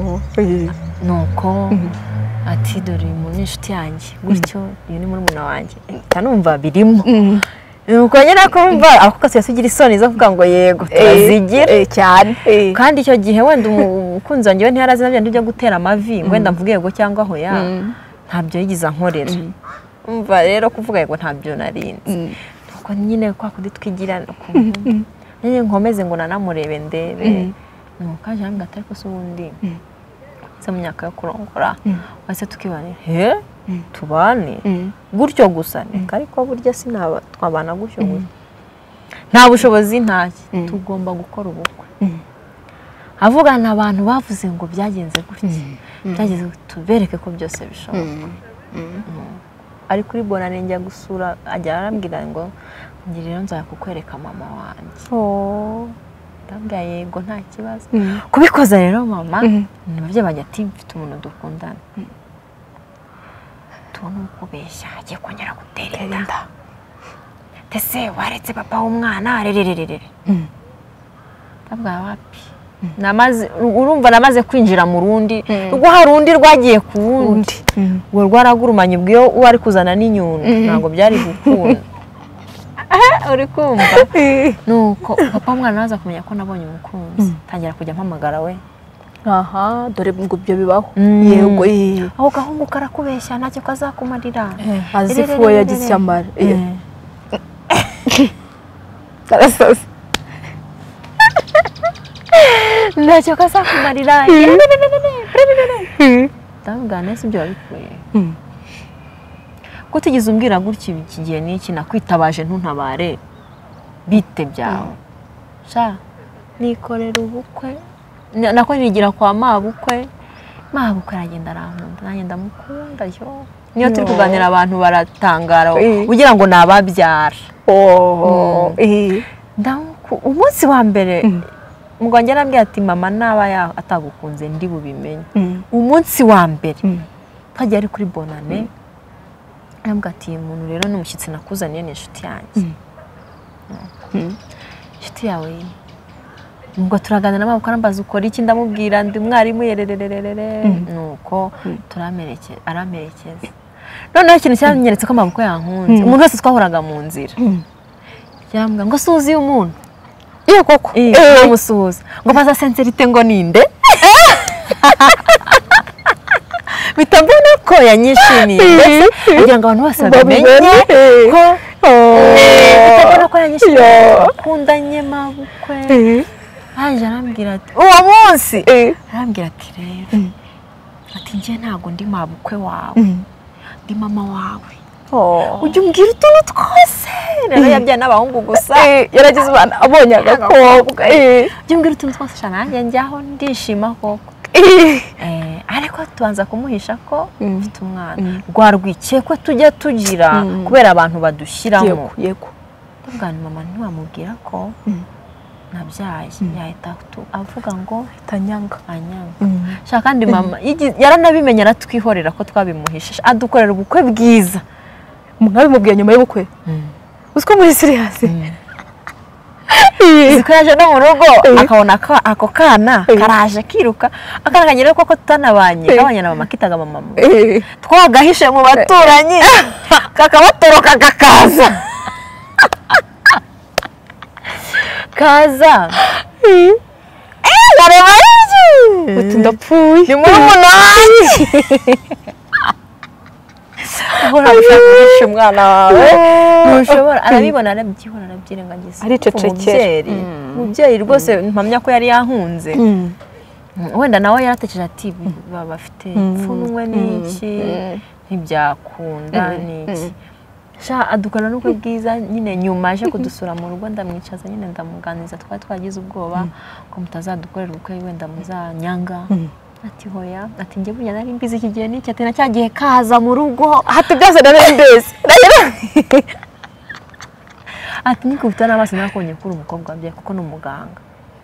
nuko ati dore mu inshuti yanjye gutyo iyo ni muri umuna wanjye tanumva birimo nuko nyine akumva ako kase yasigira isoni zo kuvuga ngo yego turazigira cyane kandi icyo gihe wenda umukunzi wanjye we ntiyarazi nabyo ndijya gutera amavi wenda mvuge yego cyangwa aho ya ntabyo yigiza nkorera umva rero kuvuga yego ntabyo narinzi nuko nyine kwa kundi twigira nyine nkomeze ngo nanamurebe ndebe nuko aje ambwira ati ariko se ubundi se mu myaka yo kurongora wase tukibane he tubane gutyo gusa ariko burya sinaba twabana gutyo gusa nta bushobozi ntaki tugomba gukora ubukwe avugana abantu bavuze ngo byagenze gutya byageze tubereke ko byose bishoboka ari kuri bonane njya gusura ajya arambwira ngo ngira rero nza kukwereka mama wanjye oh ndabwira yego nta kibazo kubikoza rero mama nabyo bajya ati mfite umuntu dukundana tubona uko beshya agiye kongera gutera inda tese waretse papa w'umwana rerererere ndabwira wapi namaze urumva namaze kwinjira mu rundi rwo hari undi rwagiye ku wundi ngo rwaragurumanye bwiyo wari kuzana n'inyundo ntabwo byari gukunda uri kumva nuko papa w'umwana naza kumenya ko nabonye umukunzi tangira kujya mpamagara we aha dore ngo ibyo bibaho yego aho gahungu karakubeshya ntacyo kazakumarira azifu we yagize icyamara karasoze ntacyo kazakumarira ndabwira nese ibyo wabikuye ko tugize umbwira gutya iki gihe n'iki nakwitabaje ntuntabare bite byawe sha nikorera ubukwe nako nigira kwa mabukwe mabukwe aragenda arankunda nanjye ndamukunda yo niyo turi kuganira abantu baratangara ugira ngo nababyara oh eh umunsi wa mbere umugwanjye arambwira ati mama naba atagukunze ndi bubimenye umunsi wa mbere twagiye ari kuri bonane arambwira ati umuntu rero n'umushyitsi nakuzaniye ni inshuti yanjye inshuti yawe ubwo turaganira n'amaboko arambaza ukora iki ndamubwira ndi umwarimu yererererere nuko turamerekeza aramerekeza noneho ikintu cyanyeretse ko amaboko yankunze umuntu wese twahoraga mu nzira yarambwira ngo suzi umuntu iyo koko eh musuza ngo baza sincerite ngo ninde bitambona ko yanyishimiye kugira ngo abantu bose bamenye ko bitambona ko yanyishimiye kundanye mabukwe haje arambwira ati uwo munsi arambwira ati rero ati ngiye ntago ndi mabukwe wawe ndi mama wawe ujye umbwira utuntu twose rero yabyaye n'abahungu gusa yaragize abana abonye agakobwa ujye umbwira utuntu twose shana nanjye njyaho ndishima koko ariko tubanza kumuhisha ko mfite umwana rwarwikiye ko tujya tugira kubera abantu badushyiramo yego ndabwana mama ntiwamubwira ko nabyaye yahita avuga ngo tanyanga anyanga shaka kandi mama yaranabimenye aratwihorera ko twabimuhisha adukorera ubukwe bwiza mwabimubwiye nyuma y'ubukwe uziko muri serious ziko yaje no mu rugo akabona ako kana karaje kiruka akana kanyere koko tutanabanye kabanye na mama kitaga mama twagahishe mu baturanyi kakabatoroka kakaza kaza eh bareba iki uti ndapfuye ni mu munani ahora gushakisha umwana wawe ntushobora arabibona arabyihora arabyirengagiza aricecekera umubyeyi rwose mpamya ko yari yankunze wenda nawe yaratekereje ati bafite ipfunwe n'iki ntibyakunda n'iki sha adukana n'ubwo bwiza nyine nyuma aje kudusura mu rugo ndamwicaza nyine ndamuganiza twari twagize ubwoba ko mutazadukorera ubukwe wenda muzanyanga ati hoya ati nge bunya nari mbizi iki gihe n'iki ati na cyagiye kaza mu rugo hati byose nari mbese ati nikubita n'amaso nakonye kuri umukobwa wabyaye kuko ni umuganga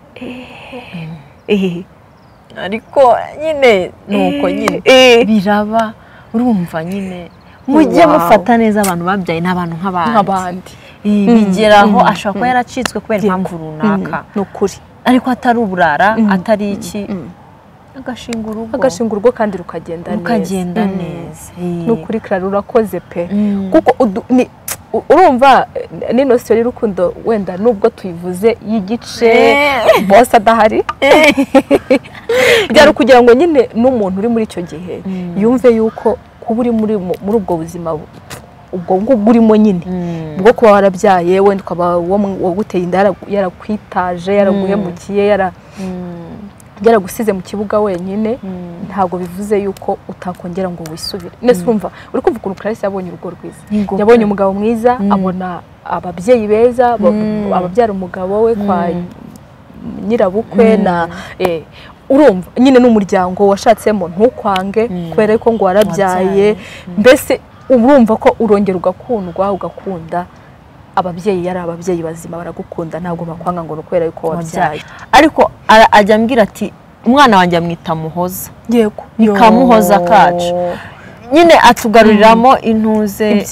eh ariko nyine nuko nyine biraba urumva nyine mujye mufata neza abantu babyaye n'abantu nk'abandi bigeraho ashobora kuba yaracitswe kubera impamvu runaka n'ukuri ariko atari uburara atari iki agashinga urugo agashinga urugo kandi rukagenda neza rukagenda neza n'ukuri Clara urakoze pe kuko urumva nino story y'urukundo wenda nubwo tuyivuze y'igice boss adahari byari kugira ngo nyine n'umuntu uri muri icyo gihe yumve yuko kuba uri muri muri ubwo buzima ubwo ngubwo urimo nyine bwo kuba warabyaye wenda ukaba waguteye inda yarakwitaje yaraguhemukiye yara yaragusize mu kibuga wenyine ntago bivuze yuko utakongera ngo wisubire nese urumva uri kumva ukuntu Clarisse yabonye urugo rwiza yabonye umugabo mwiza abona ababyeyi beza ababyara umugabo we kwa nyirabukwe na eh urumva nyine n'umuryango washatsemo ntukwange kubera ko ngo warabyaye mbese urumva ko urongera ugakundwa ugakunda ababyeyi yari ababyeyi bazima baragukunda ntabwo bakwanga ngo nukwera yuko wabyaye ariko ajya ambwira ati umwana wanjye amwita Muhoza yego nikamuhoza kacu nyine atugaruriramo intuze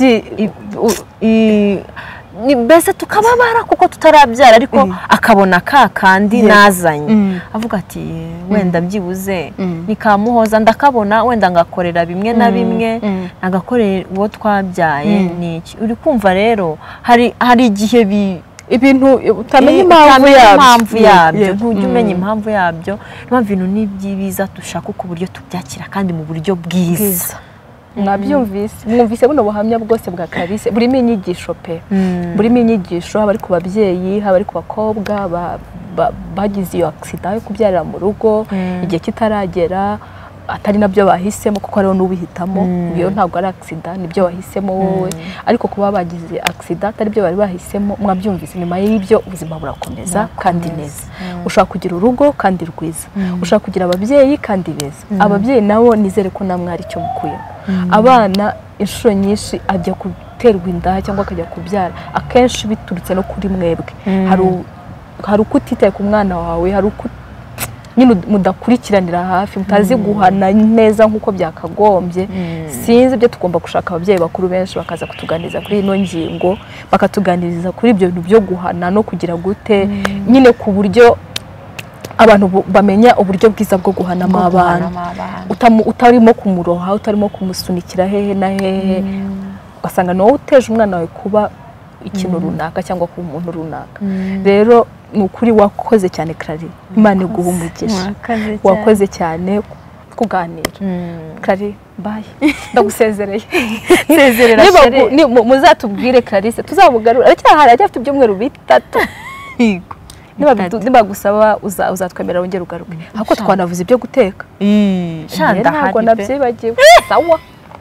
ni mbese tukababara kuko tutarabyara ariko akabona ka kandi nazanye avuga ati wenda byibuze nikamuhoza ndakabona wenda ngakorera bimwe na bimwe nagakorera uwo twabyaye niki uri kumva rero hari hari igihe bi ibintu utamenya impamvu yabyo ntujye umenya impamvu yabyo impamvu ibintu ni byibiza dushaka uko uburyo tubyakira kandi mu buryo bwiza mwabyumvise mwumvise buno buhamya bwose bwa Clarisse burimo inyigisho pe burimo inyigisho haba ari ku babyeyi haba ari ku bakobwa bagize iyo accident yo kubyarira mu rugo igihe kitaragera atari nabyo bahisemo kuko ariho n'ubihitamo iyo ntabwo ari accident nibyo wahisemo wowe ariko kuba bagize accident atari byo bari bahisemo mwabyumvise nyuma y'ibyo ubuzima burakomeza kandi neza ushaka kugira urugo kandi rwiza ushaka kugira ababyeyi kandi beza ababyeyi nabo nizere ko namwe ari cyo mukuye abana inshuro nyinshi ajya guterwa inda cyangwa akajya kubyara akenshi biturutse no kuri mwebwe hari hari ukutitaye ku mwana wawe hari uko nyine mudakurikiranira hafi mutazi guhana neza nkuko byakagombye sinzi byo tugomba gushaka ababyeyi bakuru benshi bakaza kutuganiriza kuri ino ngingo bakatuganiriza kuri ibyo bintu byo guhana no kugira gute nyine ku buryo abantu bamenya uburyo bwiza bwo guhanamo abana utarimo kumuroha utarimo kumusunikira hehe na hehe ugasanga ni wowe uteje umwana wawe kuba ikintu runaka cyangwa kuba umuntu runaka rero ni ukuri wakoze cyane Clarisse Imana iguha umugisha wakoze cyane kuganira Clarisse bye ndagusezereye sezerera shere muzatubwire Clarisse tuzabugarura aracyahari ajya afite ibyumweru bitatu yego niba gusaba uzatwemera wongera ugaruke hako twanavuze ibyo guteka shanda ntabwo nabyibagiwe sawa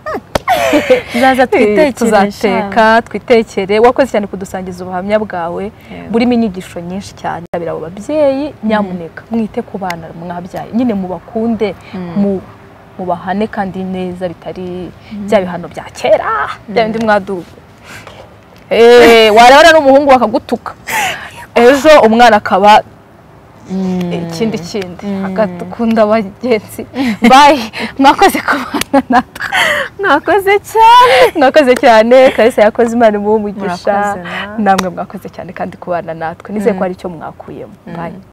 zaza twitekere tuzateka twitekere wakoze cyane kudusangiza ubuhamya bwawe burimo inyigisho nyinshi cyane abira abo babyeyi nyamuneka mwite ku bana mwabyaye nyine mubakunde mu mubahane kandi neza bitari bya bihano bya kera bya bindi mwadu eh warabara n'umuhungu bakagutuka ejo umwana akaba ikindi kindi agatukunda abagenzi bye mwakoze kubana natwe mwakoze cyane mwakoze cyane Clarisse yakoze Imana mu umugisha namwe mwakoze cyane kandi kubana natwe nizeye ko ari cyo mwakuyemo bye